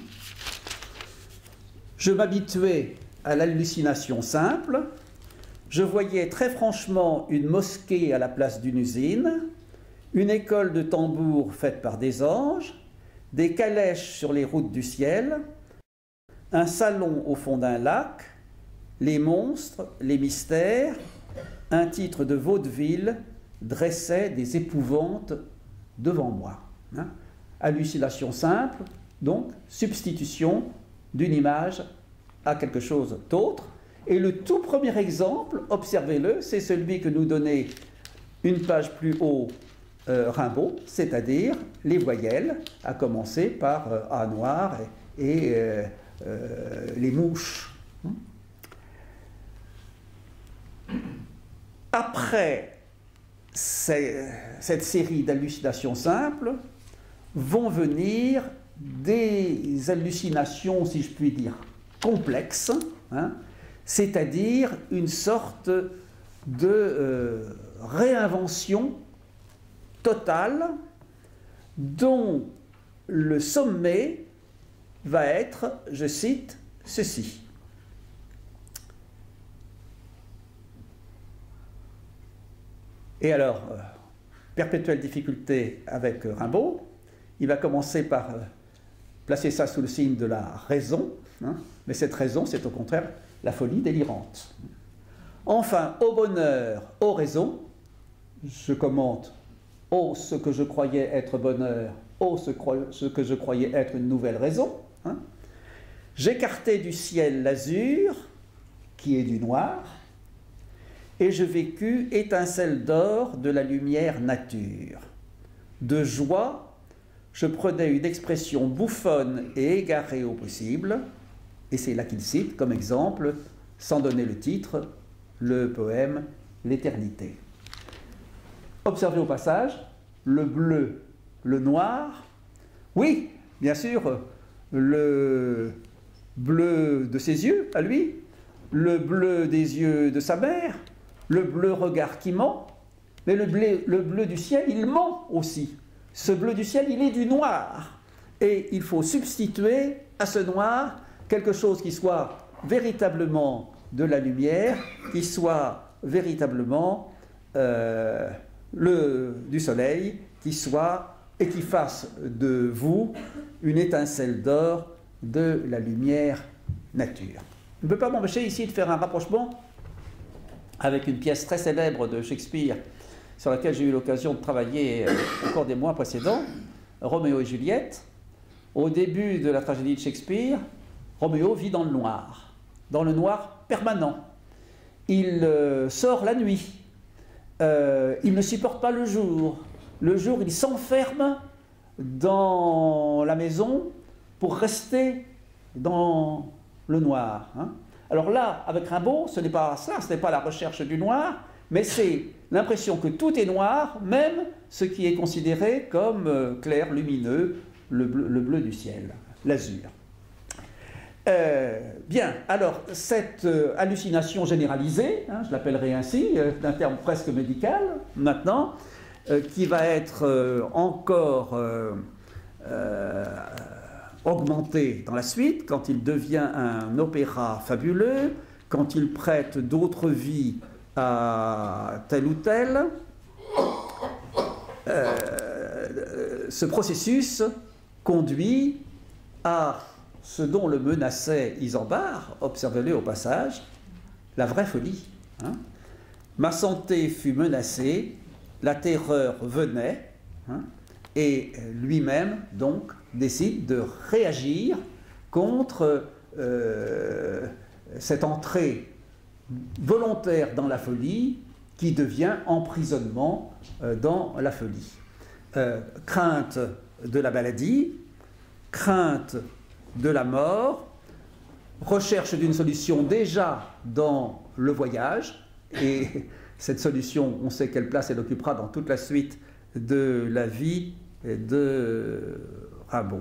Je m'habituais à l'hallucination simple. Je voyais très franchement une mosquée à la place d'une usine, une école de tambours faite par des anges, des calèches sur les routes du ciel, un salon au fond d'un lac, les monstres, les mystères, un titre de vaudeville dressait des épouvantes devant moi. Hein. Hallucination simple, donc substitution d'une image à quelque chose d'autre. Et le tout premier exemple, observez-le, c'est celui que nous donnait une page plus haut euh, Rimbaud, c'est-à-dire les voyelles, à commencer par euh, A noir et, et euh, euh, les mouches. Après ces, cette série d'hallucinations simples, vont venir des hallucinations, si je puis dire, complexes, hein, c'est-à-dire une sorte de euh, réinvention totale dont le sommet va être, je cite, ceci. Et alors, euh, perpétuelle difficulté avec euh, Rimbaud, il va commencer par euh, placer ça sous le signe de la raison, hein, mais cette raison, c'est au contraire la folie délirante. Enfin, au bonheur, aux raisons, je commente, ô ce que je croyais être bonheur, ô ce, ce que je croyais être une nouvelle raison. Hein. J'écartai du ciel l'azur, qui est du noir, et je vécus étincelle d'or de la lumière nature. De joie, je prenais une expression bouffonne et égarée au possible, et c'est là qu'il cite comme exemple, sans donner le titre, le poème « L'éternité ». Observez au passage, le bleu, le noir, oui, bien sûr, le bleu de ses yeux, à lui, le bleu des yeux de sa mère, le bleu regard qui ment, Mais le bleu, le bleu du ciel, il ment aussi. Ce bleu du ciel, il est du noir. Et il faut substituer à ce noir quelque chose qui soit véritablement de la lumière, qui soit véritablement euh, le, du soleil, qui soit et qui fasse de vous une étincelle d'or de la lumière nature. Je ne peux pas m'empêcher ici de faire un rapprochement avec une pièce très célèbre de Shakespeare sur laquelle j'ai eu l'occasion de travailler au cours des mois précédents, Roméo et Juliette. Au début de la tragédie de Shakespeare, Roméo vit dans le noir, dans le noir permanent. Il euh, sort la nuit, euh, il ne supporte pas le jour. Le jour, il s'enferme dans la maison pour rester dans le noir. Hein. Alors là, avec Rimbaud, ce n'est pas ça, ce n'est pas la recherche du noir, mais c'est l'impression que tout est noir, même ce qui est considéré comme euh, clair, lumineux, le bleu, le bleu du ciel, l'azur. Euh, bien, alors, cette euh, hallucination généralisée, hein, je l'appellerai ainsi, euh, d'un terme presque médical, maintenant, euh, qui va être euh, encore euh, euh, augmentée dans la suite, quand il devient un opéra fabuleux, quand il prête d'autres vies à tel ou tel, euh, ce processus conduit à ce dont le menaçait Isambard, observez-le au passage, la vraie folie. Hein. Ma santé fut menacée, la terreur venait, hein, et lui-même, donc, décide de réagir contre euh, cette entrée volontaire dans la folie qui devient emprisonnement euh, dans la folie. Euh, crainte de la maladie, crainte de la mort, recherche d'une solution déjà dans le voyage, et cette solution, on sait quelle place elle occupera dans toute la suite de la vie de Rimbaud.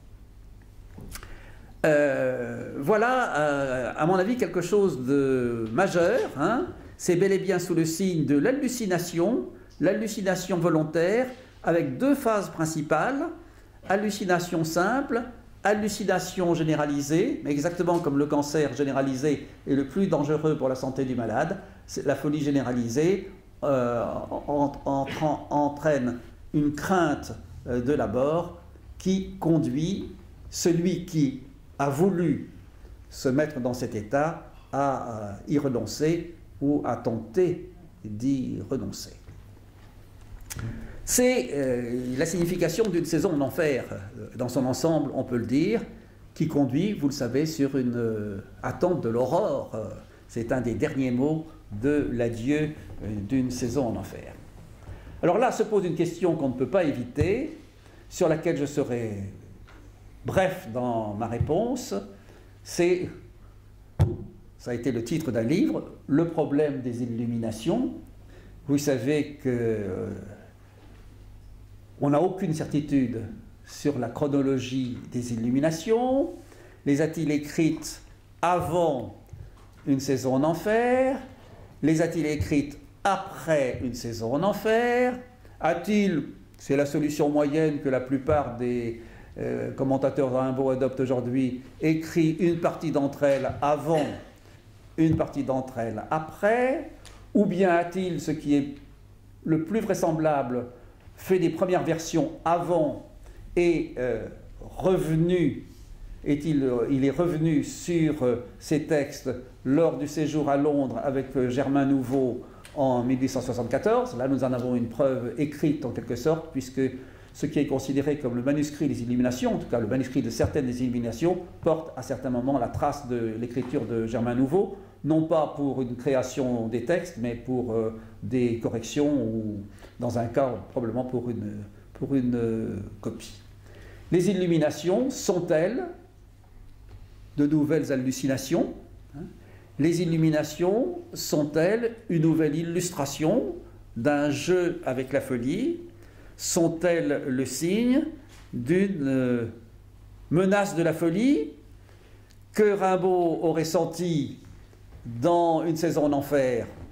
Euh, voilà, euh, à mon avis, quelque chose de majeur. Hein. C'est bel et bien sous le signe de l'hallucination, l'hallucination volontaire, avec deux phases principales, hallucination simple, hallucination généralisée, mais exactement comme le cancer généralisé est le plus dangereux pour la santé du malade, la folie généralisée euh, entraîne une crainte euh, de la mort qui conduit celui qui a voulu se mettre dans cet état à euh, y renoncer ou à tenter d'y renoncer. C'est euh, la signification d'une saison en enfer, euh, dans son ensemble, on peut le dire, qui conduit, vous le savez, sur une euh, attente de l'aurore. Euh, c'est un des derniers mots de l'adieu euh, d'une saison en enfer. Alors là se pose une question qu'on ne peut pas éviter, sur laquelle je serai bref dans ma réponse, c'est, ça a été le titre d'un livre, Le problème des illuminations. Vous savez que euh, on n'a aucune certitude sur la chronologie des illuminations. Les a-t-il écrites avant une saison en enfer? Les a-t-il écrites après une saison en enfer? A-t-il, c'est la solution moyenne que la plupart des euh, commentateurs de Rimbaud adoptent aujourd'hui, écrit une partie d'entre elles avant, une partie d'entre elles après? Ou bien a-t-il, ce qui est le plus vraisemblable, fait des premières versions avant et euh, revenu, est-il, euh, il est revenu sur euh, ces textes lors du séjour à Londres avec euh, Germain Nouveau en mille huit cent soixante-quatorze. Là, nous en avons une preuve écrite en quelque sorte, puisque ce qui est considéré comme le manuscrit des Illuminations, en tout cas le manuscrit de certaines des Illuminations, porte à certains moments la trace de l'écriture de Germain Nouveau, non pas pour une création des textes, mais pour euh, des corrections ou, dans un cas, probablement pour une, pour une euh, copie. Les Illuminations sont-elles de nouvelles hallucinations? hein? Les Illuminations sont-elles une nouvelle illustration d'un jeu avec la folie? Sont-elles le signe d'une euh, menace de la folie que Rimbaud aurait senti dans une saison en enfer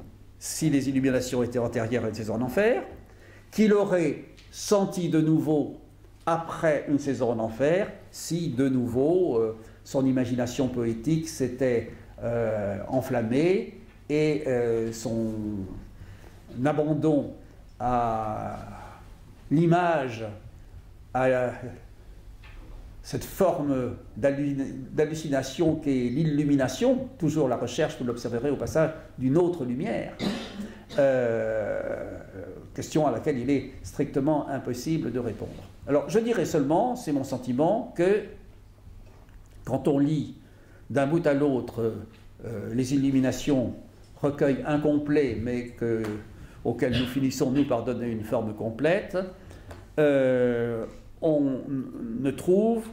si les illuminations étaient antérieures à une saison en enfer, qu'il aurait senti de nouveau après une saison en enfer, si de nouveau euh, son imagination poétique s'était euh, enflammée et euh, son abandon à l'image, à cette forme d'hallucination qu'est l'illumination, toujours la recherche, vous l'observerez au passage, d'une autre lumière, euh, question à laquelle il est strictement impossible de répondre. Alors je dirais seulement, c'est mon sentiment, que quand on lit d'un bout à l'autre euh, les illuminations, recueil incomplet, mais que, auquel nous finissons nous par donner une forme complète, euh, on ne trouve,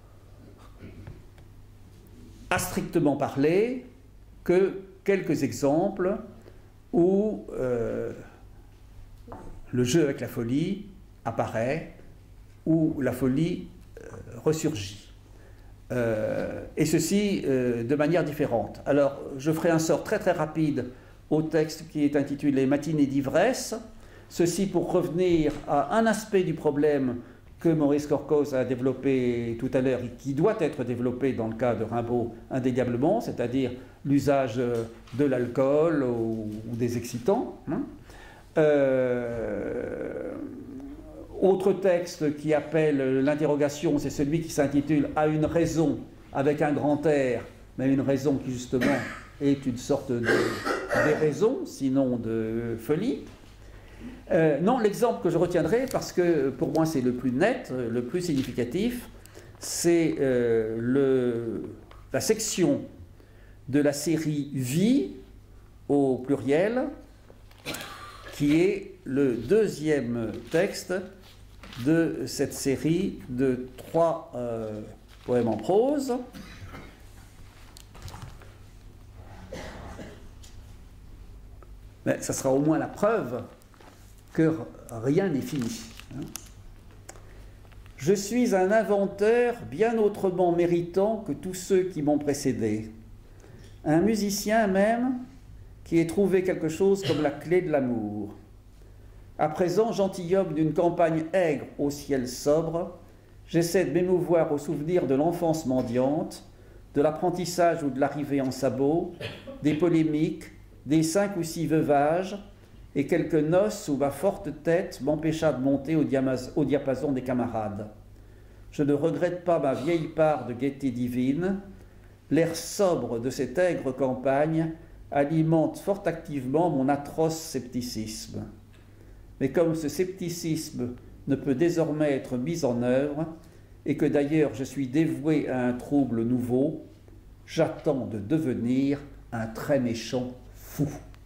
à strictement parler, que quelques exemples où euh, le jeu avec la folie apparaît, où la folie euh, ressurgit. Euh, et ceci euh, de manière différente. Alors, je ferai un sort très très rapide au texte qui est intitulé « Matinée d'ivresse », ceci pour revenir à un aspect du problème que Maurice Corcos a développé tout à l'heure et qui doit être développé dans le cas de Rimbaud indéniablement, c'est-à-dire l'usage de l'alcool ou, ou des excitants. Hein. Euh, autre texte qui appelle l'interrogation, c'est celui qui s'intitule « À une raison » avec un grand R, mais une raison qui justement est une sorte de déraison, sinon de folie. Euh, non, l'exemple que je retiendrai, parce que pour moi c'est le plus net, le plus significatif, c'est euh, le, la section de la série Vie, au pluriel, qui est le deuxième texte de cette série de trois euh, poèmes en prose. Mais ça sera au moins la preuve que rien n'est fini. Je suis un inventeur bien autrement méritant que tous ceux qui m'ont précédé. Un musicien même qui ait trouvé quelque chose comme la clé de l'amour. À présent, gentilhomme d'une campagne aigre au ciel sobre, j'essaie de m'émouvoir au souvenir de l'enfance mendiante, de l'apprentissage ou de l'arrivée en sabot, des polémiques, des cinq ou six veuvages, et quelques noces où ma forte tête m'empêcha de monter au, au diapason des camarades. Je ne regrette pas ma vieille part de gaieté divine. L'air sobre de cette aigre campagne alimente fort activement mon atroce scepticisme. Mais comme ce scepticisme ne peut désormais être mis en œuvre, et que d'ailleurs je suis dévoué à un trouble nouveau, j'attends de devenir un très méchant fou.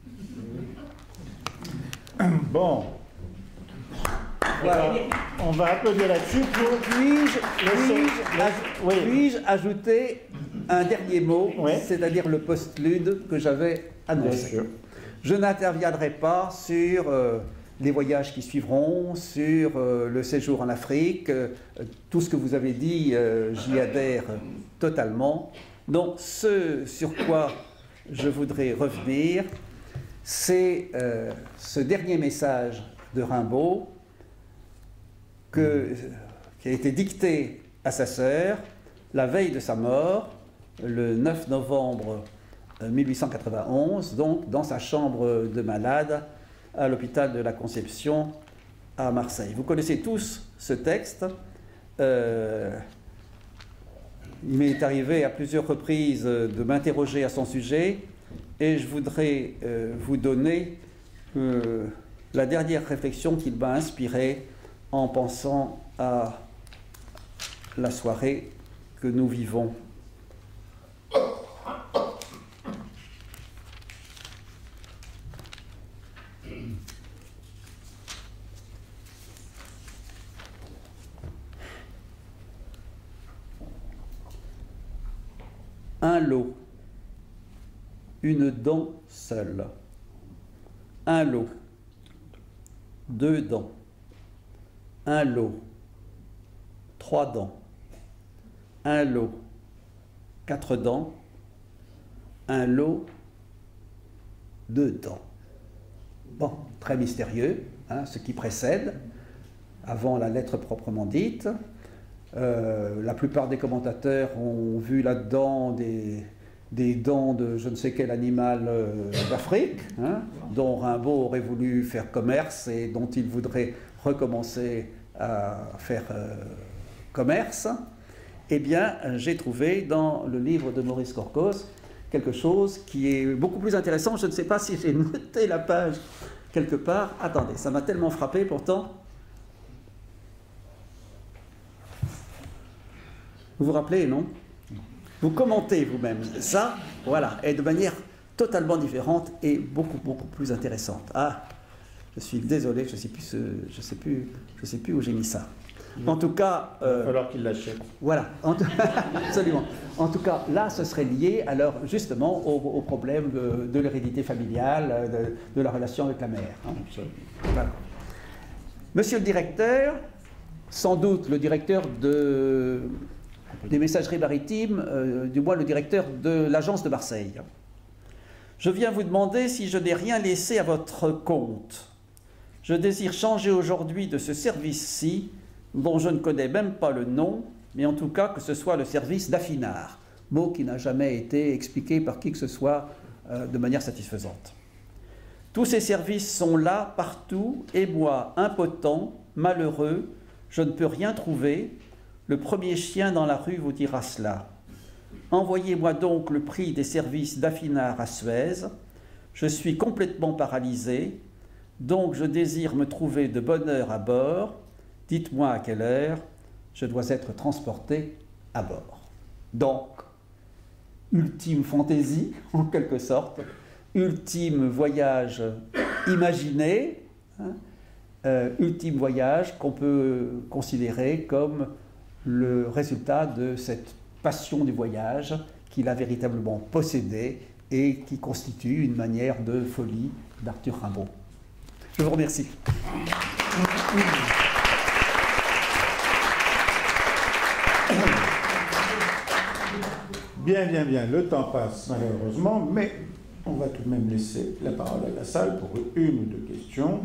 Bon, voilà. On va applaudir là-dessus pour... Puis-je puis aj oui. puis ajouter un dernier mot, oui. C'est-à-dire le postlude que j'avais annoncé. Je n'interviendrai pas sur euh, les voyages qui suivront, sur euh, le séjour en Afrique, euh, tout ce que vous avez dit, euh, j'y adhère totalement. Donc, ce sur quoi je voudrais revenir, c'est euh, ce dernier message de Rimbaud que, qui a été dicté à sa sœur la veille de sa mort, le neuf novembre mille huit cent quatre-vingt-onze, donc dans sa chambre de malade à l'hôpital de la Conception à Marseille. Vous connaissez tous ce texte. Euh, il m'est arrivé à plusieurs reprises de m'interroger à son sujet. Et je voudrais euh, vous donner euh, la dernière réflexion qu'il m'a inspirée en pensant à la soirée que nous vivons. Un lot. Une dent seule, un lot, deux dents, un lot, trois dents, un lot, quatre dents, un lot, deux dents. bon, très mystérieux, hein, ce qui précède, avant la lettre proprement dite. Euh, la plupart des commentateurs ont vu là-dedans des, des dents de je ne sais quel animal euh, d'Afrique, hein, dont Rimbaud aurait voulu faire commerce et dont il voudrait recommencer à faire euh, commerce. Eh bien, j'ai trouvé dans le livre de Maurice Corcos quelque chose qui est beaucoup plus intéressant. Je ne sais pas si j'ai noté la page quelque part. Attendez, ça m'a tellement frappé pourtant. Vous vous rappelez, non? Vous commentez vous-même. Ça, voilà, et de manière totalement différente et beaucoup, beaucoup plus intéressante. Ah, je suis désolé, je ne sais plus, je sais plus, je sais plus où j'ai mis ça. En tout cas... Euh, il va falloir qu'il l'achète. Voilà, en tout, absolument. En tout cas, là, ce serait lié, alors, justement, au, au problème de, de l'hérédité familiale, de, de la relation avec la mère. Hein. Voilà. Monsieur le directeur, sans doute le directeur de, des messageries maritimes, euh, du moins le directeur de l'agence de Marseille. Je viens vous demander si je n'ai rien laissé à votre compte. Je désire changer aujourd'hui de ce service-ci, dont je ne connais même pas le nom, mais en tout cas que ce soit le service d'affinage, mot qui n'a jamais été expliqué par qui que ce soit euh, de manière satisfaisante. Tous ces services sont là, partout, et moi, impotent, malheureux, je ne peux rien trouver. Le premier chien dans la rue vous dira cela. Envoyez-moi donc le prix des services d'affinage à Suez. Je suis complètement paralysé, donc je désire me trouver de bonne heure à bord. Dites-moi à quelle heure je dois être transporté à bord. Donc, ultime fantaisie, en quelque sorte, ultime voyage imaginé, hein, euh, ultime voyage qu'on peut considérer comme le résultat de cette passion du voyage qu'il a véritablement possédée et qui constitue une manière de folie d'Arthur Rimbaud. Je vous remercie. Bien, bien, bien. Le temps passe malheureusement, mais on va tout de même laisser la parole à la salle pour une ou deux questions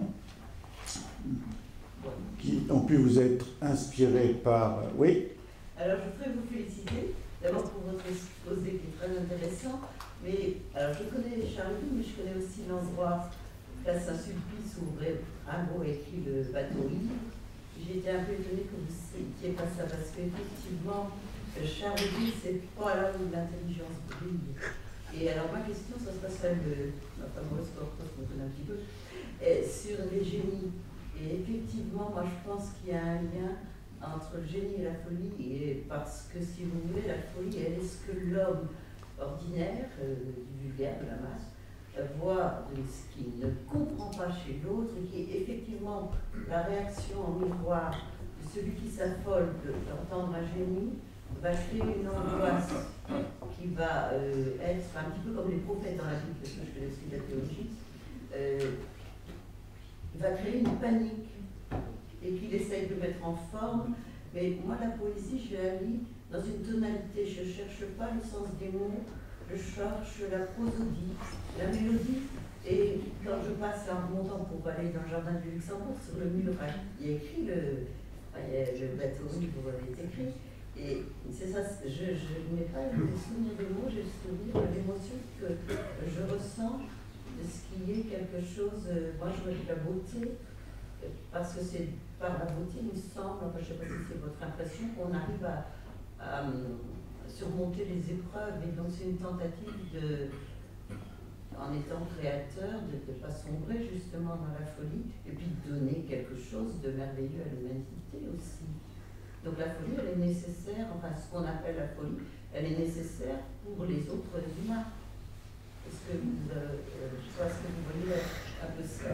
qui ont pu vous être inspirées par... Oui. Alors, je voudrais vous féliciter, d'abord pour votre exposé qui est très intéressant, mais alors, je connais Charlie, mais je connais aussi l'endroit Place Saint-Sulpice où Rimbaud a écrit le bateau ivre. J'ai été un peu étonnée que vous citiez pas ça, parce qu'effectivement, Charlie, c'est pas là où l'intelligence brille. Et alors, ma question, ça sera celle de notre Maurice Corcos, qu'on connaît un petit peu, et sur les génies. Et effectivement, moi, je pense qu'il y a un lien entre le génie et la folie, et parce que, si vous voulez, la folie, elle est ce que l'homme ordinaire, euh, du vulgaire, de la masse, euh, voit de ce qu'il ne comprend pas chez l'autre, et qui est effectivement la réaction en miroir de celui qui s'affole d'entendre un génie, va créer une angoisse qui va euh, être un petit peu comme les prophètes dans la Bible, parce que je connais aussi la théologie, euh, va créer une panique et qu'il essaye de mettre en forme. Mais moi, la poésie, je la lis dans une tonalité. Je ne cherche pas le sens des mots, je cherche la prosodie, la mélodie. Et quand je passe en remontant pour aller dans le jardin du Luxembourg, sur le mur, il y a écrit le, le bateau ivre est écrit. Et c'est ça, je, je n'ai pas le souvenir des mots, j'ai le souvenir de l'émotion que je ressens de ce qui est quelque chose. Moi, je vois de la beauté, parce que c'est par la beauté, il me semble, enfin, je ne sais pas si c'est votre impression, qu'on arrive à, à surmonter les épreuves. Et donc, c'est une tentative de, en étant créateur, de ne pas sombrer justement dans la folie, et puis de donner quelque chose de merveilleux à l'humanité aussi. Donc la folie, elle est nécessaire, enfin ce qu'on appelle la folie, elle est nécessaire pour les autres humains. Est-ce que vous, euh, je pense que vous voyez un peu ça?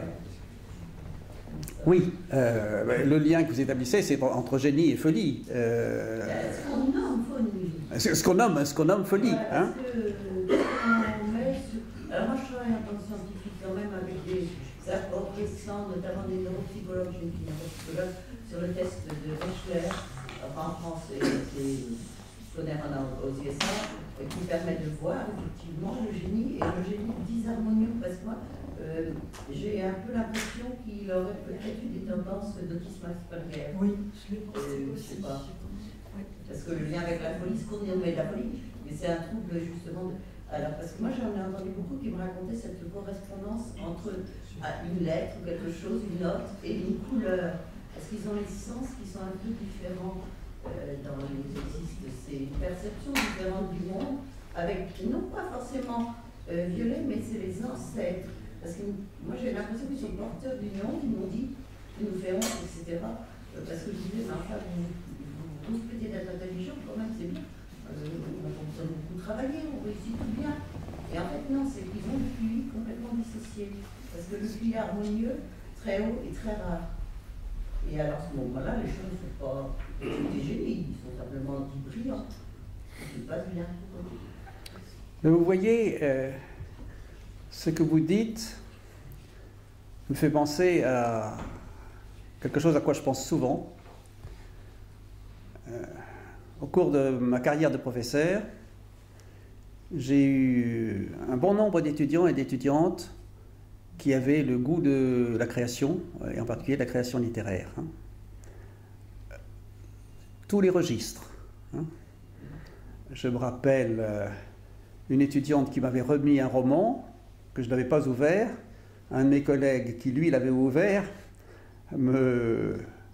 Oui, euh, le lien que vous établissez, c'est entre génie et folie. Euh, ce qu'on nomme folie. Ce qu'on nomme, ce qu'on nomme folie. Ouais, hein que, on met sur... Alors moi je travaille en tant que scientifique quand même avec des apports récents, notamment des neuropsychologues, j'ai une neuropsychologue, sur le test de Wechsler. Enfin, en France, c'est Conner aux U S A, euh, qui permet de voir effectivement le génie et le génie disharmonieux. Parce que moi, euh, j'ai un peu l'impression qu'il aurait peut-être eu des tendances d'autisme Asperger. Oui, je l'ai euh, je sais pas. Parce que le lien avec la folie, ce qu'on dit de la folie, mais c'est un trouble justement. De... Alors, parce que moi j'en ai entendu beaucoup qui me racontaient cette correspondance entre une lettre ou quelque chose, une note et une couleur. Parce qu'ils ont les sens qui sont un peu différents euh, dans les autistes. C'est une perception différente du monde, avec non pas forcément euh, violet, mais c'est les ancêtres. Parce que moi j'ai l'impression qu'ils sont porteurs d'une honte, ils m'ont dit, ils nous fait honte, et cetera. Euh, parce que je disais, mais enfin, vous, vous, vous peut-être être intelligent, quand même, c'est bien. Euh, on a beaucoup travaillé, on réussit tout bien. Et en fait, non, c'est qu'ils ont le Q I complètement dissocié. Parce que le Q I harmonieux, très haut et très rare. Et alors, à ce moment-là, les choses ne sont pas des génies, ils sont simplement dits brillants. Ils se passent bien. Mais vous voyez, euh, ce que vous dites me fait penser à quelque chose à quoi je pense souvent. Euh, au cours de ma carrière de professeur, j'ai eu un bon nombre d'étudiants et d'étudiantes qui avaient le goût de la création, et en particulier de la création littéraire. Hein. Tous les registres. Hein. Je me rappelle euh, une étudiante qui m'avait remis un roman que je n'avais pas ouvert. Un de mes collègues qui, lui, l'avait ouvert, me, euh,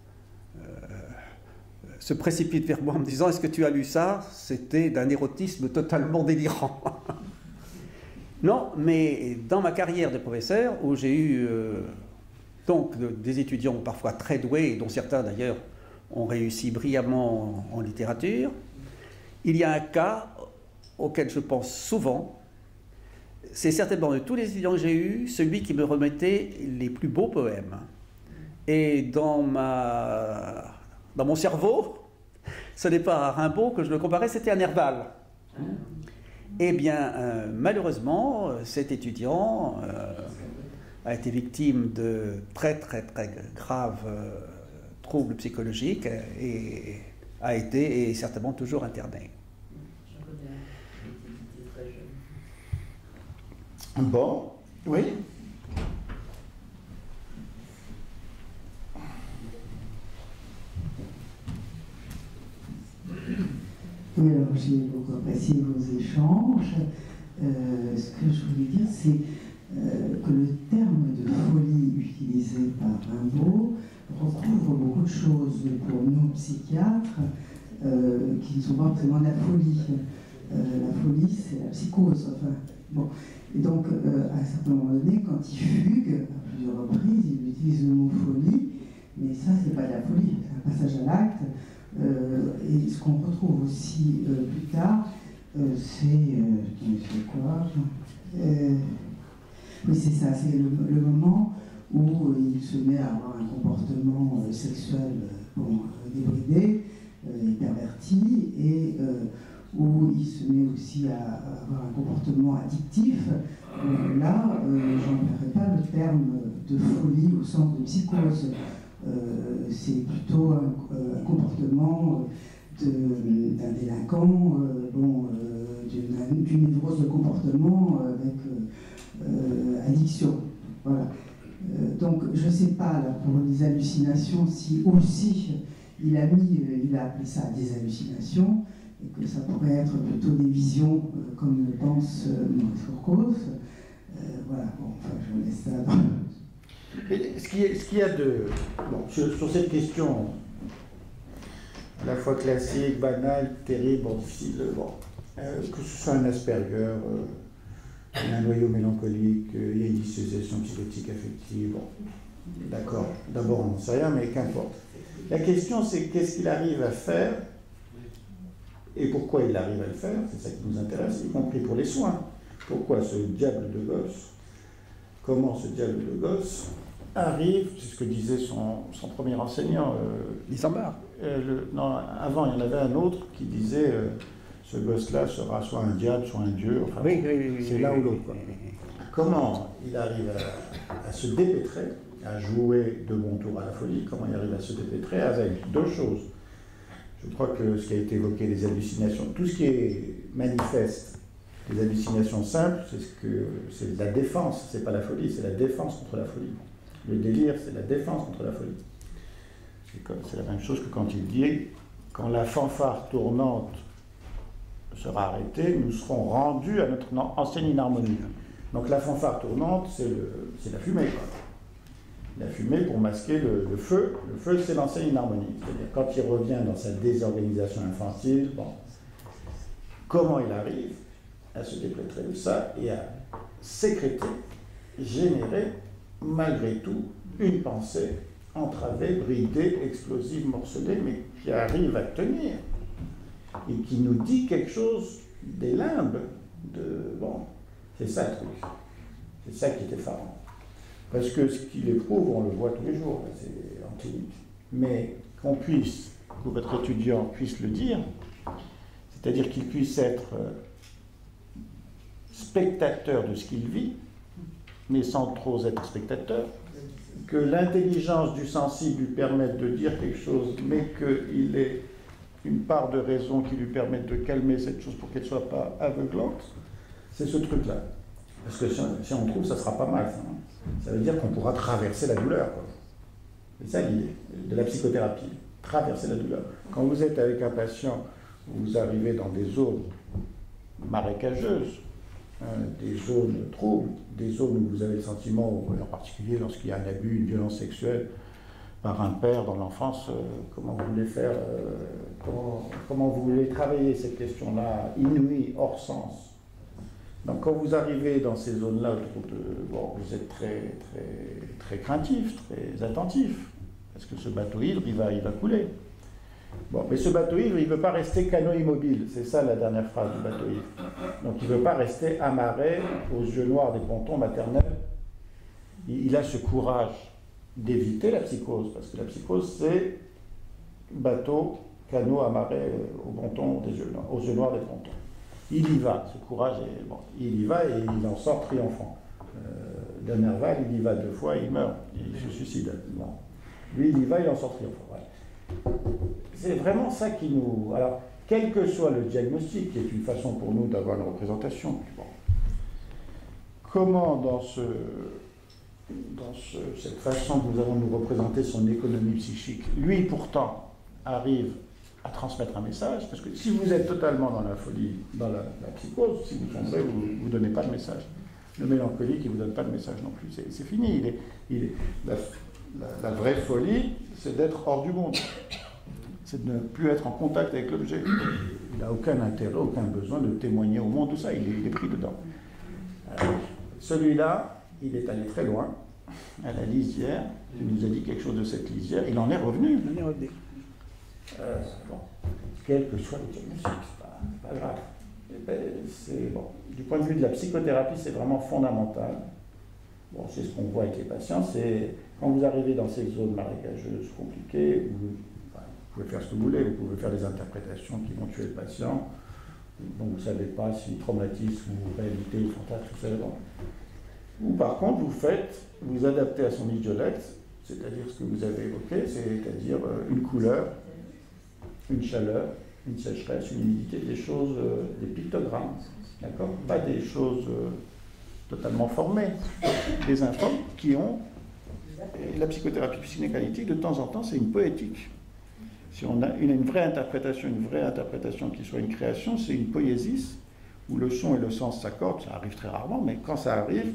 se précipite vers moi en me disant « Est-ce que tu as lu ça ?» C'était d'un érotisme totalement délirant. Non, mais dans ma carrière de professeur, où j'ai eu euh, donc de, des étudiants parfois très doués, dont certains d'ailleurs ont réussi brillamment en, en littérature, il y a un cas auquel je pense souvent. C'est certainement de tous les étudiants que j'ai eus, celui qui me remettait les plus beaux poèmes. Et dans, ma, dans mon cerveau, ce n'est pas à Rimbaud que je le comparais, c'était à Nerval. Eh bien, euh, malheureusement, cet étudiant euh, a été victime de très très très graves euh, troubles psychologiques et a été et est certainement toujours interné. Bon, oui. Oui, alors j'ai beaucoup apprécié vos échanges. Euh, ce que je voulais dire, c'est euh, que le terme de folie utilisé par Rimbaud recouvre beaucoup de choses pour nous psychiatres euh, qui ne sont pas forcément la folie. Euh, la folie, c'est la psychose. Enfin, bon. Et donc, euh, à un certain moment donné, quand il fugue, à plusieurs reprises, il utilise le mot folie, mais ça, c'est pas de la folie, c'est un passage à l'acte. Euh, et ce qu'on retrouve aussi euh, plus tard, euh, c'est. Euh, c'est quoi euh, Oui, c'est ça, c'est le, le moment où euh, il se met à avoir un comportement euh, sexuel euh, bon, euh, débridé euh, et perverti, et euh, où il se met aussi à, à avoir un comportement addictif. Euh, là, euh, j'emploierais pas le terme de folie au sens de psychose. Euh, c'est plutôt un, un comportement d'un délinquant, euh, bon, euh, d'une névrose de comportement avec euh, addiction. Voilà. Euh, donc je ne sais pas là, pour les hallucinations si aussi il a mis, il a appelé ça des hallucinations et que ça pourrait être plutôt des visions euh, comme le pense euh, Maurice Courcos. Euh, voilà. Bon, enfin je vous laisse ça. Dans... Ce qu'il y, y a de. Bon, sur, sur cette question, à la fois classique, banale, terrible, bon, difficile, bon, euh, que ce soit un Asperger, euh, un noyau mélancolique, euh, il y a une dissociation psychotique affective, bon, d'accord, d'abord on n'en sait rien, mais qu'importe. La question c'est qu'est-ce qu'il arrive à faire et pourquoi il arrive à le faire, c'est ça qui nous intéresse, y compris pour les soins. Pourquoi ce diable de gosse, comment ce diable de gosse arrive, c'est ce que disait son, son premier enseignant. Euh, Lisambard. Euh, le, non, avant, il y en avait un autre qui disait euh, ce gosse-là sera soit un diable, soit un dieu. Enfin, oui, oui, oui, c'est oui, l'un oui, ou l'autre. oui, oui, oui. Comment il arrive à, à se dépêtrer, à jouer de bon tour à la folie, comment il arrive à se dépêtrer avec deux choses. Je crois que ce qui a été évoqué, les hallucinations, tout ce qui est manifeste, les hallucinations simples, c'est ce que c'est la défense, c'est pas la folie, c'est la défense contre la folie. Le délire, c'est la défense contre la folie. C'est la même chose que quand il dit, quand la fanfare tournante sera arrêtée, nous serons rendus à notre ancienne inharmonie. Donc la fanfare tournante, c'est la fumée, quoi. La fumée pour masquer le, le feu. Le feu, c'est l'ancienne inharmonie. C'est-à-dire, quand il revient dans sa désorganisation infantile, bon, comment il arrive à se déplétrer de ça et à sécréter, générer, malgré tout, une pensée entravée, bridée, explosive, morcelée, mais qui arrive à tenir et qui nous dit quelque chose des limbes de... Bon, c'est ça le truc. C'est ça qui est effarant. Parce que ce qu'il éprouve, on le voit tous les jours, c'est en clinique. Mais qu'on puisse, que votre étudiant puisse le dire, c'est-à-dire qu'il puisse être spectateur de ce qu'il vit, mais sans trop être spectateur, que l'intelligence du sensible lui permette de dire quelque chose, mais qu'il ait une part de raison qui lui permette de calmer cette chose pour qu'elle ne soit pas aveuglante, c'est ce truc-là. Parce que si on, si on trouve, ça sera pas mal, ça. Hein. Ça veut dire qu'on pourra traverser la douleur. C'est ça l'idée de la psychothérapie, traverser la douleur. Quand vous êtes avec un patient, vous arrivez dans des zones marécageuses, hein, des zones troubles, des zones où vous avez le sentiment, en particulier lorsqu'il y a un abus, une violence sexuelle par un père dans l'enfance, euh, comment vous voulez faire, euh, comment, comment vous voulez travailler cette question-là, inouïe, hors sens. Donc quand vous arrivez dans ces zones-là, bon, vous êtes très, très, très craintif, très attentif, parce que ce bateau ivre, il va, il va couler. Bon, mais ce bateau ivre, il ne veut pas rester canot immobile, c'est ça la dernière phrase du bateau ivre. Donc il ne veut pas rester amarré aux yeux noirs des pontons maternels. Il, il a ce courage d'éviter la psychose, parce que la psychose, c'est bateau, canot amarré aux pontons des yeux noirs, aux yeux noirs des pontons. Il y va, ce courage, est, bon, il y va et il en sort triomphant. Euh, de Nerval, il y va deux fois, il meurt, il se suicide. Bon. Lui, il y va, il en sort triomphant. Ouais. C'est vraiment ça qui nous... Alors, quel que soit le diagnostic, qui est une façon pour nous d'avoir une représentation, bon. Comment dans, ce, dans ce, cette façon que nous avons de nous représenter son économie psychique, lui pourtant arrive à transmettre un message, parce que si vous êtes totalement dans la folie, dans la, la psychose, si vous sombrez, vous ne donnez pas de message. Le mélancolique, il ne vous donne pas de message non plus, c'est fini. Il est, il est, la, la, la vraie folie, c'est d'être hors du monde, c'est de ne plus être en contact avec l'objet. Il n'a aucun intérêt, aucun besoin de témoigner au monde, tout ça, il est, il est pris dedans. Celui-là, il est allé très loin, à la lisière, il nous a dit quelque chose de cette lisière, il en est revenu. Il en est revenu. Euh, bon, quel que soit le diagnostic, c'est pas, pas grave. Ben, c'est, bon, du point de vue de la psychothérapie, c'est vraiment fondamental. Bon, c'est ce qu'on voit avec les patients, c'est quand vous arrivez dans ces zones marécageuses compliquées, vous, enfin, vous pouvez faire ce que vous voulez, vous pouvez faire des interprétations qui vont tuer le patient, donc vous ne savez pas si traumatisme ou réalité ou fantasme, tout ça. Ou par contre, vous faites, vous adaptez à son idiolect, c'est-à-dire ce que vous avez évoqué, c'est-à-dire une couleur, une chaleur, une sécheresse, une humidité, des choses, euh, des pictogrammes, d'accord? Pas des choses euh, totalement formées, des informes qui ont... Et la psychothérapie psychanalytique, de temps en temps, c'est une poétique. Si on a une, une vraie interprétation, une vraie interprétation qui soit une création, c'est une poésis, où le son et le sens s'accordent, ça arrive très rarement, mais quand ça arrive,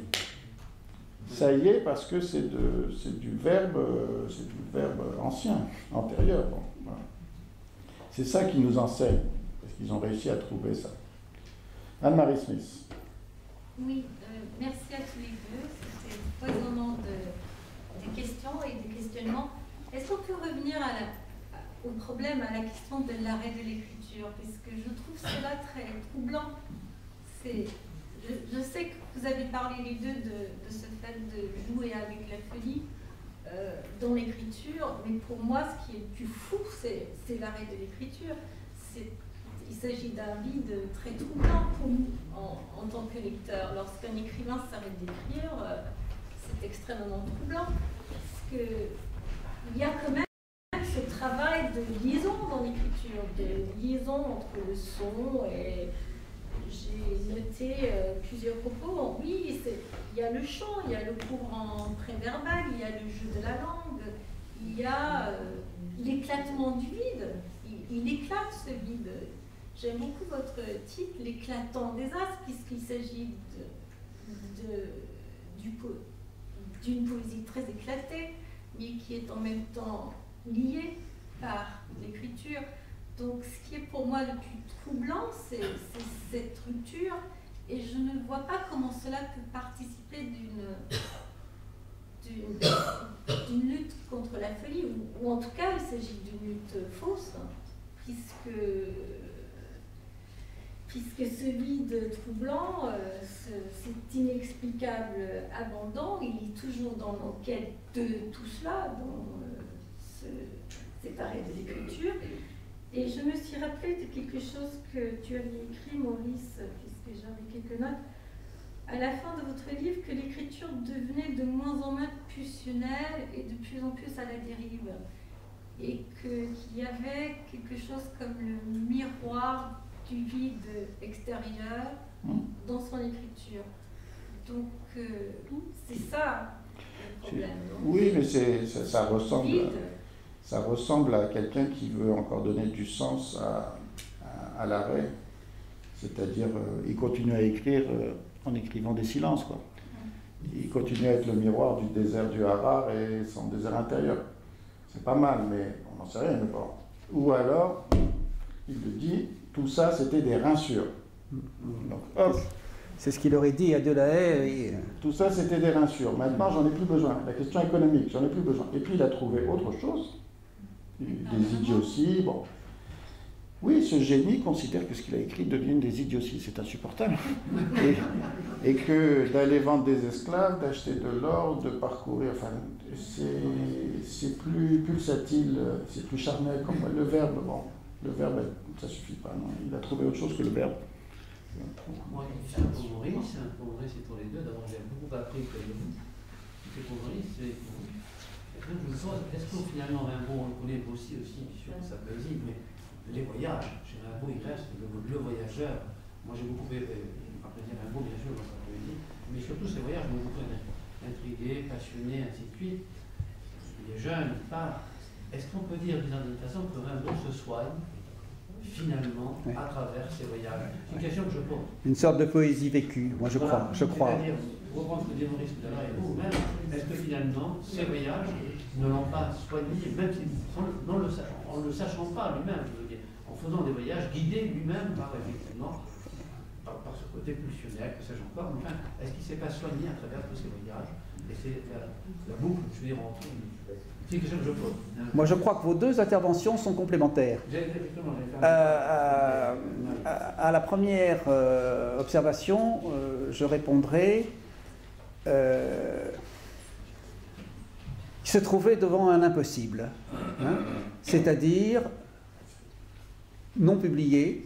ça y est, parce que c'est du verbe, c'est du verbe ancien, antérieur. Bon, voilà. C'est ça qui nous enseigne, parce qu'ils ont réussi à trouver ça. Anne-Marie Smith. Oui, euh, merci à tous les deux. C'était foisonnant de, de questions et de questionnements. Est-ce qu'on peut revenir à la, à, au problème, à la question de l'arrêt de l'écriture? Parce que je trouve cela très troublant. Je, je sais que vous avez parlé les deux de, de ce fait de jouer avec la folie euh, dans l'écriture, mais pour moi, ce qui est le plus fou, c'est l'arrêt de l'écriture. Il s'agit d'un vide très troublant pour nous en, en tant que lecteurs. Lorsqu'un écrivain s'arrête d'écrire, euh, c'est extrêmement troublant, parce qu'il y a quand même ce travail de liaison dans l'écriture, de liaison entre le son et j'ai noté euh, plusieurs propos. Oui, il y a le chant, il y a le courant préverbal, il y a le jeu de la langue, il y a euh, l'éclatement du vide. Il, il éclate ce vide. J'aime beaucoup votre titre, l'éclatant des astres, puisqu'il s'agit de, de, du po d'une poésie très éclatée, mais qui est en même temps liée par l'écriture. Donc ce qui est pour moi le plus troublant, c'est cette rupture, et je ne vois pas comment cela peut participer d'une lutte contre la folie, ou, ou en tout cas il s'agit d'une lutte fausse, puisque, puisque ce vide troublant, euh, ce, cet inexplicable abandon, il est toujours dans l'enquête de tout cela, dans euh, ce séparé de l'écriture. Et je me suis rappelé de quelque chose que tu avais écrit, Maurice, puisque j'avais quelques notes, à la fin de votre livre, que l'écriture devenait de moins en moins pulsionnelle et de plus en plus à la dérive. Et qu'il y avait quelque chose comme le miroir du vide extérieur dans son écriture. Donc, euh, c'est ça le problème. Oui, mais c'est, ça, ça ressemble... Vide. Ça ressemble à quelqu'un qui veut encore donner du sens à, à, à l'arrêt. C'est-à-dire, euh, il continue à écrire euh, en écrivant des silences, quoi. Il continue à être le miroir du désert du Harar et son désert intérieur. C'est pas mal, mais on n'en sait rien. Mais bon. Ou alors, il le dit, tout ça, c'était des rinsures. Donc, hop. C'est ce qu'il aurait dit à Delahaye. Et... Tout ça, c'était des rinsures. Maintenant, j'en ai plus besoin. La question économique, j'en ai plus besoin. Et puis, il a trouvé autre chose. Des idioties, bon. Oui, ce génie considère que ce qu'il a écrit devient des idioties, c'est insupportable. Et, et que d'aller vendre des esclaves, d'acheter de l'or, de parcourir, enfin, c'est plus pulsatile, c'est plus charnel, comme le verbe, bon, le verbe, ça suffit pas, non, il a trouvé autre chose que le verbe. Moi, c'est un pour Maurice, pour Maurice et pour les deux, d'abord j'ai beaucoup appris que c'est pour Maurice, c'est pour... Je me pose, est-ce que finalement Rimbaud, on le connaît aussi, aussi sur sa poésie, mais les voyages, chez Rimbaud il reste le, le voyageur. Moi j'ai beaucoup apprécié Rimbaud bien sûr dans sa poésie, mais surtout ces voyages m'ont beaucoup intrigué, passionné, ainsi de suite. Il est jeune, il part. Est-ce qu'on peut dire d'une façon que Rimbaud se soigne finalement oui. à travers ces voyages? C'est une question que je pose. Une sorte de poésie vécue, moi je voilà. crois. Je crois. C'est-à-dire, reprendre ce que dit Maurice tout à l'heure et vous-même, est-ce que finalement ces voyages ne l'ont pas soigné, même si, en ne le, le sachant pas lui-même, je veux dire, en faisant des voyages guidés lui-même par effectivement, par, par ce côté pulsionnel, que sais-je encore, mais enfin, est-ce qu'il ne s'est pas soigné à travers tous ces voyages? Et c'est la, la boucle, je veux dire, entre. C'est une question que je pose. Moi, je crois que vos deux interventions sont complémentaires. Euh, à, à, à la première euh, observation, euh, je répondrai euh, il se trouvait devant un impossible, hein, c'est-à-dire non publié.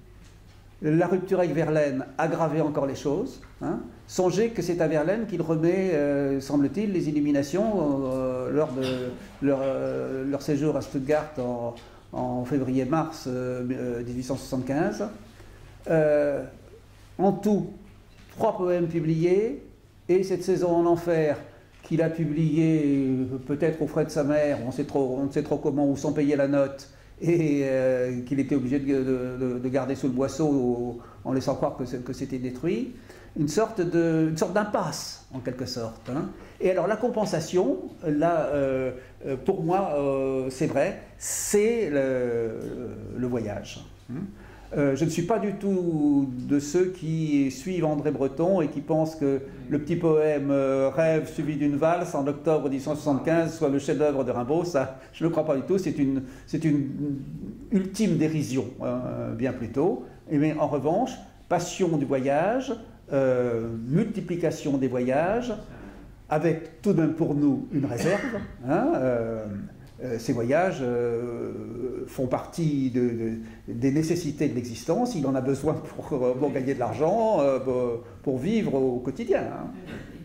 La rupture avec Verlaine aggravait encore les choses. Hein. Songez que c'est à Verlaine qu'il remet, euh, semble-t-il, les Illuminations euh, lors de leur, euh, leur séjour à Stuttgart en, en février-mars euh, mille huit cent soixante-quinze. Euh, en tout, trois poèmes publiés, et cette saison en enfer qu'il a publiée peut-être aux frais de sa mère, on, sait trop, on ne sait trop comment, ou sans payer la note, et euh, qu'il était obligé de, de, de garder sous le boisseau en laissant croire que, que c'était détruit. Une sorte de, une sorte d'impasse, en quelque sorte. Hein. Et alors la compensation, là, euh, pour moi, euh, c'est vrai, c'est le, le voyage. Hein. Euh, je ne suis pas du tout de ceux qui suivent André Breton et qui pensent que le petit poème euh, Rêve suivi d'une valse en octobre mille huit cent soixante-quinze soit le chef-d'œuvre de Rimbaud. Ça, je ne le crois pas du tout. C'est une, c'est une ultime dérision, euh, bien plutôt. Et mais en revanche, passion du voyage, euh, multiplication des voyages, avec tout de même pour nous une réserve. Hein, euh, Euh, ces voyages euh, font partie de, de, des nécessités de l'existence. Il en a besoin pour, pour gagner de l'argent, euh, pour, pour vivre au quotidien. Hein.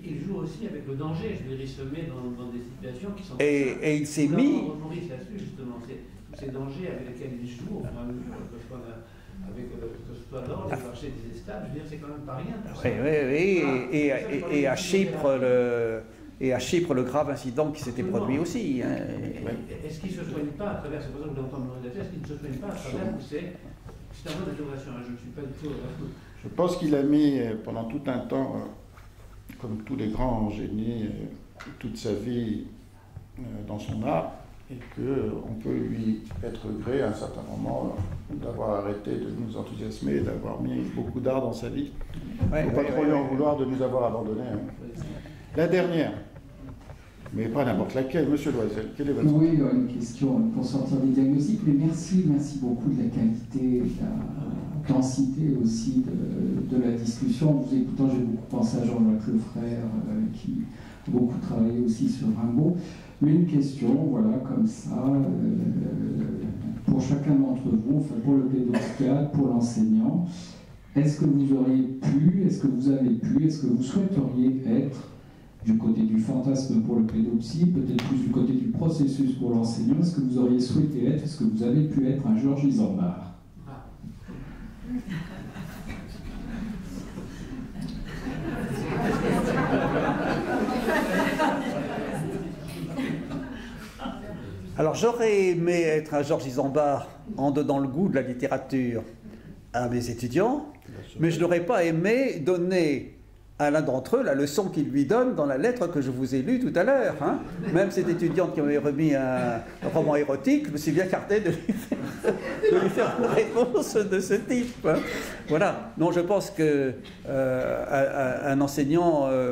qu'il joue aussi avec le danger. Je veux dire, il se met dans, dans des situations qui sont... Et, et il s'est mis... Maurice là-dessus, justement, c'est tous ces dangers avec lesquels il joue, au fur et à mesure, que ce soit, avec, euh, que ce soit l'or, les marchés des estables, je veux dire, c'est quand même pas rien. Oui, oui, oui, ah, et, et, et, et à Chypre, le... Et à Chypre, le grave incident qui s'était produit aussi. Hein. Est-ce qu'il ne se soigne pas à travers, c'est pour ça que je l'entends me réaliser, est-ce qu'il ne se soigne pas à travers que c'est un mode d'interrogation, je ne suis pas du tout... Je pense qu'il a mis pendant tout un temps, comme tous les grands génies, toute sa vie dans son art, et qu'on peut lui être gré à un certain moment d'avoir arrêté de nous enthousiasmer et d'avoir mis beaucoup d'art dans sa vie. Il ne ouais, faut pas ouais, trop lui ouais, en ouais. vouloir de nous avoir abandonnés. Hein. La dernière. Mais pas n'importe laquelle, Monsieur Loisel, quelle est votre... Oui, une question pour sortir des diagnostics, mais merci, merci beaucoup de la qualité, de la densité aussi de, de la discussion. En vous écoutant, j'ai beaucoup pensé à Jean-Jacques Lefrère, euh, qui a beaucoup travaillé aussi sur Rimbaud. Mais une question, voilà, comme ça, euh, pour chacun d'entre vous, enfin pour le pédopsychiatre, pour l'enseignant, est-ce que vous auriez pu, est-ce que vous avez pu, est-ce que vous souhaiteriez être du côté du fantasme pour le pédopsie, peut-être plus du côté du processus pour l'enseignant, est-ce que vous auriez souhaité être, est-ce que vous avez pu être un Georges Isambard? Alors j'aurais aimé être un Georges Isambard en donnant le goût de la littérature à mes étudiants, mais je n'aurais pas aimé donner à l'un d'entre eux la leçon qu'il lui donne dans la lettre que je vous ai lue tout à l'heure. Hein. Même cette étudiante qui m'avait remis un roman érotique, je me suis bien gardé de lui faire, de lui faire une réponse de ce type. Hein. Voilà. Non, je pense que euh, un, un enseignant euh,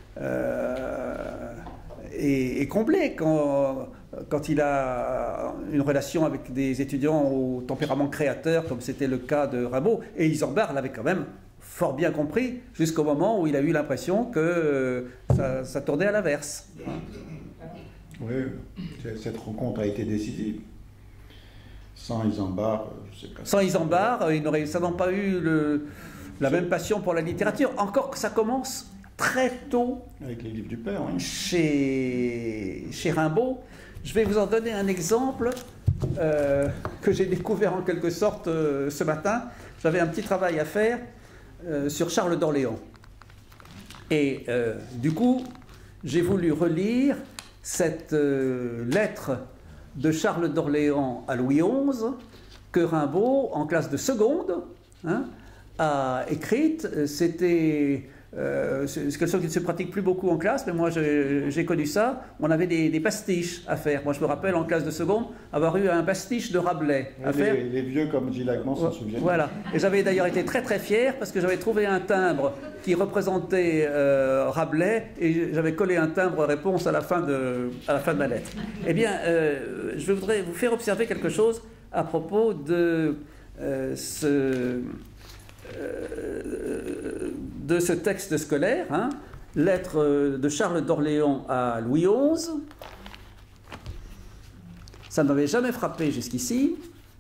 euh, est, est comblé quand, quand il a une relation avec des étudiants au tempérament créateur, comme c'était le cas de Rimbaud. Et Isambard l'avait quand même fort bien compris, jusqu'au moment où il a eu l'impression que euh, ça, ça tournait à l'inverse. Oui, cette rencontre a été décisive. Sans Isambard, je sais pas. Sans Isambard, il n'aurait certainement pas eu le, la même passion pour la littérature, encore que ça commence très tôt. Avec les livres du père, oui. Chez, chez Rimbaud. Je vais vous en donner un exemple euh, que j'ai découvert en quelque sorte euh, ce matin. J'avais un petit travail à faire Euh, sur Charles d'Orléans. Et euh, du coup, j'ai voulu relire cette euh, lettre de Charles d'Orléans à Louis onze que Rimbaud, en classe de seconde, hein, a écrite. C'était euh, quelque chose qui ne se pratique plus beaucoup en classe, mais moi j'ai connu ça. On avait des, des pastiches à faire. Moi je me rappelle en classe de seconde avoir eu un pastiche de Rabelais à les, faire. Les vieux comme Gilles Agman s'en souviennent. Voilà. Et j'avais d'ailleurs été très très fier parce que j'avais trouvé un timbre qui représentait euh, Rabelais et j'avais collé un timbre réponse à la fin de, à la fin de ma lettre. Eh bien, euh, je voudrais vous faire observer quelque chose à propos de euh, ce... de ce texte scolaire, hein, lettre de Charles d'Orléans à Louis onze. Ça ne m'avait jamais frappé jusqu'ici.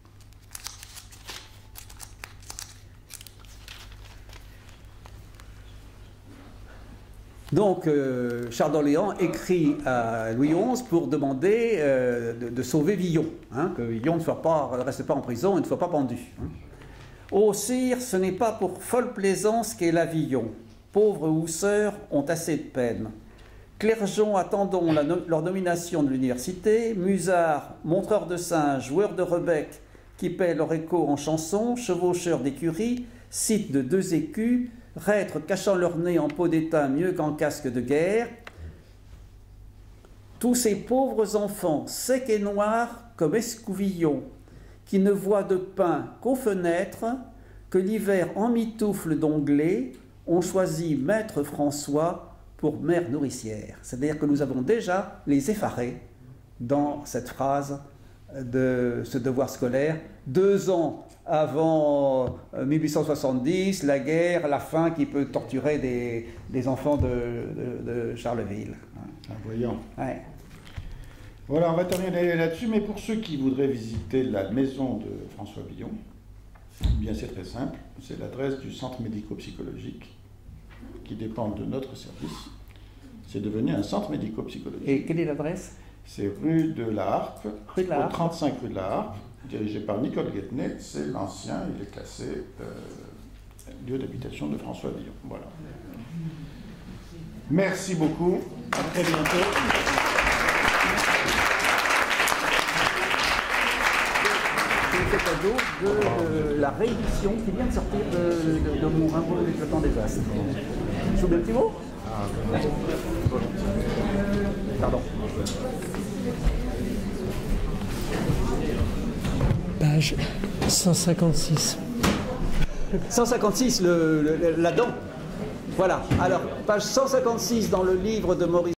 Donc, euh, Charles d'Orléans écrit à Louis onze pour demander euh, de, de sauver Villon, hein, que Villon ne, soit pas, ne reste pas en prison et ne soit pas pendu. Hein. Ô sire, ce n'est pas pour folle plaisance qu'est l'Avillon. Pauvres housseurs ont assez de peine. Clergeons attendons la no leur nomination de l'université. Musards, montreurs de singes, joueurs de rebec, qui paient leur écho en chansons, chevaucheurs d'écurie, cites de deux écus, reîtres cachant leur nez en peau d'étain mieux qu'en casque de guerre. Tous ces pauvres enfants, secs et noirs comme escouvillons, qui ne voient de pain qu'aux fenêtres, que l'hiver emmitoufle d'onglets, ont choisi Maître François pour mère nourricière. C'est-à-dire que nous avons déjà les effarés dans cette phrase de ce devoir scolaire, deux ans avant mille huit cent soixante-dix, la guerre, la faim qui peut torturer des, des enfants de, de, de Charleville. Ah, voyons. Ouais. Voilà, on va terminer là-dessus, mais pour ceux qui voudraient visiter la maison de François Villon, eh bien c'est très simple, c'est l'adresse du centre médico-psychologique qui dépend de notre service, C'est devenu un centre médico-psychologique. Et quelle est l'adresse? C'est rue de la Harpe, Rue de la Harpe. au trente-cinq rue de la Harpe, dirigé par Nicole Guettenet. C'est l'ancien, il est classé euh, lieu d'habitation de François Villon. Voilà. Merci beaucoup. À très bientôt. C'est cadeau de euh, la réédition qui vient de sortir de, de, de mon Rimbaud et l'éclatant des astres. Je vous mets un petit mot? Pardon. Page cent cinquante-six. cent cinquante-six, le, le, la dent. Voilà. Alors, page cent cinquante-six dans le livre de Maurice